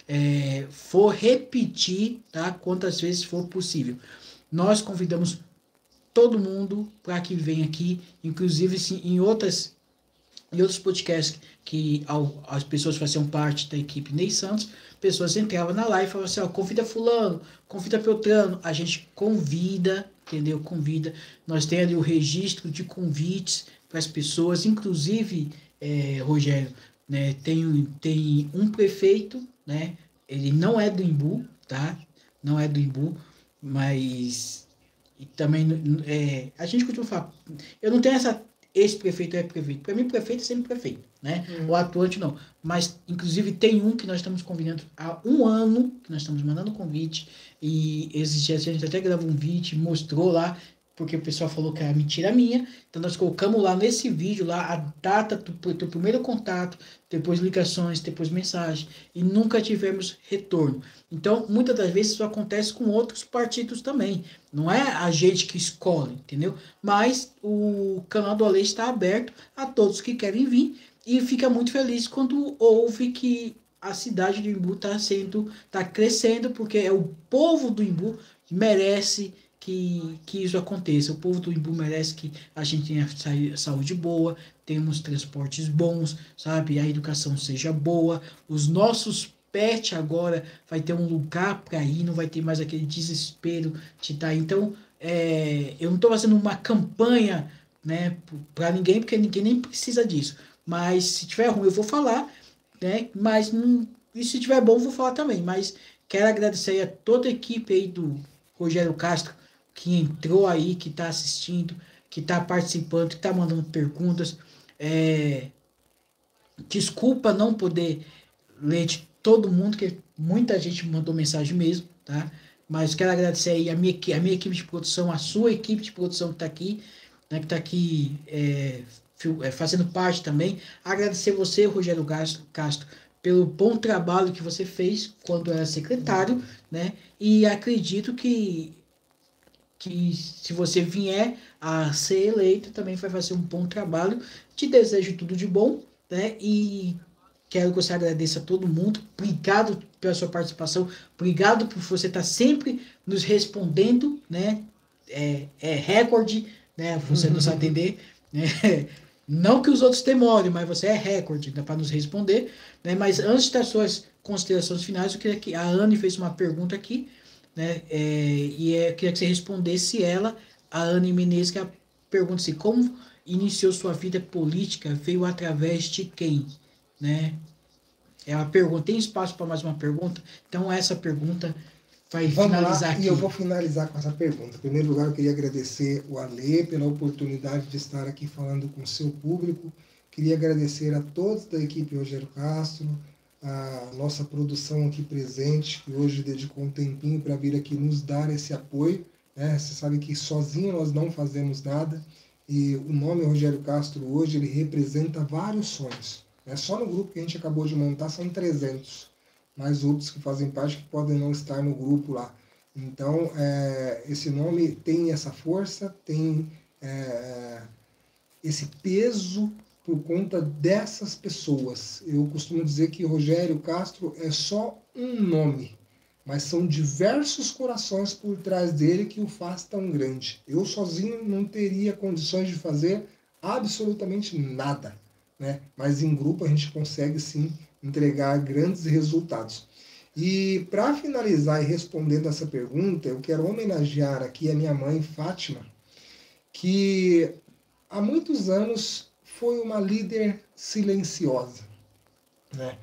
É, for repetir, tá? Quantas vezes for possível. Nós convidamos todo mundo para que venha aqui, inclusive sim, em outras em outros podcasts que ao, as pessoas faziam parte da equipe Ney Santos, pessoas entravam na live e falavam assim, ó, convida fulano, convida Beltrano, a gente convida, entendeu? Convida. Nós temos ali o registro de convites para as pessoas, inclusive, é, Rogério, né, tem, tem um prefeito, né, ele não é do Embu, tá? Não é do Embu, mas e também é, a gente costuma falar, eu não tenho essa esse prefeito é prefeito. Para mim, prefeito é sempre prefeito, né? Hum. O atuante não. Mas, inclusive, tem um que nós estamos convidando há um ano, que nós estamos mandando convite, e esses dias a gente até gravou um vídeo, mostrou lá, porque o pessoal falou que era mentira minha, então nós colocamos lá nesse vídeo, lá, a data do, do primeiro contato, depois ligações, depois mensagem, e nunca tivemos retorno. Então, muitas das vezes isso acontece com outros partidos também. Não é a gente que escolhe, entendeu? Mas o canal do Ale está aberto a todos que querem vir e fica muito feliz quando ouve que a cidade do Embu está sendo, está crescendo, porque é o povo do Embu que merece que, que isso aconteça. O povo do Embu merece que a gente tenha saúde boa, temos transportes bons, sabe? A educação seja boa, os nossos pet agora vai ter um lugar para ir, não vai ter mais aquele desespero de estar. Então, é, eu não estou fazendo uma campanha, né, para ninguém, porque ninguém nem precisa disso. Mas se tiver ruim, eu vou falar, né? Mas não, e se tiver bom, eu vou falar também. Mas quero agradecer a toda a equipe aí do Rogério Castro, que entrou aí, que está assistindo, que está participando, que está mandando perguntas. É, Desculpa não poder ler de todo mundo, que muita gente mandou mensagem mesmo, tá? Mas quero agradecer aí a minha, equi- a minha equipe de produção, a sua equipe de produção que está aqui, né, que está aqui é, fil- é, fazendo parte também. Agradecer você, Rogério Gas- Castro, pelo bom trabalho que você fez quando era secretário, né? E acredito que, que se você vier a ser eleito, também vai fazer um bom trabalho. Te desejo tudo de bom, né? E quero que você agradeça a todo mundo. Obrigado pela sua participação. Obrigado por você estar sempre nos respondendo, né? É, é recorde, né? Você nos atender, né? Não que os outros demorem, mas você é recorde, né, para nos responder, né? Mas antes das suas considerações finais, eu queria que a Anne fez uma pergunta aqui, né? É, e é, eu queria que você respondesse ela, a Anne Menezes, que a pergunta assim, como iniciou sua vida política, veio através de quem, né? É uma pergunta. Tem espaço para mais uma pergunta? Então, essa pergunta vai Vamos lá, finalizar e eu vou aqui. finalizar com essa pergunta. Em primeiro lugar, eu queria agradecer o Alê pela oportunidade de estar aqui falando com o seu público. Queria agradecer a todos da equipe Rogério Castro, a nossa produção aqui presente, que hoje dedicou um tempinho para vir aqui nos dar esse apoio, né? Você sabe que sozinho nós não fazemos nada, e o nome Rogério Castro hoje ele representa vários sonhos, né? Só no grupo que a gente acabou de montar são trezentos, mais outros que fazem parte que podem não estar no grupo lá. Então, é, esse nome tem essa força, tem é, esse peso por conta dessas pessoas. Eu costumo dizer que Rogério Castro é só um nome, mas são diversos corações por trás dele que o faz tão grande. Eu sozinho não teria condições de fazer absolutamente nada, né? Mas em grupo a gente consegue sim entregar grandes resultados. E para finalizar e respondendo essa pergunta, eu quero homenagear aqui a minha mãe Fátima, que há muitos anos foi uma líder silenciosa, né?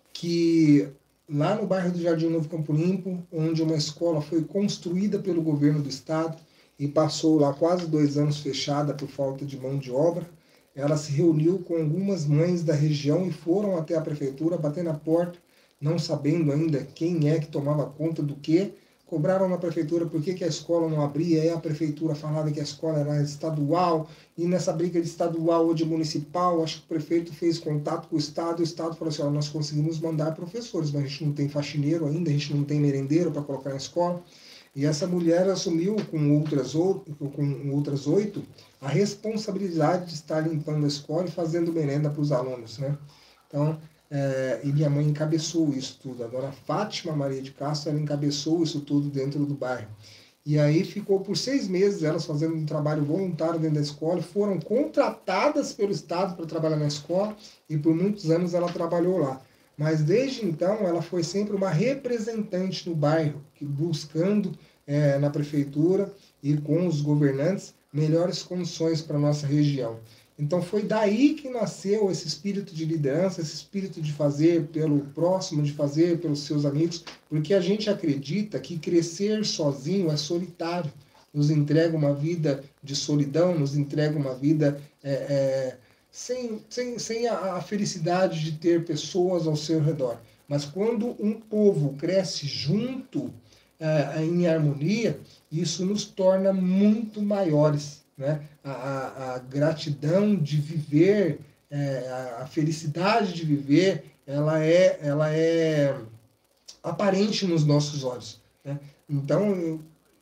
Que lá no bairro do Jardim Novo Campo Limpo, onde uma escola foi construída pelo governo do estado e passou lá quase dois anos fechada por falta de mão de obra, ela se reuniu com algumas mães da região e foram até a prefeitura bater na porta, não sabendo ainda quem é que tomava conta do quê. Cobraram na prefeitura por que, que a escola não abria, e a prefeitura falava que a escola era estadual, e nessa briga de estadual ou de municipal, acho que o prefeito fez contato com o estado, o estado falou assim, ó, nós conseguimos mandar professores, mas a gente não tem faxineiro ainda, a gente não tem merendeiro para colocar na escola. E essa mulher assumiu com outras, com outras oito a responsabilidade de estar limpando a escola e fazendo merenda para os alunos, né? Então, é, e minha mãe encabeçou isso tudo. A dona Fátima Maria de Castro, ela encabeçou isso tudo dentro do bairro. E aí ficou por seis meses elas fazendo um trabalho voluntário dentro da escola, foram contratadas pelo Estado para trabalhar na escola e por muitos anos ela trabalhou lá. Mas desde então ela foi sempre uma representante no bairro, que buscando é, na prefeitura e com os governantes melhores condições para a nossa região. Então foi daí que nasceu esse espírito de liderança, esse espírito de fazer pelo próximo, de fazer pelos seus amigos, porque a gente acredita que crescer sozinho é solitário, nos entrega uma vida de solidão, nos entrega uma vida é, é, sem, sem, sem a, a felicidade de ter pessoas ao seu redor. Mas quando um povo cresce junto, é, em harmonia, isso nos torna muito maiores, né? A, a, a gratidão de viver, é, a, a felicidade de viver, ela é, ela é aparente nos nossos olhos, né? Então, eu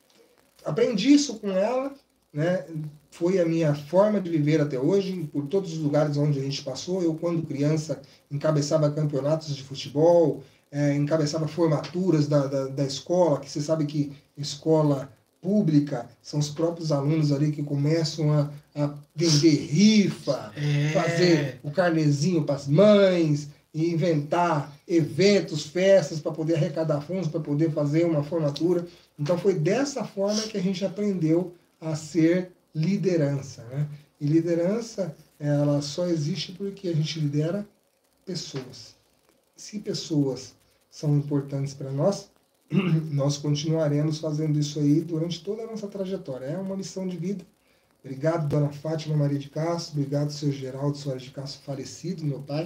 aprendi isso com ela, né? Foi a minha forma de viver até hoje, por todos os lugares onde a gente passou. Eu, quando criança, encabeçava campeonatos de futebol, é, encabeçava formaturas da, da, da escola, que você sabe que escola pública são os próprios alunos ali que começam a, a vender rifa, É. fazer o carnezinho para as mães, e inventar eventos, festas para poder arrecadar fundos, para poder fazer uma formatura. Então foi dessa forma que a gente aprendeu a ser liderança, né? E liderança, ela só existe porque a gente lidera pessoas. Se pessoas são importantes para nós, nós continuaremos fazendo isso aí durante toda a nossa trajetória. É uma missão de vida. Obrigado, dona Fátima Maria de Castro. Obrigado, seu Geraldo Soares de Castro, falecido, meu pai.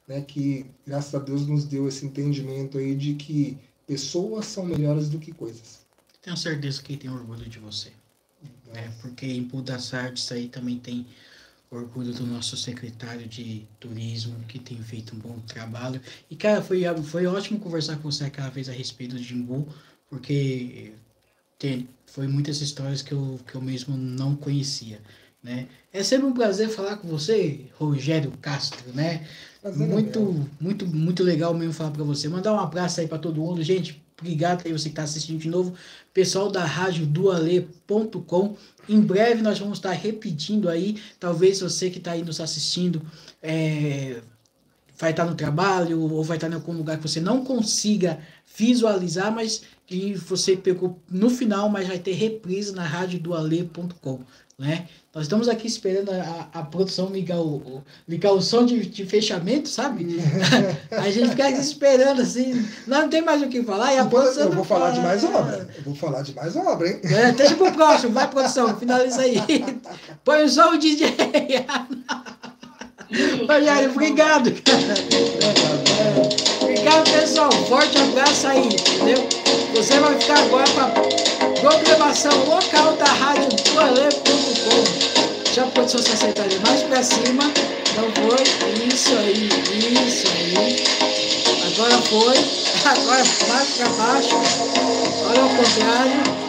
né, que graças a Deus nos deu esse entendimento aí de que pessoas são melhores do que coisas. Tenho certeza que ele tem orgulho de você. Né? Porque em Embu das Artes aí também tem orgulho do nosso secretário de turismo, que tem feito um bom trabalho. E, cara, foi, foi ótimo conversar com você aquela vez a respeito de Embu, porque tem, foi muitas histórias que eu, que eu mesmo não conhecia. Né? É sempre um prazer falar com você, Rogério Castro, né? Prazer Muito, é meu. muito, muito legal mesmo falar para você. Mandar um abraço aí para todo mundo. Gente, obrigado aí você que está assistindo de novo. Pessoal da rádio dualê ponto com. Em breve nós vamos estar repetindo aí. Talvez você que está aí nos assistindo é, vai estar no trabalho ou vai estar em algum lugar que você não consiga visualizar, mas que você pegou no final, mas vai ter reprise na rádio dualê ponto com. Né? Nós estamos aqui esperando a, a produção ligar o, o, ligar o som de, de fechamento, sabe? A gente fica esperando assim, não, não tem mais o que falar. E a produção eu vou falar fala. de mais obra. Eu vou falar de mais obra, hein? É, deixa pro próximo, vai produção, finaliza aí. Põe o som, D J. Rogério, obrigado. É, obrigado, pessoal. Forte abraço aí, entendeu? Você vai ficar agora com a programação local da rádio dualê ponto com. Deixa a produção secretária mais pra cima. Não foi? Isso aí, isso aí. Agora foi. Agora mais pra baixo. Olha ao contrário.